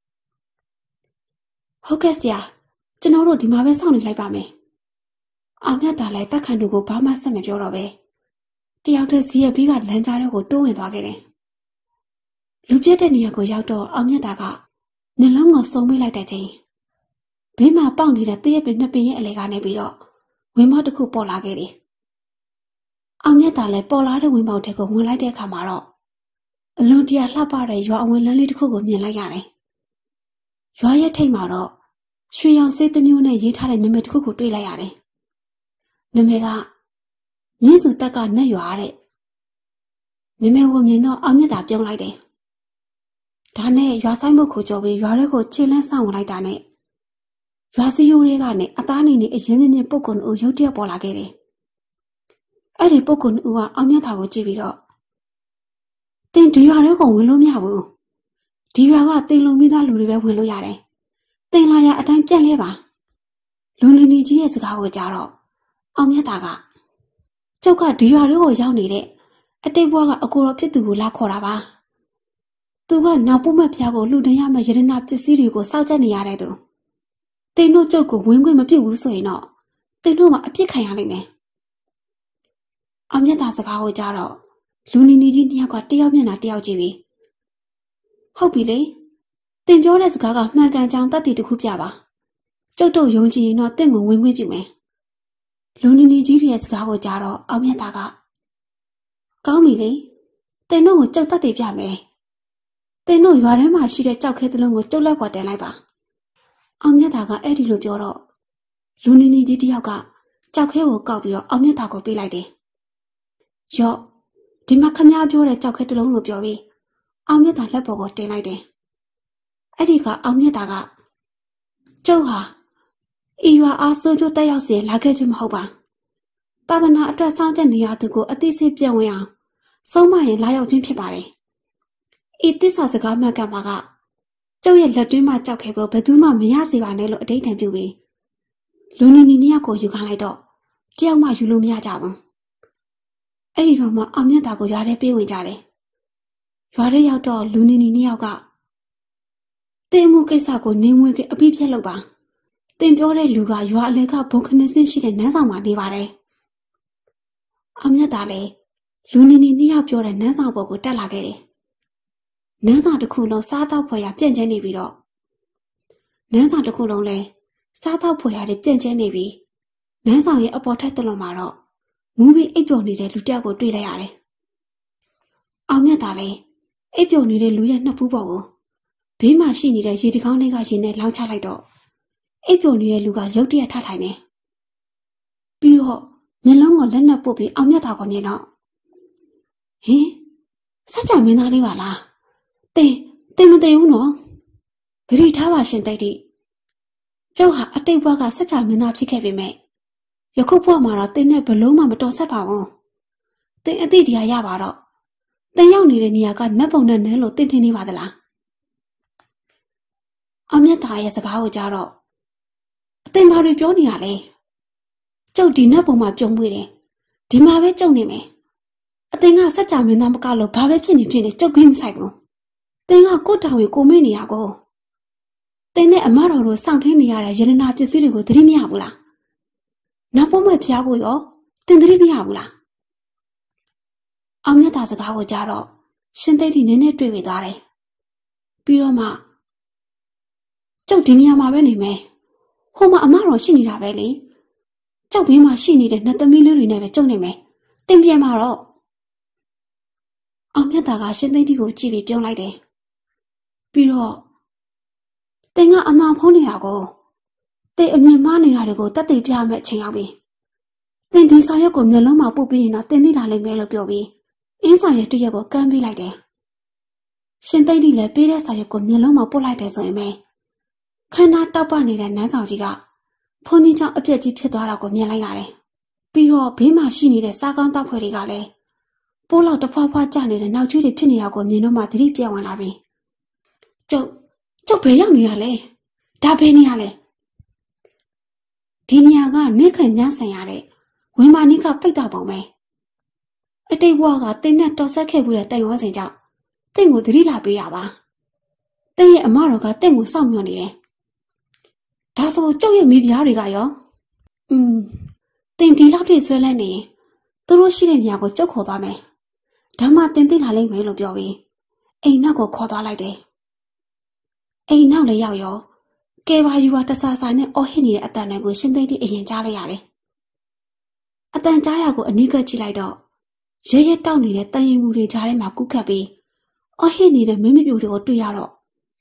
ဟုတ်ကဲ့ဆရာကျွန်တော်တို့ဒီမှာပဲစောင့်နေလိုက်ပါမယ်အောင်မြတ်သာလည်းတက်ခန်တို့ကိုဘာမှဆက်မပြောတော့ပဲတယောက်တည်းဇီးရဲ့ဘေးကလမ်းကြားထဲကိုတိုးဝင်သွားခဲ့တယ်လူပြည့်တဲ့နေရာကိုရောက်တော့အောင်မြတ်သာကနှလုံးကိုစုံမိလိုက်တဲ့ချိန်ဘေးမှာပေါက်နေတဲ့တရက်ပင်နှစ်ပင်ရဲ့အလေကနေပြီးတော့ဝင်းမောက်တစ်ခုပေါ်လာခဲ့တယ်အောင်မြတ်သာလည်းပေါ်လာတဲ့ဝင်းမောက်တွေကိုဝင်လိုက်တဲ့အခါမှာတော့အလွန်တရာလှပတဲ့ရွာအဝင်လမ်းလေးတစ်ခုကိုမြင်လိုက်ရတယ်ရွာရဲ့ထိပ်မှာတော့ရွှေရောင်ဆေးတစ်မျိုးနဲ့ရေးထားတဲ့နာမည်တစ်ခုကိုတွေ့လိုက်ရတယ်နာမည်ကမြင့်စုတက်ကနတ်ရွာတဲ့နာမည်ကိုမြင်တော့အောင်မြတ်သာပြုံးလိုက်တယ်ဒါနဲ့ရွာဆိုင်မုတ်ကိုကြော်ပြီးရွာထဲကိုခြေလန်းဆောင်ဝင်လိုက်တာနဲ့ရွာစည်းရိုးတွေကနေအသားနေနေအရင်မြင့်မြင့်ပုတ်ကုံဦးရုတ်တရက်ပေါ်လာခဲ့တယ်အဲ့ဒီပုတ်ကုံဦးကအောင်မြတ်သာကိုကြည့်ပြီးတော့တင်ဒီရွာထဲကိုဝင်လို့မရဘူးဒီရွာကတင်လုံမိသားလူတွေပဲဝင်လို့ရတယ်တင်လာရအတိုင်းပြက်လဲပါလူလီနီကြီးရဲ့စကားကိုကြားတော့အောင်မြတ်သာကကျောက်ကဒီရွာတွေကိုရောက်နေတဲ့အတိတ်ဘဝကအကိုတော်ဖြစ်သူကိုလာခေါ်တာပါသူကနောက်ပုမက်ဖျားကိုလှူဒန်းရမယ့်ရတနာပစ္စည်းတွေကိုစောင့်ကြနေရတဲ့သူတင်တို့ကျုပ်ကိုဝင်ခွင့်မပြုဘူးဆိုရင်တော့တင်တို့မှာအပြစ်ခံရနိုင်တယ်အောင်မြတ်သာစကားကိုကြားတော့လူနီနီကြီးနှစ်ယောက်ကတယောက်မျက်နှာတယောက်ကြည့်ပြီးဟုတ်ပြီလေတင်ပြောတဲ့စကားကမှန်ကန်ကြောင်းတတ်တည်တစ်ခုပြပါကျုပ်တို့ယုံကြည်ရင်တော့တင့်ကိုဝင်ခွင့်ပြုမယ်လူနီနီကြီးရဲ့စကားကိုကြားတော့အောင်မြတ်သားကကောင်းပြီလေတင်တို့ကိုကြောက်တတ်တည်ပြမယ်တင်တို့ရွာထဲမှာရှိတဲ့ကြောက်ခဲသလုံးကိုကျုပ်လက်ပေါ်တင်လိုက်ပါအောင်မြတ်သားကအဲ့ဒီလိုပြောတော့လူနီနီကြီးတယောက်ကကြောက်ခဲကိုကောက်ပြီးတော့အောင်မြတ်သားကိုပေးလိုက်တယ်ရော့ဒီမှာခမည်းပြောတဲ့ကြောက်ခဲတစ်လုံးလို့ပြောပြီးအောင်မြတ်သားလက်ပေါ်ကိုတင်လိုက်တယ်အဲ့ဒီကအောင်မြတ်သားကကျုပ်ဟာဤရွာအားဆိုးကျိုးတက်ရောက်စီလာခဲ့ခြင်းမဟုတ်ပါသာသနာအတွက်စောင့်ကြနေရသူကိုအသိစိတ်ပြည့်ဝင်အောင်ဆုံးမရင်လာရောက်ခြင်းဖြစ်ပါတယ်ဤသစ္စာစကားမှန်ကန်ပါကကျုပ်ရဲ့လက်တွင်းမှာကြောက်ခဲကိုဘယ်သူမှမရစေပါနဲ့လို့အတိတ်တန်ပြုပြီးလူနီနီနှစ်ယောက်ကိုယူခိုင်းလိုက်တော့တယောက်မှယူလို့မရကြဘူးအဲ့ဒီတော့မှအောင်မြတ်သားကိုရွာထဲပြေးဝင်ကြတယ်ရွာထဲရောက်တော့လူနီနီနှစ်ယောက်ကတင်းမှုကိစ္စကိုနေမွေးကအပြည့်ပြက်လုပ်ပါတင်ပြောတဲ့လူကရွာအလဲကဘုံခနဲ့စင်းရှိတဲ့နန်းဆောင်မှာနေပါတယ်။အောင်မြတ်သားလည်းလူနီနီနှစ်ယောက်ပြောတဲ့နန်းဆောင်ပေါ်ကိုတက်လာခဲ့တယ်။နန်းဆောင်တစ်ခုလုံးစားတောက်ဖွယ်ရပြန့်ကျဲနေပြီးတော့နန်းဆောင်တစ်ခုလုံးလည်းစားတောက်ဖွယ်ရတွေပြန့်ကျဲနေပြီးနန်းဆောင်ရဲ့အပေါ်ထက်တလွန်မှာတော့မူးပြီးအိပ်ပျော်နေတဲ့လူတစ်ယောက်ကိုတွေ့လိုက်ရတယ်။အောင်မြတ်သားလည်းအိပ်ပျော်နေတဲ့လူရဲ့နှစ်ဖူးပေါ်ကိုဘေးမှာရှိနေတဲ့ရေတကောင်းလေးကရေနဲ့လောင်းချလိုက်တော့အိပ်ပျော်နေတဲ့လူကရုတ်တရက်ထထိုင်နေပြီးတော့မျက်လုံးကိုလက်နဲ့ပုတ်ပြီးအောင်မြတ်သားကိုမြင်တော့ဟင်စัจ जा မင်းသားလေးပါလားတင်တင်မသိဘူးနော်သတိထားပါရှင်တိတ်တိကျုပ်ဟာအတိတ်ဘဝကစัจ जा မင်းသားဖြစ်ခဲ့ပေမဲ့ယခုဘဝမှာတော့တင်နဲ့ဘလုံးမှမတော်ဆက်ပါဘူးတင်အတိတရားရပါတော့တင်ရောက်နေတဲ့နေရာကနတ်ပုံနဲ့နန်းလို့တင်ထင်နေပါသလားအောင်မြတ်သားရဲ့စကားကိုကြားတော့အတင်ဘာတွေပြောနေတာလဲကျုပ်ဒီနတ်ပုံမှာပြုံးမွေးတယ်ဒီမှာပဲကြုံနေမယ်အတင်ကစัจ जा မင်းသားမကလို့ဘာပဲဖြစ်နေဖြစ်နေကျုပ်ကိမဆိုင်ဘူးတင်ကကိုတောင်ကိုကိုမေ့နေတာကိုတင်နဲ့အမတော်တို့စောင့်ထင်းနေရတဲ့ရတနာပစ္စည်းတွေကိုသတိမရဘူးလားနောက်ပုံမဲ့ဖျားကိုရောတင်သတိမရဘူးလားအောင်မြတ်သားစကားကိုကြားတော့ရှင်သိတိနည်းနည်းတွေ့ဝေသွားတယ်ပြီးတော့မှကျုပ်ဒီနေရာမှာပဲနေမယ်ဟိုမှာအမတော်ရှိနေတာပဲလေကျုပ်ဘေးမှာရှိနေတဲ့နှစ်သမီးလေးတွေနဲ့ပဲကြုံနေမယ်တင်ပြန်มาတော့အောင်မြတ်သားကရှင်သိတိကိုကြည့်ပြီးပြောလိုက်တယ်ပြီးတော့တင်ကအမှန်ဖုံးနေတာကိုတင်အမြင်မှားနေတာတွေကိုတက်တည်ပြမဲ့အချိန်ရောက်ပြီတင်ဒီဆောင်ရွက်ကိုမျက်လုံးမှာပုတ်ပြီးရင်တော့တင်သိလာလိမ့်မယ်လို့ပြောပြီးအင်းဆောင်ရွက်တရက်ကိုကမ်းပေးလိုက်တယ်ရှင်သိတိလည်းပေးတဲ့ဆောင်ရွက်ကိုမျက်လုံးမှာပုတ်လိုက်တယ်ဆိုရင်ပဲခန္ဓာတောက်ပနေတဲ့နန်းဆောင်ကြီးကဖုန်ကြီးကြောင့်အပြက်ကြီးဖြစ်သွားတာကိုမြင်လိုက်ရတယ်ပြီးတော့ဘေးမှာရှိနေတဲ့စားကောင်းတောက်ဖွဲ့တွေကလည်းပိုးလောက်တဖွာဖွာကျနေတဲ့နောက်ချွေးတွေဖြစ်နေတာကိုမြင်တော့မှသတိပြတ်ဝင်လာပြီကျုပ်ကျုပ်ဘယ်ရောက်နေရလဲဒါဘယ်နေရလဲဒီနေရာကနေခန့်ညဆန်ရတဲ့ဝင်းမာနီးကပိတ်တာပုံပဲအတိတ်ဘဝကတင်းနဲ့တော်ဆက်ခဲ့မှုတဲ့တိုင်ဝန်းစင်ကြောင့်တင့်ကိုသတိလာပေးတာပါတင်းရဲ့အမတော်ကတင့်ကိုစောင့်မျှော်နေတယ်ဒါဆိုကျုပ်ရဲ့မိဖုရားတွေကရောอืมတင်းဒီလောက်ထိဆွဲလန်းနေရင်သူတို့ရှိတဲ့နေရာကိုကျုပ်ခေါ်သွားမယ်ဒါမှတင်းသိလာလိမ့်မယ်လို့ပြောပြီးအိမ်နောက်ကိုခေါ်သွားလိုက်တယ်အိမ်နောက်လည်းရောက်ရောကဲပါယူပါတဆာဆာနဲ့အော်ဟစ်နေတဲ့အတန်တွေကိုရှင်သိတိအရင်ကြားလိုက်ရတယ်အတန်ကြားရကိုအနီးကပ်ကြည့်လိုက်တော့ရဲရဲတောက်နေတဲ့တန်ရင်မှုတွေကြားထဲမှာကူးခတ်ပြီးအော်ဟစ်နေတဲ့မင်းမပြူတွေကိုတွေ့ရတော့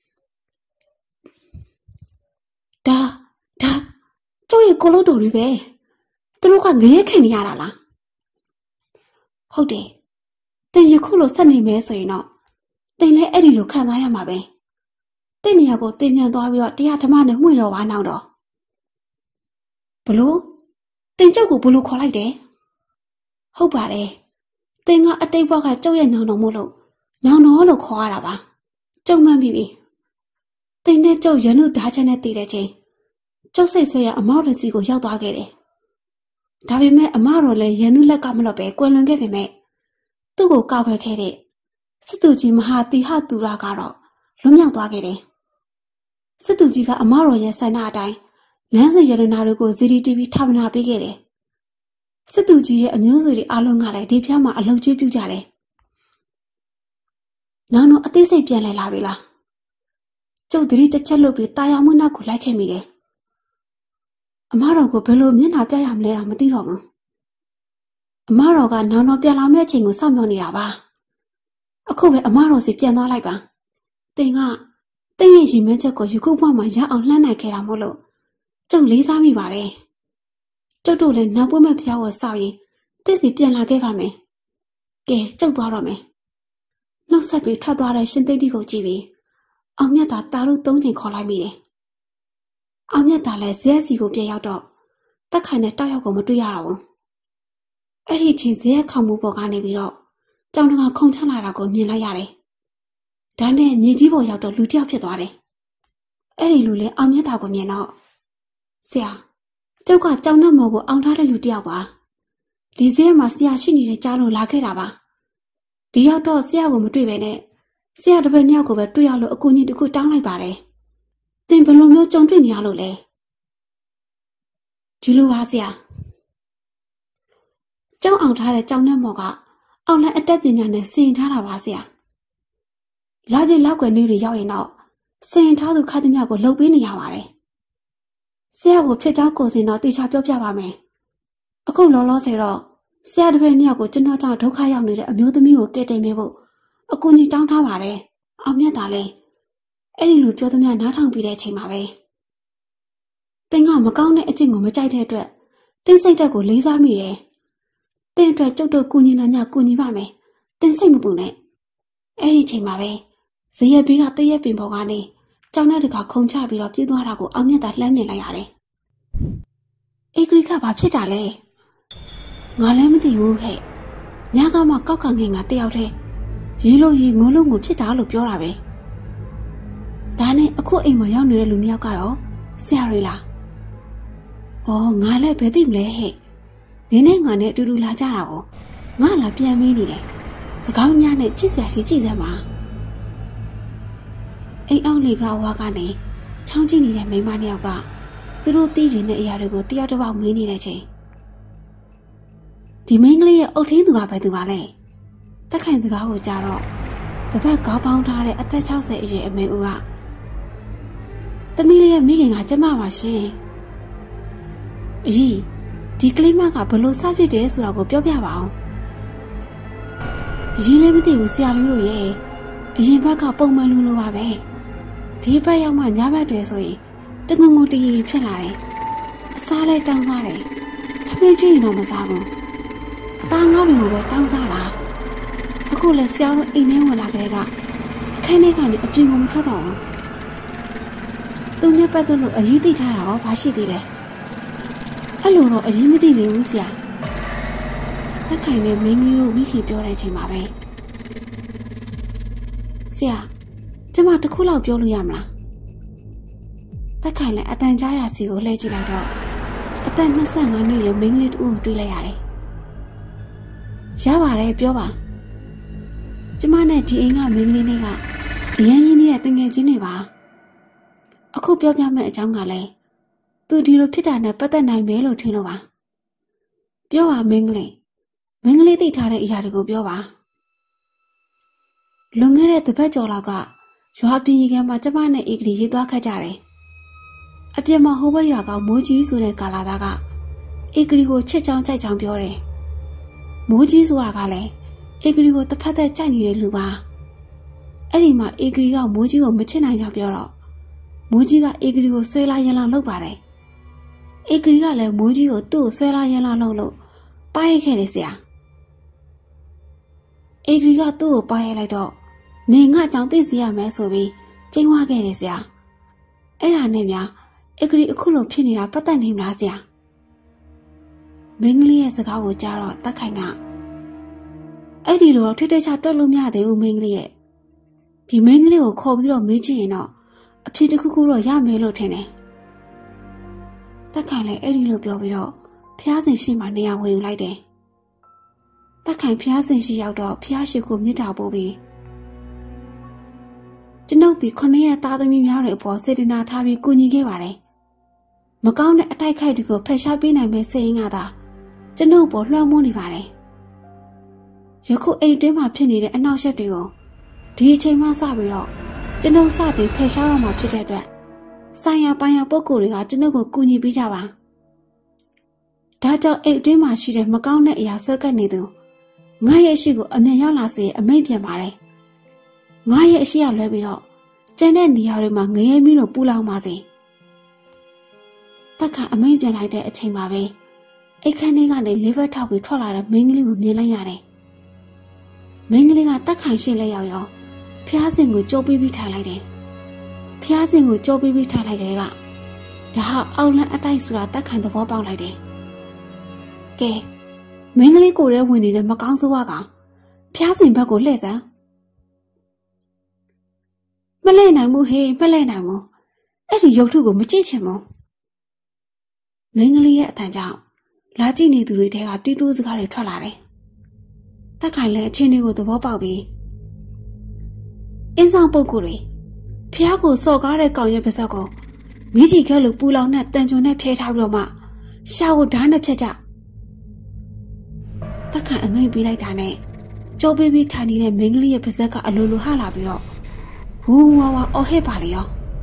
ဒါဒါကျုပ်ရဲ့ကိုလို့တော်တွေပဲသူတို့ကငရဲခင်နေရတာလားဟုတ်တယ်တင်ယခုလိုဆက်နေမယ်ဆိုရင်တော့တင်လည်းအဲ့ဒီလိုခံစားရမှာပဲတင့်နေရာကိုတင်ပြန်သွားပြီးတော့တရားဓမ္မနဲ့မှွေလောပါနောက်တော့ဘလို့တင်ကျုပ်ကိုဘလို့ခေါ်လိုက်တယ်ဟုတ်ပါတယ်တင်ကအတိတ်ဘဝကကျုပ်ရဲ့နောင်တော်မို့လို့နောင်တော်လို့ခေါ်ရတာပါကျုံမှန်းပြီးပြီတင်နဲ့ကျုပ်ရနုဓာချက်နဲ့တည်တဲ့ချိန်ကျုပ်စိတ်ဆွေရအမောက်ရစီကိုရောက်သွားခဲ့တယ်ဒါပေမဲ့အမတော်လည်းရနုလက်ကမလို့ပဲကွယ်လွန်ခဲ့ပေမဲ့သူ့ကိုကောက်ခွဲခဲ့တဲ့စစ်သူကြီးမဟာတိဟသူရကတော့လွတ်မြောက်သွားခဲ့တယ်စစ်သူကြီးကအမတော်ရဲ့ဆန္ဒအတိုင်းလမ်းစဉ်ရတနာတွေကို စီ ဒီ တီ ဗီ ထောက်နာပေးခဲ့တယ်စစ်သူကြီးရဲ့အမျိုးစုတွေအားလုံးကလည်းဒီဖျားမှာအလုပ်ကျွေးပြုကြတယ်နောင်တော့အသေးစိတ်ပြန်လဲလာပြီလားကျုပ်သတိတစ်ချက်လုပ်ပြီးတာယာမှုနောက်ကိုလိုက်ခဲ့မိတယ်အမတော်ကိုဘယ်လိုမျက်နှာပြရမလဲတော့မသိတော့ဘူးအမတော်ကနောင်တော့ပြန်လာမယ့်အချိန်ကိုစောင့်မျှော်နေတာပါအခုပဲအမတော်စီပြန်သွားလိုက်ပါတင်ကတင်ရဲ့ရီမဲချက်ကိုယူခုဘွားမှာရအောင်လှမ်းနိုင်ခဲ့တာမို့လို့ကျုပ်လေးစားမိပါတယ်ကျုပ်တို့လည်းနောက်ပွဲမဲ့ဖျားကိုစောက်ရင်တစ်စီပြန်လာခဲ့ပါမယ်ကဲကျုပ်သွားတော့မယ်နှုတ်ဆက်ပြီးထွက်သွားတဲ့ရှင်သိတိကိုကြည့်ပြီးအောင်မြတ်သာတာလို့သုံးချိန်ခေါ်လိုက်မိတယ်အောင်မြတ်သာလည်းဇက်စီကိုပြန်ရောက်တော့တက်ခိုင်နဲ့တောက်ရောက်ကိုမတွေ့ရတော့ဘူးအဲ့ဒီချိန်ဇက်ခေါမှုပေါ်ကနေပြီးတော့ကြောင်တကခုန်ချလာတာကိုမြင်လိုက်ရတယ်ဒါနဲ့မြေကြီးပေါ်ရောက်တော့လူတစ်ယောက်ဖြစ်သွားတယ်အဲ့ဒီလူလည်းအောင်မြတ်သာကိုမြင်တော့ဆရာကျုပ်ကကြောင်နှက်မော်ကိုအောင်ထားတဲ့လူတစ်ယောက်ပါဒီဇက်မှာဆရာရှိနေတဲ့ကြားလို့လာခဲ့တာပါဒီရောက်တော့ဆရာကိုမတွေ့ပဲနဲ့ဆရာတစ်ပည့်နှစ်ယောက်ကိုပဲတွေ့ရလို့အကူအညီတစ်ခုတောင်းလိုက်ပါတယ်သင်ဘယ်လိုမျိုးကြုံတွေ့နေရလို့လဲဒီလိုပါဆရာကျောင်းအောင်ထားတဲ့ကျောင်းထဲမော်ကအောက်လန်းအတက်ပညာနဲ့စင်ထားတာပါဆရာလာပြလောက်ွယ်နေတွေရောက်ရင်တော့စင်ထားသူခါသမျှကိုလှုပ်ပေးနေရပါတယ်ဆရာကိုဖြစ်ချောင်းကိုစင်တော့တေချာပြောပြပါမယ်အခုလောလောဆယ်တော့ဆရာတပည့်နှစ်ယောက်ကိုကျွန်တော်ကြောင့်ဒုက္ခရောက်နေတဲ့အမျိုးသမီးကိုကဲတင်ပေးဖို့အကူအညီတောင်းထားပါတယ်အောင်မြတ်တာလဲအဲ့ဒီလိုပြောသမျှနားထောင်ပြီးတဲ့အချိန်မှာပဲတင်ကမကောင်းတဲ့အကျင့်ကိုမကြိုက်တဲ့အတွက်တင်းစိတ်တက်ကိုလေးစားမိတယ်တင်းအတွက်ကျုပ်တို့ကူညီနေညကူညီပါမယ်တင်းစိတ်မပူနဲ့အဲ့ဒီချိန်မှာပဲဇရက်ဘေးကတရက်ပင်ပေါ်ကနေကြောင်နဲ့တခါခုံချပြီးတော့ပြေးသွားတာကိုအောင်မြတ်တာလှမ်းမြင်လိုက်ရတယ်အေဂရိကဘာဖြစ်တာလဲငါလည်းမသိဘူးဟဲ့ညကမှကောက်ကငင်ကတယောက်တည်းရေလို့ရေငုံလို့ငုံဖြစ်တာလို့ပြောတာပဲဒါနဲ့အခုအိမ်မှာရောက်နေတဲ့လူနှစ်ယောက်ကရောဆရာတွေလားအော်ငါလည်းဘယ်သိမလဲဟဲ့နင်းနဲ့ငါနဲ့အတူတူလာကြတာကိုငါလာပြန်မေးနေတယ်စကားမများနဲ့ကြည့်စရာရှိကြည့်စမ်းပါအိမ်အောင်လေကဝါကနေချောင်းကြည့်နေတဲ့မိန်းမနှစ်ယောက်ကသူတို့သိချင်တဲ့အရာတွေကိုတယောက်တစ်ပေါက်မေးနေတဲ့ချိန်ဒီမိန်းကလေးရဲ့အုတ်ထင်းသူကပဲသူပါလဲတက်ခိုင်စကားကိုကြားတော့တပတ်ကောင်းပေါင်းထားတဲ့အသက်၆၀အရွယ်အမေဦးကသမီးလေးရဲ့မိခင်ကကျမပါရှင်အကြီးဒီကလေးမကဘလို့စဖြစ်တယ်ဆိုတာကိုပြောပြပါအောင်အကြီးလည်းမသိဘူးဆရာလေးတို့ရဲ့အရင်ဘက်ကပုံမှန်လူလိုပါပဲဒီဘက်ရောက်မှညဘက်တွေဆိုရင်တငုံငုံတရီဖြစ်လာတယ်အစားလဲတောင်းစားတယ်အမေတွေ့ရင်တော့မစားဘူးအသားငေါ့တွေကိုပဲတောင်းစားလာအခုလဲဆရာတို့အိမ်ထဲဝင်လာကြတဲ့ကအခန်းထဲကနေအပြင်ကိုမထွက်တော့ဘူးသူနဲ့ပတ်သက်လို့အရေးသိထားတာရောဘာရှိသေးလဲအဲ့လိုတော့အရေးမသိသေးဘူးဆရာလက်ခိုင်နဲ့မင်းကြီးတို့မိခင်ပြောတဲ့အချိန်မှာပဲဆရာကျမတခုလောက်ပြောလို့ရမလားတက်ခိုင်လည်းအတန်ကြားရစီကိုလှည့်ကြည့်လိုက်တော့အသက်၂၅နှစ်ရဲ့မိန်းကလေးတူကိုတွေ့လိုက်ရတယ်ရပါတယ်ပြောပါကျမနဲ့ဒီအိမ်ကမိန်းကလေးတွေကအရန်ရင်းနေတဲ့တငယ်ချင်းတွေပါအခုပြောပြမယ့်အကြောင်းကလည်းသူဒီလိုဖြစ်တာနဲ့ပတ်သက်နိုင်မယ်လို့ထင်လို့ပါပြောပါမင်းကလေးမင်းကလေးသိထားတဲ့အရာတွေကိုပြောပါလွန်ခဲ့တဲ့တစ်ပတ်ကျော်လောက်ကရွာပြည်ကမှာကျမနဲ့ဧကရီရေးသွားခတ်ကြတယ်အပြစ်မဟိုဘက်ရွာကမိုးကြီးဆိုတဲ့ကာလာသားကဧကရီကိုချစ်ချောင်းကြိုက်ချောင်းပြောတယ်မိုးကြီးဆိုတာကလည်းဧကရီကိုတစ်ဖက်သက်ကြိုက်နေတဲ့လူပါအဲ့ဒီမှာဧကရီကမိုးကြီးကိုမချစ်နိုင်ကြောင်ပြောတော့မိုးကြီးကဧကရီကိုဆွဲလာရင်လောင်လုပ်ပါတယ်ဧကရီကလည်းမိုးကြီးကိုသူ့ကိုဆွဲလာရင်လောင်လုပ်လို့ပါရိုက်ခဲ့တယ်ဆရာဧကရီကသူ့ကိုပါရိုက်လိုက်တော့နေငါကြောင့်သိစီရမယ်ဆိုပြီးကျင်းဝါခဲ့တယ်ဆရာအဲ့ဒါနဲ့များဧကရီအခုလိုဖြစ်နေတာပတ်သက်နေမလားဆရာမင်းကလေးရဲ့စကားကိုကြားတော့တက်ခိုင်ကအဲ့ဒီလိုတော့ထိထိချတွက်လို့မရသေးဘူးမင်းကလေးရဲ့ဒီမင်းကလေးကိုခေါ်ပြီးတော့မေးကြည့်ရင်တော့အဖြစ်တစ်ခုခုတော့ရမယ်လို့ထင်တယ်တက်ခိုင်လည်းအဲ့ဒီလိုပြောပြီးတော့ဖျားစင်ရှိမှနေရာဝင်ယူလိုက်တယ်တက်ခိုင်ဖျားစင်ရှိရောက်တော့ဖျားရှိကိုမြစ်တာပို့ပြီးကျွန်ုပ်ဒီခုနှစ်ရက်သားသမီးများတွေအပေါ်စေတနာထားပြီးကူညီခဲ့ပါတယ်မကောင်းတဲ့အတိုက်ခိုက်တွေကိုဖယ်ရှားပေးနိုင်မဲ့စိတ်ရင်းကသာကျွန်ုပ်ပေါ်လွှမ်းမိုးနေပါတယ်ယခုအိမ်တွင်းမှာဖြစ်နေတဲ့အနှောက်အယှက်တွေကိုဒီအချိန်မှစပြီးတော့ကျွန်ုပ်စပြီးဖယ်ရှားတော့မှာဖြစ်တဲ့အတွက်ဆိုင်ရာပိုင်ရာပုဂ္ဂိုလ်တွေကကျွန်ုပ်ကိုကူညီပေးကြပါဒါကြောင့်အိမ်တွင်းမှာရှိတဲ့မကောင်းတဲ့အရာဆွဲကပ်နေသူငါရဲ့အရှိကိုအမြင်ရောက်လာစေအမိန့်ပြန်ပါတယ်ငါရဲ့အရှိရလွဲပြီးတော့ကျန်တဲ့နေရာတွေမှာငရဲမီးလိုပူလောင်ပါစေတက်ခါအမိန့်ပြန်လိုက်တဲ့အချိန်မှာပဲအိတ်ခမ်းလေးကနေလေးဘက်ထောက်ပြီးထွက်လာတဲ့မိန်းကလေးကိုမြင်လိုက်ရတယ်မိန်းကလေးကတက်ခိုင်ရှိလက်ရောက်ရောက်ဖျားစင်ကိုကြိုးပြီးပြီးထားလိုက်တယ်ဖျားစင်ကိုကြိုးပြီးပြီးထားလိုက်တဲ့ကဒါဟာအောက်လန့်အတိုက်ဆိုတာတက်ခိုင်သဘောပေါက်လိုက်တယ်ကဲမင်းကလေးကိုယ်ရဲဝင်နေတဲ့မကောင်းဆိုးကဖျားစင်ဘက်ကိုလှည့်စမ်းမလဲနိုင်ဘူးဟေးမလဲနိုင်ဘူးအဲ့ဒီရုပ်ထုကိုမကြည့်ချင်ဘူးမင်းကလေးရဲ့အတန်ကြောင့်လာကြည့်နေသူတွေထဲကတီးတိုးစကားတွေထွက်လာတယ်တက်ခိုင်လည်းအချင်းတွေကိုသဘောပေါက်ပြီးအင်းဆောင်ပုဂ္ဂိုလ်တွေဖျားကိုစော်ကားတဲ့ကောင်ရဲ့ပါဇက်ကိုမိကြီးခဲလို့ပူလောင်နဲ့တန်ကြုံနဲ့ဖျဲထားပြီးတော့မှရှာကိုဓာတ်နဲ့ဖြတ်ကြတက်ခိုင်အမိန်ပေးလိုက်တာနဲ့ကြောပေးပြီးထိုင်နေတဲ့မိန်းကလေးရဲ့ပါဇက်ကအလိုလိုဟလာပြီးတော့ဝူဝါဝါအော်ဟစ်ပါလေရော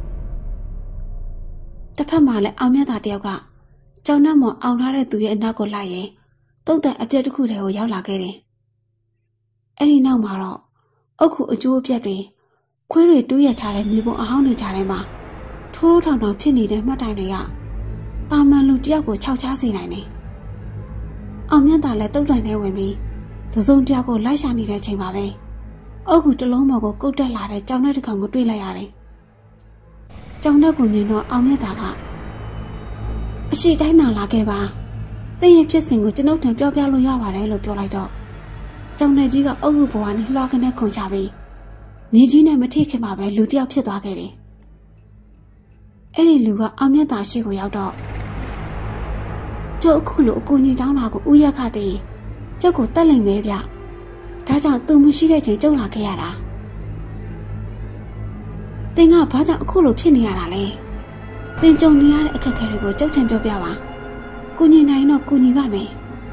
တစ်ဖက်မှာလည်းအောင်မြတ်သားတယောက်ကကြောင်နှက်မော်အောင်ထားတဲ့သူရဲ့အနောက်ကိုလိုက်ရင်တုတ်တန်အပြက်တစ်ခုတည်းကိုရောက်လာခဲ့တယ်အဲ့ဒီနောက်မှာတော့အခုအကျိုးအပြက်တွေခွေးတွေတူးရထားတဲ့မြေပုံအဟောင်းတွေကြားထဲမှာထိုးထိုးထောင်ထောင်ဖြစ်နေတဲ့မှတ်တိုင်တွေကတာမန်လူတယောက်ကိုခြောက်ချားစေနိုင်တယ်အောင်မြတ်သားလည်းတုတ်တိုင်ထဲဝင်ပြီးသစုံတယောက်ကိုလိုက်ရှာနေတဲ့ချိန်မှာပဲအခုတလုံးမော်ကိုကုတ်တက်လာတဲ့ကြောင်နှက်တစ်ကောင်ကိုတွေ့လိုက်ရတယ်ကြောင်နှက်ကိုမြင်တော့အောင်မြတ်သားကအရှိတိုင်းနာလာခဲ့ပါတင်းရဲ့ဖြစ်စဉ်ကိုကျွန်ုပ်ထံပြောပြလို့ရပါတယ်လို့ပြောလိုက်တော့ကြောင်နှက်ကြီးကအုပ်စုဘဝနဲ့လွှာကနေခုန်ချပြီးမြေကြီးနဲ့မထိခင်မှာပဲလူတယောက်ဖြစ်သွားခဲ့တယ်အဲ့ဒီလူကအောင်မြတ်သားရှိကိုရောက်တော့ကျုပ်အခုလိုအကူအညီတောင်းတာကိုဥယျာခသည်ကျုပ်ကိုတက်လိမ့်မယ်ဗျဒါကြောင့်သူမရှိတဲ့ချိန်ကျုပ်လာခဲ့ရတာတင်ကဘာကြောင့်အခုလိုဖြစ်နေရတာလဲတင်ကြုံနေရတဲ့အခက်အခဲတွေကိုကျုပ်ထံပြောပြပါကူညီနိုင်တော့ကူညီပါမယ်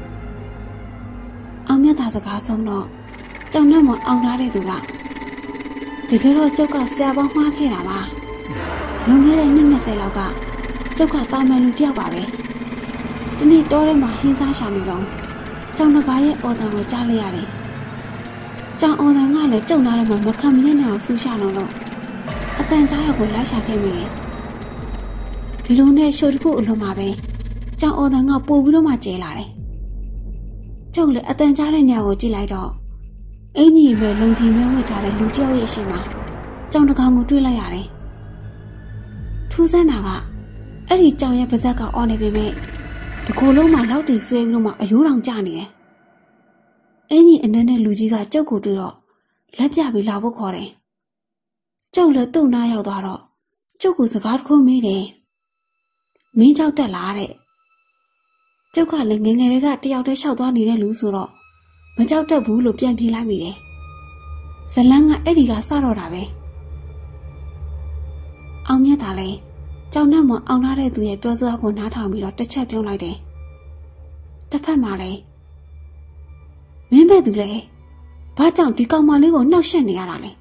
အောင်မြတ်သားစကားဆုံးတော့ကြောင်နှက်မအောင်ထားတဲ့သူကတကယ်တော့ကျုပ်ကဆရာပေါင်းမှားခဲ့တာပါလွန်ခဲ့တဲ့နှစ်၂၀လောက်ကကျုပ်ကတာမန်လူတယောက်ပါပဲဒီနေ့တောထဲမှာဟင်းစားရှာနေတော့ကြောင်တကားရဲ့အော်တန်ကိုကြားလိုက်ရတယ်ကြောင်အော်တန်ကလည်းကျုံလာတယ်မှာမခံမရနိုင်အောင်ဆူရှာလို့လို့အတန်ကြားရောက်ကိုလိုက်ရှာခဲ့မိတယ်ဒီလိုနဲ့ရှိုးတစ်ခုအလုံးမှာပဲကြောင်အော်တန်ကပို့ပြီးတော့မှကျဲလာတယ်ကျုပ်လည်းအတန်ကြားတဲ့နေရာကိုကြည့်လိုက်တော့အင်းကြီးပဲလုံကြီးမျိုးဝတ်ထားတဲ့လူတယောက်ရဲ့ရှေ့မှာကြောင်တကောင်ကိုတွေ့လိုက်ရတယ်ထူးဆန်းတာကအဲ့ဒီကြောင်ရဲ့ပါဇက်ကအော်နေပေမဲ့ဒီကိုယ်လုံးမှာလောက်တင်ဆွဲပြီးတော့မှအယိုးတောင်ကျနေတယ်အင်းကြီးအနက်နဲ့လူကြီးကကျုပ်ကိုတွေ့တော့လက်ပြပြီးလာဖို့ခေါ်တယ်ကျုပ်လည်းသူ့နားရောက်သွားတော့ကျုပ်ကိုစကားတစ်ခုမေးတယ်မင်းကြောက်တက်လားတဲ့ကျုပ်ကလည်းငယ်ငယ်လေးကတယောက်တည်းရှောက်သွားနေတဲ့လူဆိုတော့မကြောက်တတ်ဘူးလို့ပြန်ပြေးလိုက်မိတယ်ဇလန်းကအဲ့ဒီကစတော့တာပဲအောင်မြတ်သားလည်းကြောင်နှက်မအောင်လာတဲ့သူရဲ့ပြောစကားကိုနားထောင်ပြီးတော့တစ်ချက်ပြုံးလိုက်တယ်တစ်ဖက်မှာလည်းမင်းပဲသူလေဘာကြောင့်ဒီကောင်မလေးကိုနှောက်ယှက်နေရတာလဲ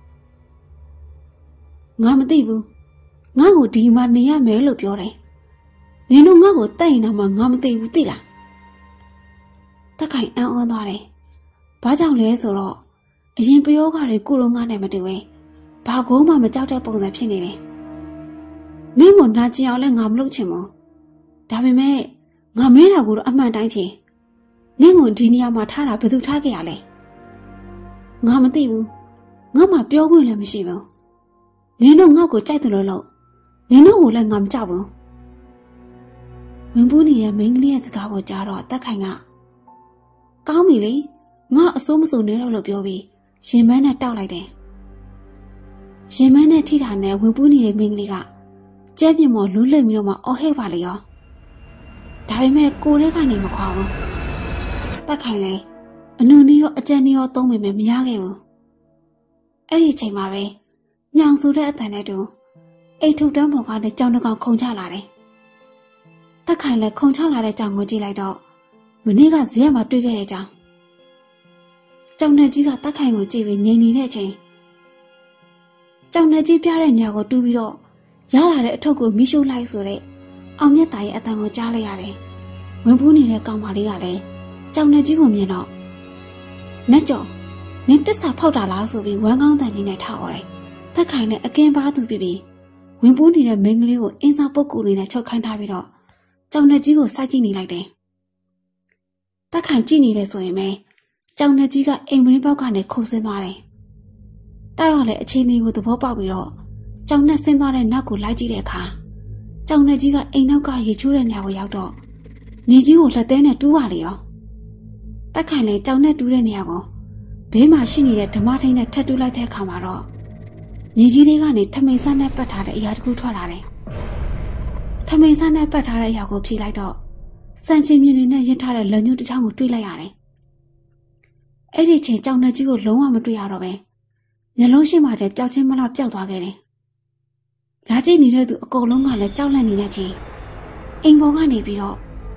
ငါမသိဘူးငါ့ကိုဒီမှာနေရမယ်လို့ပြောတယ်နင်တို့ငါ့ကိုတိုက်ရင်တော့မှငါမသိဘူးသိလားတက်ခိုင်အံ့ဩသွားတယ်ဘာကြောင့်လဲဆိုတော့အရင်ပယောဂါတွေကိုလုံးငါနဲ့မတူဘဲဘာကိုမှမကြောက်တဲ့ပုံစံဖြစ်နေတယ်မင်းကိုနာကျင်အောင်လဲငါမလုပ်ချင်ဘူးဒါပေမဲ့ငါမင်းတာကိုတော့အမှန်တိုင်းဖြစ်နင့်ကိုဒီနေရာမှာထားတာဘယ်သူထားခဲ့ရလဲငါမသိဘူးငါမှပြောခွင့်လည်းမရှိဘူးနင်တို့ငါ့ကိုကြိုက်တယ်လို့လို့နင်တို့ကိုလည်းငါမကြောက်ဘူးဝင်ပူးနေတဲ့မိန်းကလေးရဲ့စကားကိုကြားတော့တက်ခိုင်ကကောင်းပြီလေငါအစိုးမစိုးနေတော့လို့ပြောပြီးရင်မန်းနဲ့တောက်လိုက်တယ်ရင်မန်းနဲ့ထိတာနဲ့ဝင်ပူးနေတဲ့မိန်းကလေးကကျဲပြင်းမော်လူးလိမ့်ပြီးတော့မှအော်ဟဲ့ပါလေရောဒါပေမဲ့ကိုယ်ထဲကနေမခွာဘူးတက်ခိုင်လေအနုနီးရောအကြံနီးရောသုံးပေမဲ့မရခဲ့ဘူးအဲ့ဒီအချိန်မှာပဲညောင်ဆိုတဲ့အတန်နဲ့တူအိတ်ထုတ်တန်းပေါ်ကနေကြောင်တစ်ကောင်ခုန်ချလာတယ်တက်ခိုင်လည်းခုန်ချလာတဲ့ကြောင်ကိုကြည့်လိုက်တော့မနေ့ကဇရက်မှာတွေ့ခဲ့တဲ့ကြောင်ကြောင်နဲ့ကြီးကတက်ခိုင်ကိုကြည့်ပြီးငြိမ်နေတဲ့အချိန်ကြောင်နဲ့ကြီးပြတဲ့နေရာကိုတူးပြီးတော့ရလာတဲ့အထုပ်ကိုမိရှို့လိုက်ဆိုတဲ့အောင်မြတ်သားရဲ့အတန်ကိုကြားလိုက်ရတယ်ဝင်ပူးနေတဲ့ကောင်မလေးကလည်းကြောင်နဲ့ကြီးကိုမြင်တော့နတ်ကျော်နင်တစ္ဆာဖောက်တာလားဆိုပြီးဝမ်းကောင်းတန်ကြီးနဲ့ထားអော်တယ်တက်ခိုင်နဲ့အကင်းပါသူပြပြီးဝင်ပူးနေတဲ့မိန်းကလေးကိုအင်းစားပုတ်ကူနေနဲ့ချုပ်ခိုင်းထားပြီးတော့ကြောင်နဲ့ကြီးကိုစိုက်ကြည့်နေလိုက်တယ်တက်ခိုင်ကြည့်နေတယ်ဆိုရင်ပဲကြောင်နဲ့ကြီးကအိမ်မင်းပေါက်ကနေခုန်ဆင်းသွားတယ်တောက်ရလဲအခြေအနေကိုသဘောပေါက်ပြီးတော့ကြောင်နဲ့ဆင်းသွားတဲ့နောက်ကိုလိုက်ကြည့်တဲ့အခါကြောင်နဲ့ကြီးကအိမ်နောက်ကရေချိုးတဲ့နေရာကိုရောက်တော့မြေကြီးကိုလက်သေးနဲ့တူးပါလေရောတက်ခိုင်လဲကြောင်နဲ့တူးတဲ့နေရာကိုဘေးမှာရှိနေတဲ့ဓမ္မထိန်နဲ့ထပ်တူးလိုက်တဲ့အခါမှာတော့မြေကြီးလေးကနေထမိန်ဆန်းနဲ့ပတ်ထားတဲ့အရာတစ်ခုထွက်လာတယ်ထမိန်ဆန်းနဲ့ပတ်ထားတဲ့အရာကိုဖြေလိုက်တော့စံချင်းမြင်းတွေနဲ့ရစ်ထားတဲ့လက်ညှိုးတစ်ချောင်းကိုတွေ့လိုက်ရတယ်အဲ့ဒီချိန်ကြောင်နဲ့ကြီးကိုလုံးဝမတွေ့ရတော့ပဲမျက်လုံးရှိမှတည်းပျောက်ချင်းမလားပျောက်သွားခဲ့တယ်လာကြည့်နေတဲ့သူအကုန်လုံးကလည်းကြောက်လန့်နေတဲ့ချိန်အိမ်ပေါ်ကနေပြီးတော့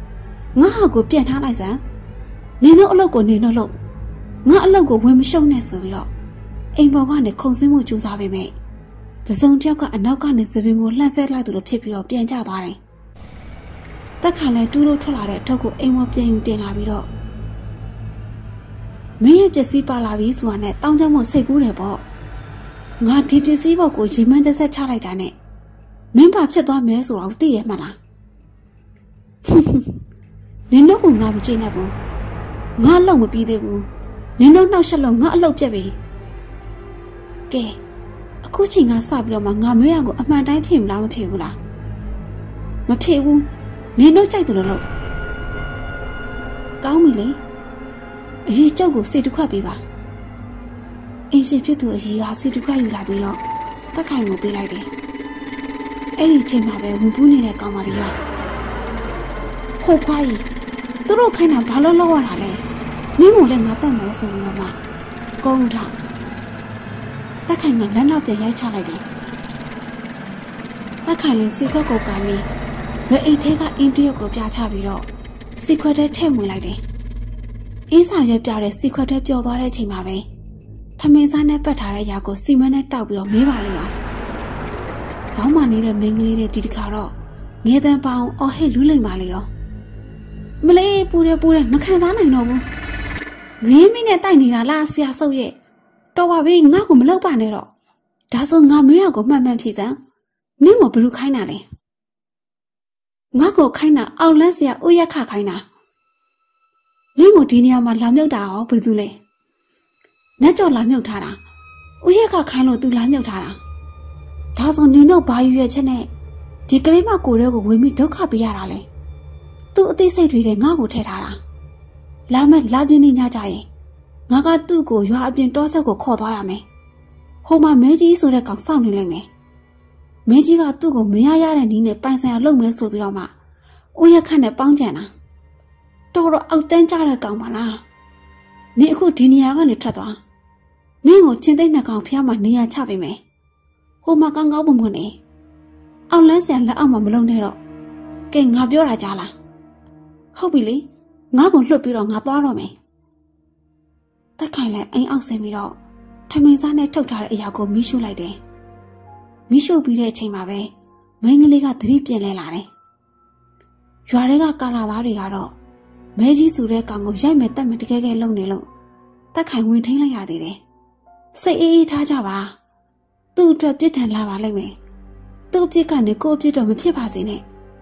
ငါဟာကိုပြန်ထားလိုက်စမ်းနင်တို့အလုပ်ကိုနင်တို့လုပ်ငါအလုပ်ကိုဝင်မရှုံနဲ့ဆိုပြီးတော့အိမ်ပေါ်ကနေခုံစင်းမှုကြိုးစားပေမဲ့တစုံတစ်ယောက်ကအနောက်ကနေသပင်ကိုလှမ်းဆဲလိုက်သူလိုဖြစ်ပြီးတော့ပြန်ကျသွားတယ်တက်ခါလဲတူးလို့ထွက်လာတဲ့အထုပ်ကိုအိမ်ပေါ်ပြန်ယူတင်လာပြီးတော့မင်းရဲ့ပစ္စည်းပါလာပြီဆိုတာနဲ့တောင်းကြမို့စိတ်ကူးတယ်ပေါ့ငါဒီပစ္စည်းဘောကိုရီမန်းတစ်ဆက်ချလိုက်တာနဲ့မင်းဘာဖြစ်သွားမဲဆိုတော့သိရမှလားနင်တို့ကငါမကြည့်နဲ့ဘူးငါအလုပ်မပြီးသေးဘူးနင်တို့နောက်ဆက်လို့ငါအလုပ်ပြက်ပြီကဲအခုချိန်ကစပြီးတော့မှငါမွေးရကိုအမှန်တိုင်းဖြစ်မလားမဖြစ်ဘူးလားမဖြစ်ဘူးနင်တို့ကြိုက်တယ်လို့ကောင်းပြီလေအရေးကြောက်ကိုစိတ်တစ်ခွက်ပေးပါအင်းရှင်ဖြစ်သူအရေးကစိတ်တစ်ခွက်ယူလာပြီးတော့တက်ခိုင်ကိုပေးလိုက်တယ်အဲ့ဒီချိန်မှာပဲဝင်ပူးနေတဲ့ကောင်မလေးကဟိုခွားကြီးသူတို့ခိုင်းတာဘာလို့လောက်ရတာလဲမင်းကိုလည်းငါတတ်မယ်ဆိုပြီးတော့မှကုန်းထားတက်ခိုင်ကလမ်းနောက်ပြန်ရိုက်ချလိုက်တယ်တက်ခိုင်လည်းစီခွက်ကိုကန်ပြီးဝဲအိတ်ထဲကအင်းတရုတ်ကိုပြချပြီးတော့စီခွက်ထဲထည့်ဝင်လိုက်တယ်အေးစာရွက်ပြတဲ့စီခွက်ထဲပျော်သွားတဲ့ချိန်မှာပဲထမင်းစားနဲ့ပတ်ထားတဲ့ຢာကိုစီမံနဲ့တောက်ပြီးတော့မေးပါလေအောင်ခေါင်းမနေတဲ့မင်းကလေးတဲ့ဒီတခါတော့ငဲတန်းပေါအောင်အော်ဟဲ့လူးလိမ့်ပါလေရောမလေးပူတယ်ပူတယ်မခံစားနိုင်တော့ဘူးငင်းမင်းနဲ့တိုက်နေတာလားဆရာဆုပ်ရဲ့တော်ပါပြီငါ့ကိုမလောက်ပါနဲ့တော့ဒါဆိုငါမေးရကိုမှန်မှန်ဖြေစမ်းနင်းကိုဘယ်လိုခိုင်းတာလဲငါ့ကိုခိုင်းတာအောက်လန်းဆရာဥယျခခိုင်းတာနင်းကိုဒီနေရာမှာလာမြုပ်တာရောဘယ်သူလဲနတ်ကြော်လာမြုပ်ထားတာဥယျခခိုင်းလို့သူလာမြုပ်ထားတာဒါဆိုနင်တို့ဘာရွယ်ချက်နဲ့ဒီကလေးမကိုရဲကိုဝင်ပြီးဒုက္ခပေးရတာလဲသူ့အသိစိတ်တွေနဲ့ငါ့ကိုထည့်ထားတာလာမဲ့လာပြင်းနေညကြရင်ငါကသူ့ကိုရွာအပြင်တောဆက်ကိုခေါ်သွားရမယ်ဟိုမှာမဲကြီးဆိုတဲ့ကောင်စောင့်နေလိမ့်မယ်မဲကြီးကသူ့ကိုမရရတဲ့နီးနဲ့ပိုင်ဆိုင်အောင်လုပ်မယ်ဆိုပြီးတော့မှဥယျခနဲ့ပေါင်းကြံတာတော်တော့အောက်တန်းကြတဲ့ကောင်ပါလားနင်အခုဒီနေရာကနေထွက်သွားနင်ကိုချင်းသိမ့်နှစ်ကောင်ဖျားမှနေရာချပေးမယ်ဟိုမှာကောင်းကောင်းမွန်မွန်နေအောက်လန်းဆန်လက်အောက်မှာမလုံနဲ့တော့ကဲငါပြောတာကြားလားဟုတ်ပြီလေငါ့ကိုလွတ်ပြီးတော့ငါသွားတော့မယ်တက်ခိုင်လည်းအိမ်အောက်ဆင်းပြီးတော့ထမင်းစားနဲ့ထုတ်ထားတဲ့အရာကိုမီးရှို့လိုက်တယ်မီးရှို့ပြီးတဲ့အချိန်မှာပဲမင်းကလေးကသတိပြန်လဲလာတယ်ရွာတွေကကာလာသားတွေကတော့မဲကြီးဆိုတဲ့ကောင်ကိုရိုက်မဲ့တက်မဲ့တကယ်ကဲလုံနေလို့တက်ခိုင်ဝင်ထိန်လိုက်ရသေးတယ်စိတ်အေးအေးထားကြပါသူ့အတွက်ပြစ်ဒဏ်လာပါလိမ့်မယ်သူ့အပြစ်ကနေကိုယ့်အပြစ်တော့မဖြစ်ပါစေနဲ့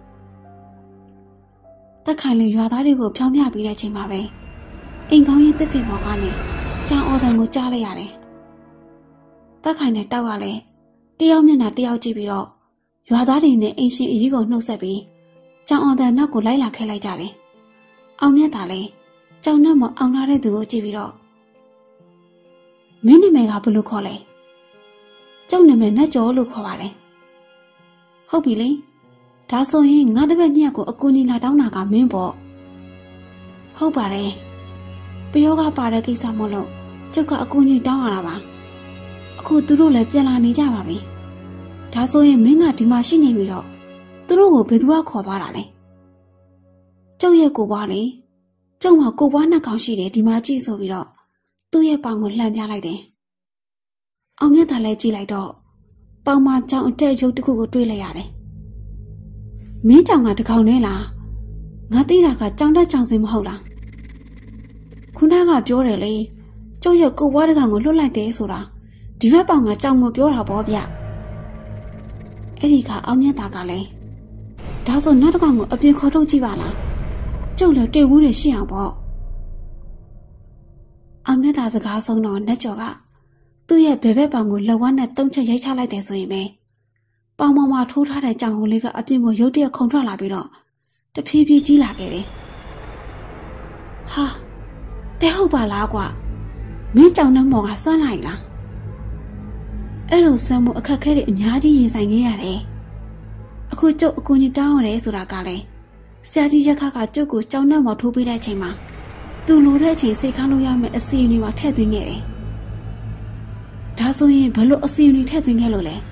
တက်ခိုင်လည်းရွာသားတွေကိုဖြောင်းပြပြီးတဲ့အချိန်မှာပဲအိမ်ကောင်းရင်တစ်ပင်ပေါ်ကနေကြောင်အော်တန်ကိုကြားလိုက်ရတယ်တက်ခိုင်နဲ့တောက်ကလည်းတယောက်မျက်နှာတယောက်ကြည့်ပြီးတော့ရွာသားတွေနဲ့အိမ်ရှင်အကြီးကိုနှုတ်ဆက်ပြီးကြောင်အော်တန်နောက်ကိုလိုက်လာခဲ့လိုက်ကြတယ်အောင်မြတ်သာလည်းကြောင်နဲ့မအောင်လာတဲ့သူကိုကြည့်ပြီးတော့မင်းနာမည်ကဘယ်လိုခေါ်လဲကျုပ်နာမည်နဲ့ကျော်လို့ခေါ်ပါတယ်ဟုတ်ပြီလေဒါဆိုရင်ငါတပည့်နှစ်ယောက်ကိုအကူညီလာတောင်းတာကမင်းပေါ့ဟုတ်ပါတယ်ပယောကပါတဲ့ကိစ္စမို့လို့ကျုပ်ကအကူညီတောင်းရတာပါအခုသူတို့လည်းပြန်လာနေကြပါပြီဒါဆိုရင်မင်းကဒီမှာရှိနေပြီတော့သူတို့ကိုဘယ်သူကခေါ်သွားတာလဲကျုပ်ရဲ့ကိုပွားလေကျုပ်မှာကိုပွားနှစ်ကောင်ရှိတယ်ဒီမှာကြည့်ဆိုပြီးတော့သူ့ရဲ့ပေါင်ကိုလှမ်းပြလိုက်တယ်အောင်မြတ်သာလည်းကြည့်လိုက်တော့ပေါင်မှာကြောင်အတက်ရုပ်တစ်ခုကိုတွေ့လိုက်ရတယ်မင်းကြောင်ကတကောင်နဲ့လားငါသိတာကကြောင်တက်ကြောင်စင်မဟုတ်လားခုနကပြောတယ်လေကျုပ်ရဲ့ကိုပွားတကောင်ကိုလွတ်လိုက်တယ်ဆိုတာဒီဘက်ပေါင်ကကြောင်ကိုပြောတာပေါ့ဗျအဲ့ဒီကအောင်မြတ်သာကလည်းဒါဆိုနောက်တကောင်ကိုအပြင်ခေါ်ထုတ်ကြည့်ပါလားကျုပ်လည်းတွေ့ဘူးတယ်ရှိအောင်ပေါ့အောင်မြတ်သာစကားဆုံးတော့နတ်ကျော်ကသူ့ရဲ့ဘဲဘဲပေါင်ကိုလက်ဝါးနဲ့တုံးချက်ရိုက်ချလိုက်တယ်ဆိုရင်ပဲပေါင်ပေါ်မှာထိုးထားတဲ့ကြောင်ဟိုလေးကအပြင်ကိုရုတ်တရက်ခုန်ထွက်လာပြီးတော့တဖြည်းဖြည်းကြီးလာခဲ့တယ်ဟာတဲဟုတ်ပါလားကွာမင်းကြောင်နဲ့မော်ကစွန့်လိုက်လားအဲ့လိုဆွမ်းမှုအခက်ခဲတွေအများကြီးရင်ဆိုင်ခဲ့ရတယ်အခုကျုပ်အကူကြီးတောင်းရတယ်ဆိုတာကလည်းဆရာကြီးရက်ခကကျုပ်ကိုကြောင်နဲ့မော်ထိုးပေးတဲ့အချိန်မှာသူလိုတဲ့အချိန်စိတ်ခါလို့ရမယ်အစီအစဉ်တွေမှာထည့်သွင်းခဲ့တယ်ဒါဆိုရင်ဘလို့အစီအစဉ်တွေထည့်သွင်းခဲ့လို့လဲ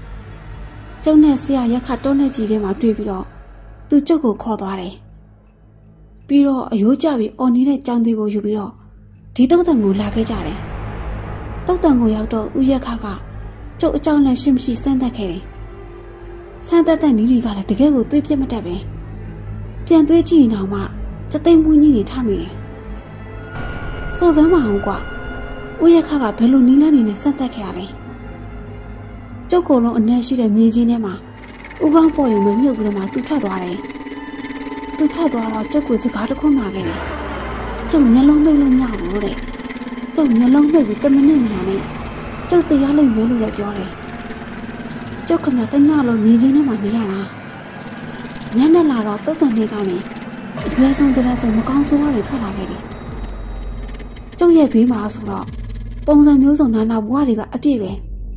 ကျုံနဲ့ဆရာရက်ခတောနဲ့ကြီးထဲမှာတွေ့ပြီးတော့သူကျုပ်ကိုခေါ်သွားတယ်ပြီးတော့အယိုးကျပြီးအော်နေတဲ့ကြောင်သေးကိုယူပြီးတော့ဒီတုတ်တန်ကိုလာခဲ့ကြတယ်တုတ်တန်ကိုရောက်တော့ဦးရက်ခကကျုပ်အကြောင်းလည်းရှိမရှိစမ်းသပ်ခဲ့တယ်စမ်းသပ်တဲ့နီးတွေကလည်းတကယ်ကိုသွေးပြစ်မတတ်ပဲပြန်သွေးကြည့်ရင်တော့မှစသိမ်းမွေးကြီးနေထမိတယ်စောစမ်းမအောင်ကွာဦးရက်ခကဘယ်လိုနီးလန်းနေနဲ့စမ်းသပ်ခဲ့ရလဲကျုပ်ကလုံးအနက်ရှိတဲ့မြေကြီးထဲမှာဦးကောင်းပေါ်ရုံပဲမြုပ်ပြီးတော့မှသူ့ထွက်သွားတယ်သူ့ထွက်သွားတော့ကျုပ်ကိုစကားတစ်ခုမှခဲ့တယ်ကျုပ်မျက်လုံးမိတ်လို့မရဘူးတဲ့ကျုပ်မျက်လုံးမိတ်ပြီးတမနစ်နေရတယ်ကျုပ်တရားလိမ့်မယ်လို့လည်းပြောတယ်ကျုပ်ခမတညလုံးမြေကြီးထဲမှာနေရတာညနေလာတော့တုတ်တန်လေးကနေအရွယ်ဆုံးတဲ့ဆုံးမကောင်းဆိုးရတွေထွက်လာခဲ့တယ်ကျုပ်ရဲ့ဘေးမှာဆိုတော့ပုံစံမျိုးစုံနာနာဘွားတွေကအပြည့်ပဲ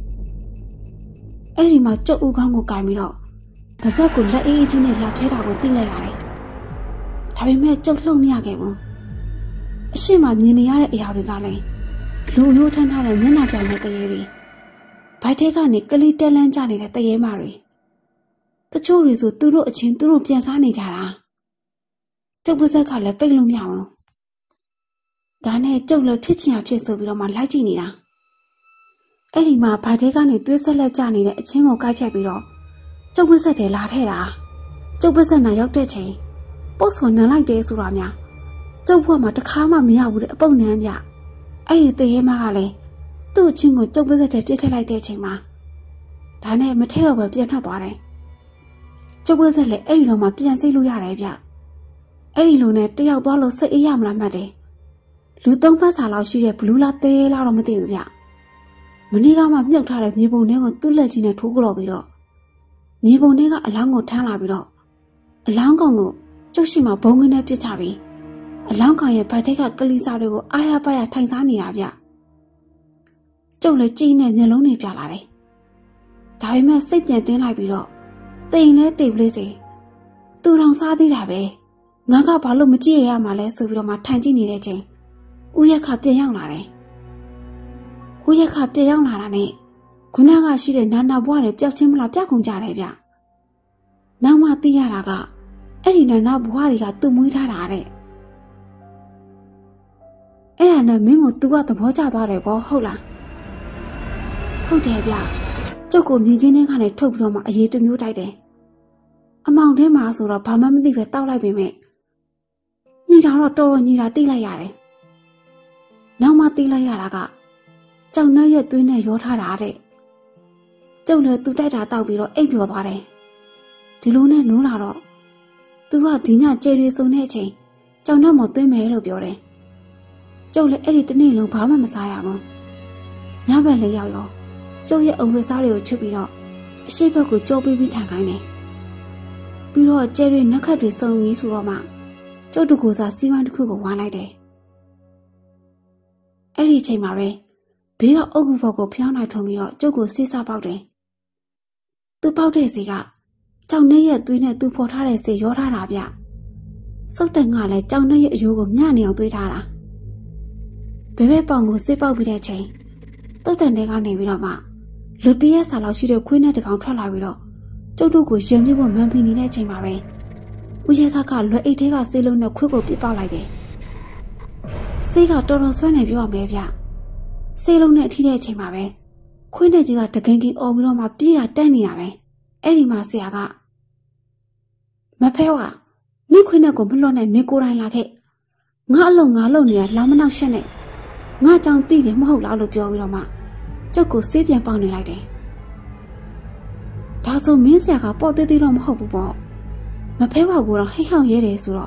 အဲ့ဒီမှာကျုပ်ဦးကောင်းကိုကင်ပြီးတော့ပါဇက်ကိုလက်အေးကြီးနဲ့လာဖျဲတာကိုသိလိုက်ရတယ်ဒါပေမဲ့ကျုပ်လှုပ်မရခဲ့ဘူးအရှိမမြင်နေရတဲ့အရာတွေကလည်းလူရိုးထမ်းထားတဲ့မျက်နှာပြောင်တဲ့တရေတွေဘိုက်ထဲကနေကလေးတက်လန်းကျနေတဲ့တရေမတွေတချို့တွေဆိုသူတို့အချင်းသူတို့ပြန်စားနေကြတာကျုပ်ပါဇက်ကလည်းပိတ်လို့မရဘူးဒါနဲ့ကျုပ်လည်းဖြစ်ချင်ရဖြစ်ဆိုပြီးတော့မှလိုက်ကြည့်နေတာအဲ့ဒီမှာဘိုက်ထဲကနေသွေးဆက်လက်ကျနေတဲ့အချင်းကိုကိုက်ဖြတ်ပြီးတော့ကျုပ်ပါဇက်တွေလာထဲတာကျုပ်ပါဇက်နာရောက်တဲ့ချိန်ပုတ်ဆွန်နန်လိုက်တယ်ဆိုတာများကျုပ်ဘွားမှာတခါမှမရဘူးတဲ့အပုတ်နန်းပြအဲ့ဒီတရေမကလည်းသူ့အချင်းကိုကျုပ်ပါဇက်တွေပြစ်ထည့်လိုက်တဲ့ချိန်မှာဒါနဲ့မထဲတော့ပဲပြန်ထွက်သွားတယ်ကျုပ်ပါဇက်လည်းအဲ့ဒီတော့မှပြန်စိတ်လို့ရတယ်ဗျအဲ့ဒီလိုနဲ့တယောက်သွားလို့စိတ်အေးရမလားမှတ်တယ်လူသုံးဖက်စာလောက်ရှိတဲ့ဘလူးလားသေးလားတော့မသိဘူးဗျမနေ့ကမှမြုပ်ထားတဲ့မြေပုံထဲကိုသူ့လက်ကြီးနဲ့ထိုးကြတော့ပြီးတော့မြေပုံထဲကအလောင်းကိုထမ်းလာပြီးတော့အလောင်းကောင်ကိုကျုပ်ရှိမှဘုံငင်းနဲ့ပစ်ချပြီးအလောင်းကောင်ရဲ့ဗိုက်ထဲကကလေးစားတွေကိုအာရပါရထိုင်စားနေတာဗျကျုပ်လည်းကြီးနဲ့မျက်လုံးတွေပြလာတယ်ဒါပေမဲ့စိတ်ပြန်တင်းလိုက်ပြီးတော့တိမ်လဲတိမ်ပလေးစီသူတော်စားသေးတာပဲငါကဘာလို့မကြည့်ရရမှာလဲဆိုပြီးတော့မှထိုင်ကြည့်နေတဲ့ချိန်ဦးရက်ခပြန်ရောက်လာတယ်ဦးရက်ခပြန်ရောက်လာတာနဲ့ခုနကရှိတဲ့နာနာဘွားတွေပျောက်ချင်းမလားပျောက်ကုန်ကြတယ်ဗျနောက်မှသိရတာကအဲ့ဒီနာနာဘွားတွေကသူ့မွေးထားတာတဲ့အဲ့ဒါနဲ့မင်းကို तू ကသဘောကျသွားတယ်ဗောဟုတ်လားဟုတ်တယ်ဗျကျုပ်ကိုမြင်ချင်းထဲကနေထုတ်ပြီးတော့မှအရေးတစ်မျိုးတိုက်တယ်အမောင်ထဲမှာဆိုတော့ဘာမှမသိပဲတောက်လိုက်ပေမဲ့ညီတာတော့တော်တော်ညီတာသိလိုက်ရတယ်နောက်မှသိလိုက်ရတာကကြောင်နှက်ရဲ့သွေးနဲ့ရောထားတာတဲ့ကျုပ်လည်းသူတိုက်တာတောက်ပြီးတော့အိပ်ပျော်သွားတယ်ဒီလိုနဲ့နိုးလာတော့သူကဒီညကျေရီစုံတဲ့အချိန်ကြောင်နှက်မော်သွင်းမယ်လို့ပြောတယ်ကျုပ်လည်းအဲ့ဒီတနေ့လုံးဘာမှမစားရဘူးညဘက်လေးရောက်ရောကျုပ်ရဲ့အုံဝဲစားတွေကိုချွတ်ပြီးတော့အရှိဘက်ကိုကြောပေးပြီးထိုင်ခိုင်းတယ်ပြီးတော့ကျေရီနက်ခတ်တွေစုံပြီးဆိုတော့မှကျုပ်တို့ကိုစားစီးပွားတစ်ခုကိုဝါလိုက်တယ်အဲ့ဒီချိန်မှာပဲဘေးကအုတ်ကူဘော်ကိုဖျောင်းလိုက်ထုံပြီးတော့ကျုပ်ကိုဆေးစားပေါက်တယ်သူပေါက်တဲ့စီကကြောင်နှက်ရဲ့သွေးနဲ့သူဖော်ထားတဲ့ဆေးရောထားတာဗျစုတ်တန်ကလည်းကြောင်နှက်ရဲ့အယိုးကိုမျှနေအောင်သွေးထားတာဘဲဘဲပေါင်ကိုဆေးပေါက်ပြီးတဲ့ချိန်တုတ်တန်တွေကနေပြီးတော့မှလူတရက်စာလောက်ရှိတဲ့ခွေးနဲ့တကောင်ထွက်လာပြီးတော့ကျုပ်တို့ကိုရင်ပြဖို့မှန်ပြီးနေတဲ့ချိန်မှာပဲဦးရဲခကလွယ်အိတ်ထဲကဆေးလုံးနဲ့ခွေးကိုပစ်ပေါက်လိုက်တယ်ဆေးကတော်တော်ဆွမ်းနေပြောရမယ်ဗျဆေးလုံးနဲ့ထိတဲ့အချိန်မှာပဲခွေးနဲ့ကြီးကတကင်ကင်អော်ပြီးတော့မှပြေးတာတန်းနေတာပဲအဲ့ဒီမှာဆရာကမဖဲဝါနိခွေးနဲ့ကိုမလွတ်နဲ့နေကိုယ်တိုင်လာခဲ့ငါအလုံးငါလုံးနေတာလောင်မနောက်ရှက်နဲ့ငါကြောင်တိတယ်မဟုတ်လားလို့ပြောပြီးတော့မှကျုပ်ကိုဆေးပြန်ပေါက်နေလိုက်တယ်ဒါဆိုမင်းဆရာကပေါ့သေးသေးတော့မဟုတ်ဘူးပေါ့မဖဲဝါကတော့ဟိတ်ဟောက်ရဲတယ်ဆိုတော့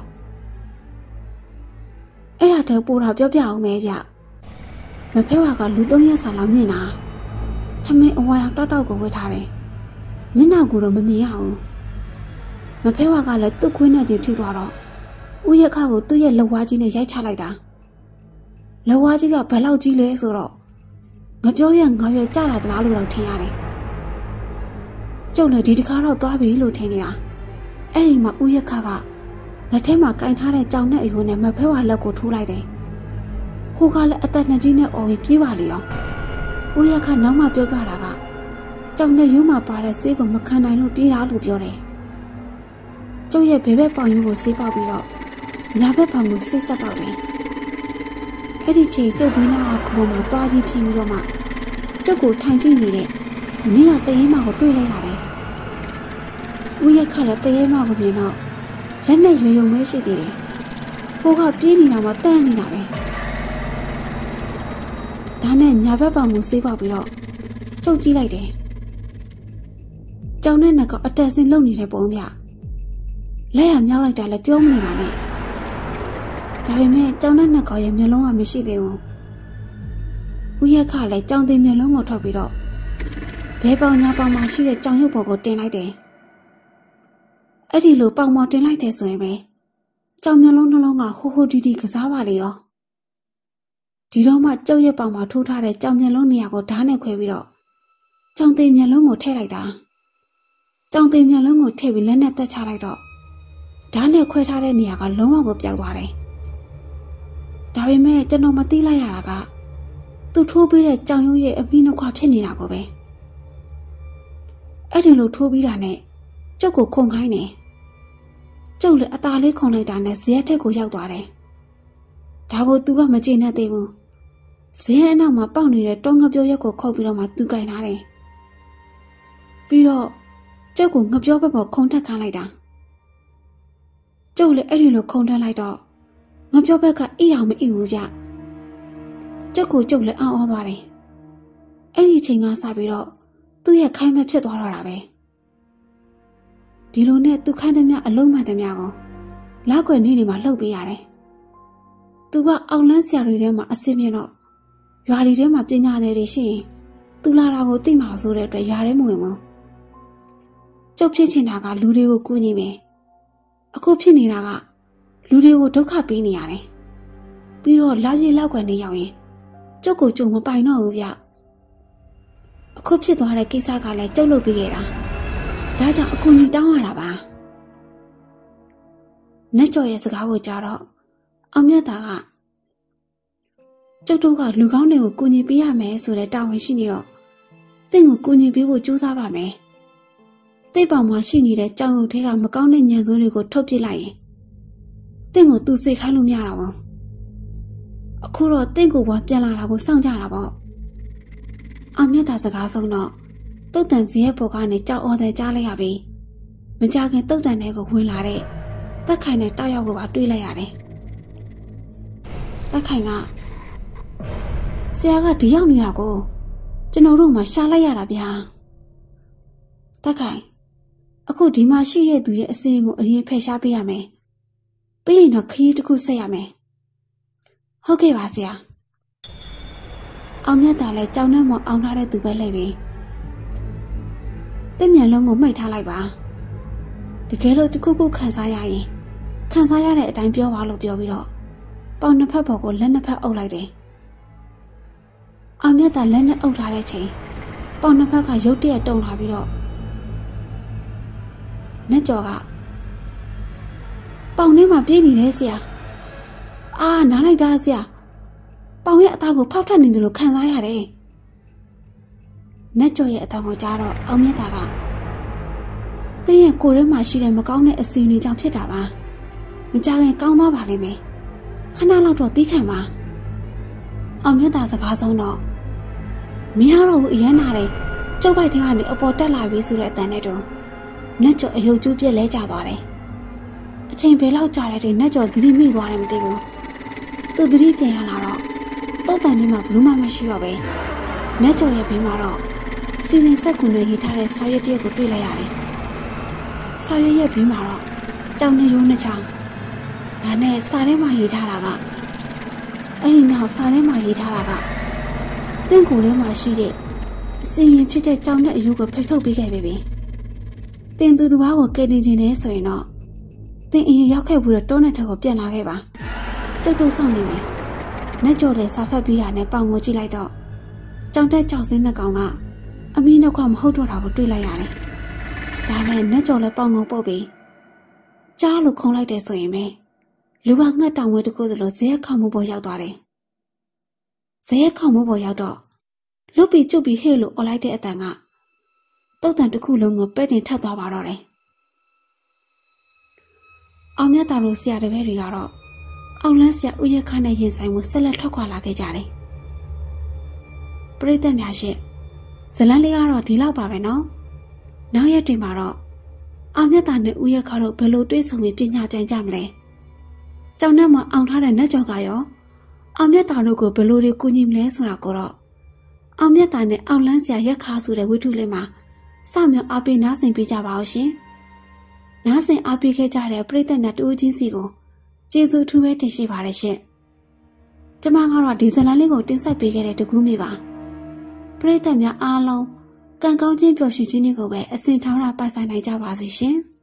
အဲ့ဒါတော့ပို့တာပြောပြအောင်မယ်ဗျမဖဲဝါကလူသုံးရက်စာလောက်မြင်တာထမင်းအဝါရောက်တောက်တောက်ကိုဝတ်ထားတယ်မျက်နှာကိုတော့မမြင်ရဘူးမဖဲဝါကလည်းသူ့ခွေးနဲ့ချင်းထိသွားတော့ဦးရက်ခကိုသူ့ရဲ့လက်ဝါးကြီးနဲ့ရိုက်ချလိုက်တာလက်ဝါးကြီးကဘယ်လောက်ကြီးလဲဆိုတော့ငပြောရငါရွယ်ကြလာသလားလို့တော့ထင်ရတယ်ကျုပ်လည်းဒီတခါတော့သွားပြီလို့ထင်နေတာအဲ့ဒီမှာဦးရက်ခကလက်ထဲမှာကင်ထားတဲ့ကြောင်နဲ့အယိုးနဲ့မဖဲဝါလက်ကိုထိုးလိုက်တယ်ဟိုကလည်းအသက်နှကြီးနဲ့អော်ပြီးပြေးပါလေရောဦးရက်ခနောက်မှပြောပြတာကကြောင်နဲ့ရိုးမှပါတဲ့ဆေးကိုမခံနိုင်လို့ပြေးတာလို့ပြောတယ်ကျုပ်ရဲ့ဘဲဘဲပေါင်ရိုးကိုဆေးပေါက်ပြီးတော့ညာဘက်ပေါင်ကိုစစ်ဆက်ပေါက်တယ်အဲ့ဒီချိန်ကျုပ်ဘင်းနာကခုံမှာတွားကြီးဖြစ်ပြီးတော့မှကျုပ်ကိုထိုင်ကြည့်နေတဲ့မင်းကတရေမကိုတွေ့လိုက်ရတယ်ဦးရက်ခါလည်းတရေမကိုမြင်တော့လက်နဲ့ရွံ့ရွံ့ပဲရှိသေးတယ်ဟိုကပြေးနေတာမှတန်းနေတာပဲဒါနဲ့ညာဘက်ပေါင်ကိုဆေးပေါက်ပြီးတော့ကျုပ်ကြည့်လိုက်တယ်ကြောင်နဲ့နှက်ကအတက်စင်းလုံနေတဲ့ပုံပြလက်ရမြောက်လိုက်တာလည်းပြောမနေပါနဲ့ဒါပေမဲ့ကြောင်နဲ့နှက်ကရဲ့မျက်လုံးကမရှိသေးဘူးဦးရက်ခလည်းကြောင်သိမျက်လုံးကိုထုတ်ပြီးတော့ဘဲပေါင်ညာပေါင်မှာရှိတဲ့ကြောင်ရုပ်ပေါ်ကိုတင်လိုက်တယ်အဲ့ဒီလိုပေါင်ပေါ်တင်လိုက်တယ်ဆိုရင်ပဲကြောင်မျက်လုံးနှလုံးကဟိုဟိုဒီဒီကစားပါလေရောဒီတော့မှကျုပ်ရဲ့ပေါင်မှာထိုးထားတဲ့ကြောင်မျက်လုံးနေရာကိုဓာတ်နဲ့ခွဲပြီးတော့ကြောင်သိမျက်လုံးကိုထည့်လိုက်တာကြောင်သိမျက်လုံးကိုထည့်ပြီးလက်နဲ့တက်ချလိုက်တော့ဓာတ်နဲ့ခွဲထားတဲ့နေရာကလုံးဝကိုပျောက်သွားတယ်ဒါပေမဲ့ကျွန်တော်မသိလိုက်ရတာကသူထိုးပြီးတဲ့ကြောင်ရုပ်ရဲ့အပြီးနှခွဖြစ်နေတာကိုပဲအဲ့ဒီလိုထိုးပြီးတာနဲ့ကျုပ်ကိုခုန်ခိုင်းတယ်ကျုပ်လည်းအသာလေးခုန်လိုက်တာနဲ့ဇရက်ထက်ကိုရောက်သွားတယ်ဒါကိုသူကမကျေနပ်သေးဘူးဇရက်အနောက်မှာပေါက်နေတဲ့တောငပြောရက်ကိုခုတ်ပြီးတော့မှသူကင်ထားတယ်ပြီးတော့ကျုပ်ကိုငပြောဘက်ပေါ်ခုန်ထက်ခိုင်းလိုက်တာကျုပ်လည်းအဲ့ဒီလိုခုန်ထက်လိုက်တော့ငပြောဘက်ကအိအောင်မအိဘူးဗျကျုပ်ကိုကျုပ်လည်းအောင်းအောင်းသွားတယ်အဲ့ဒီချိန်ကစပြီးတော့သူ့ရဲ့ခိုင်းမဲ့ဖြစ်သွားတော့တာပဲဒီလိုနဲ့သူခိုင်းသမျှအလုံးမှန်သမျှကိုလောက်ွယ်နေနေမှာလှုပ်ပေးရတယ်သူကအောက်လန်းဆရာတွေထဲမှာအစင်းမြင်တော့ရွာတွေထဲမှာပညာသည်တွေရှိရင်သူလာတာကိုသိမှာဆိုတဲ့အတွက်ရွာထဲမဝင်ဘူးကျုပ်ဖြစ်ချင်တာကလူတွေကိုကူညီမယ်အခုဖြစ်နေတာကလူတွေကိုဒုက္ခပေးနေရတယ်ပြီးတော့လောက်ရည်လောက်ွယ်နေရောက်ရင်ကျုပ်ကိုကြုံမပိုင်တော့ဘူးဗျအခုဖြစ်သွားတဲ့ကိစ္စကလည်းကျုပ်လုပ်ပေးခဲ့တာဒါကြောင့်အကူအညီတောင်းရတာပါနတ်ကျော်ရဲ့စကားကိုကြားတော့အောင်မြတ်တာကကျုပ်တို့ကလူကောင်းတွေကိုကူညီပေးရမယ်ဆိုတဲ့တာဝန်ရှိနေတော့တင့်ကိုကူညီပေးဖို့ကြိုးစားပါမယ်တိတ်ပေါင်မှာရှိနေတဲ့ကြောင်ရုပ်ထဲကမကောင်းတဲ့ညံစိုးတွေကိုထုတ်ပစ်လိုက်ရင်တင့်ကိုသူစိတ်ခိုင်းလို့မရတော့ဘူးအခုတော့တင့်ကိုဘွားပြန်လာတာကိုစောင့်ကြတာပေါ့အောင်မြတ်တာစကားဆုံးတော့တုတ်တန်စီရဲ့ပေါ်ကနေကြောက်အော်တဲ့ကြားလိုက်ရပြီမကြခင်တုတ်တန်ထဲကိုဝင်လာတဲ့တက်ခိုင်နဲ့တောက်ရောက်ကိုပါတွေးလိုက်ရတယ်တက်ခိုင်ကဆရာကဒီရောက်နေတာကိုကျွန်တော်တို့မှရှာလိုက်ရတာဗျာတက်ခိုင်အခုဒီမှာရှိတဲ့သူရဲ့အစင်းကိုအရင်ဖယ်ရှားပေးရမယ်ပြီးရင်တော့ခရီးတစ်ခုဆက်ရမယ်ဟုတ်ကဲ့ပါဆရာအောင်မြတ်တာလည်းကြောင်နှမ်းမအောင်ထားတဲ့သူပဲလိုက်ပြီတဲ့မြန်လုံးကိုမှိတ်ထားလိုက်ပါတကယ်လို့တစ်ခုခုခံစားရရင်ခံစားရတဲ့အတိုင်းပြောပါလို့ပြောပြီးတော့ပေါင်နှစ်ဖက်ပေါ်ကိုလက်နှစ်ဖက်အုပ်လိုက်တယ်အောင်မြတ်တာလက်နဲ့အုပ်ထားတဲ့ချိန်ပေါင်နှစ်ဖက်ကရုတ်တရက်တုံလာပြီးတော့နတ်ကျော်ကပေါင်ထဲမှာပြေးနေတယ်ဆရာအာနားလိုက်တာဆရာပေါင်ရဲ့အသားကိုဖောက်ထွက်နေတယ်လို့ခံစားရတယ်နတ်ကျော်ရဲ့အသားကိုကြားတော့အောင်မြတ်တာကတင်းရဲ့ကိုယ်ထဲမှာရှိတဲ့မကောင်းတဲ့အစီအစဉ်ကြောင့်ဖြစ်တာပါမကြခင်ကောင်းသွားပါလိမ့်မယ်ခဏလောက်တော့တီးခံပါအောင်မြတ်တာစကားဆုံးတော့မရတော့ဘူးအရန်နာတယ်ကျုပ်ပိုက်ထဲကနေအပေါ်တက်လာပြီဆိုတဲ့အတန်နဲ့တော့နတ်ကျော်အယုတ်ကျူးပြက်လဲကျသွားတယ်အချိန်ဘယ်လောက်ကြာလဲတဲ့နတ်ကျော်သတိမိသွားတယ်မသိဘူးသူသတိပြန်ရလာတော့တုတ်တန်ထဲမှာဘလူးမမရှိတော့ပဲနတ်ကျော်ရဲ့ဘေးမှာတော့စီစဉ်ဆက်ကူနဲ့ရေးထားတဲ့စာရွက်တစ်ခုတွေ့လိုက်ရတယ်စာရွက်ရဲ့ဘေးမှာတော့ကြောင်နေရုံးနှစ်ချောင်းဒါနဲ့စာထဲမှာရေးထားတာကအဲ့ဒီနောက်စာထဲမှာရေးထားတာကတင့်ကိုယ်ထဲမှာရှိတဲ့အစီရင်ဖြစ်တဲ့ကြောင်တဲ့အယုကိုဖိတ်ထုတ်ပေးခဲ့ပြီ။တင်သူသူဘာကိုကယ်တင်ခြင်းလဲဆိုရင်တော့တင်အရင်ရောက်ခဲ့ဘူးတဲ့တောနဲ့ထက်ကိုပြန်လာခဲ့ပါ။ကျုပ်တို့စောင့်နေမယ်။နတ်ကျော်လည်းစာဖတ်ပြီးတာနဲ့ပေါင်ကိုကြည့်လိုက်တော့ကြောင်တက်ကြောင်စင်းနှစ်ကောင်ကအမီးနှောက်ကမဟုတ်တော့တာကိုတွေ့လိုက်ရတယ်။ဒါနဲ့နတ်ကျော်လည်းပေါင်ကိုပုတ်ပြီးကြားလို့ခုံလိုက်တယ်ဆိုရင်ပဲလူကငှက်တောင်ဝဲတစ်ခုသလိုဇဲခေါမှုပေါ်ရောက်သွားတယ်။ဇဲခေါမှုပေါ်ရောက်တော့လုတ်ပြီးကျုပ်ပြီးဟဲ့လို့អော်လိုက်တဲ့အတန်ကတုတ်တန်တစ်ခုလုံးကိုပဲ့တင်ထပ်သွားပါတော့တယ်။အောင်မြတ်တာတို့ဆရာတပည့်တွေကတော့အောက်လန်းဆရာဦးရခနဲ့ရင်ဆိုင်မှုဆက်လက်ထွက်ခွာလာခဲ့ကြတယ်ပရိသတ်များရှင့်ဇလန်းလေးကတော့ဒီလောက်ပါပဲနော်နောက်ရက်တွေမှာတော့အောင်မြတ်တာနဲ့ဦးရခတို့ဘယ်လိုတွေးဆုံပြီးပညာပြန်ကြမလဲကြောင်နဲ့မှအောင်ထားတဲ့နတ်ကြော်ကရောအောင်မြတ်တာတို့ကိုဘယ်လိုတွေကူညီမလဲဆိုတာကိုတော့အောင်မြတ်တာနဲ့အောင်လန်းဆရာရက်ခါဆိုတဲ့ဝိထုလေးမှာစမြောင်အားပေးနားဆင်ပေးကြပါဦးရှင်နားဆင်အားပေးခဲ့ကြတဲ့ပရိသတ်များတူးချင်းစီကိုကျေးဇူးထူးပဲတင်ရှိပါတယ်ရှင်ကျမကတော့ဒီဇလန်လေးကိုတင်ဆက်ပေးခဲ့တဲ့တကူးမိပါပရိသတ်များအားလုံးကံကောင်းခြင်းပျော်ရွှင်ခြင်းတွေကိုပဲအစဉ်ထောင်းတာပိုက်ဆိုင်နိုင်ကြပါစေရှင်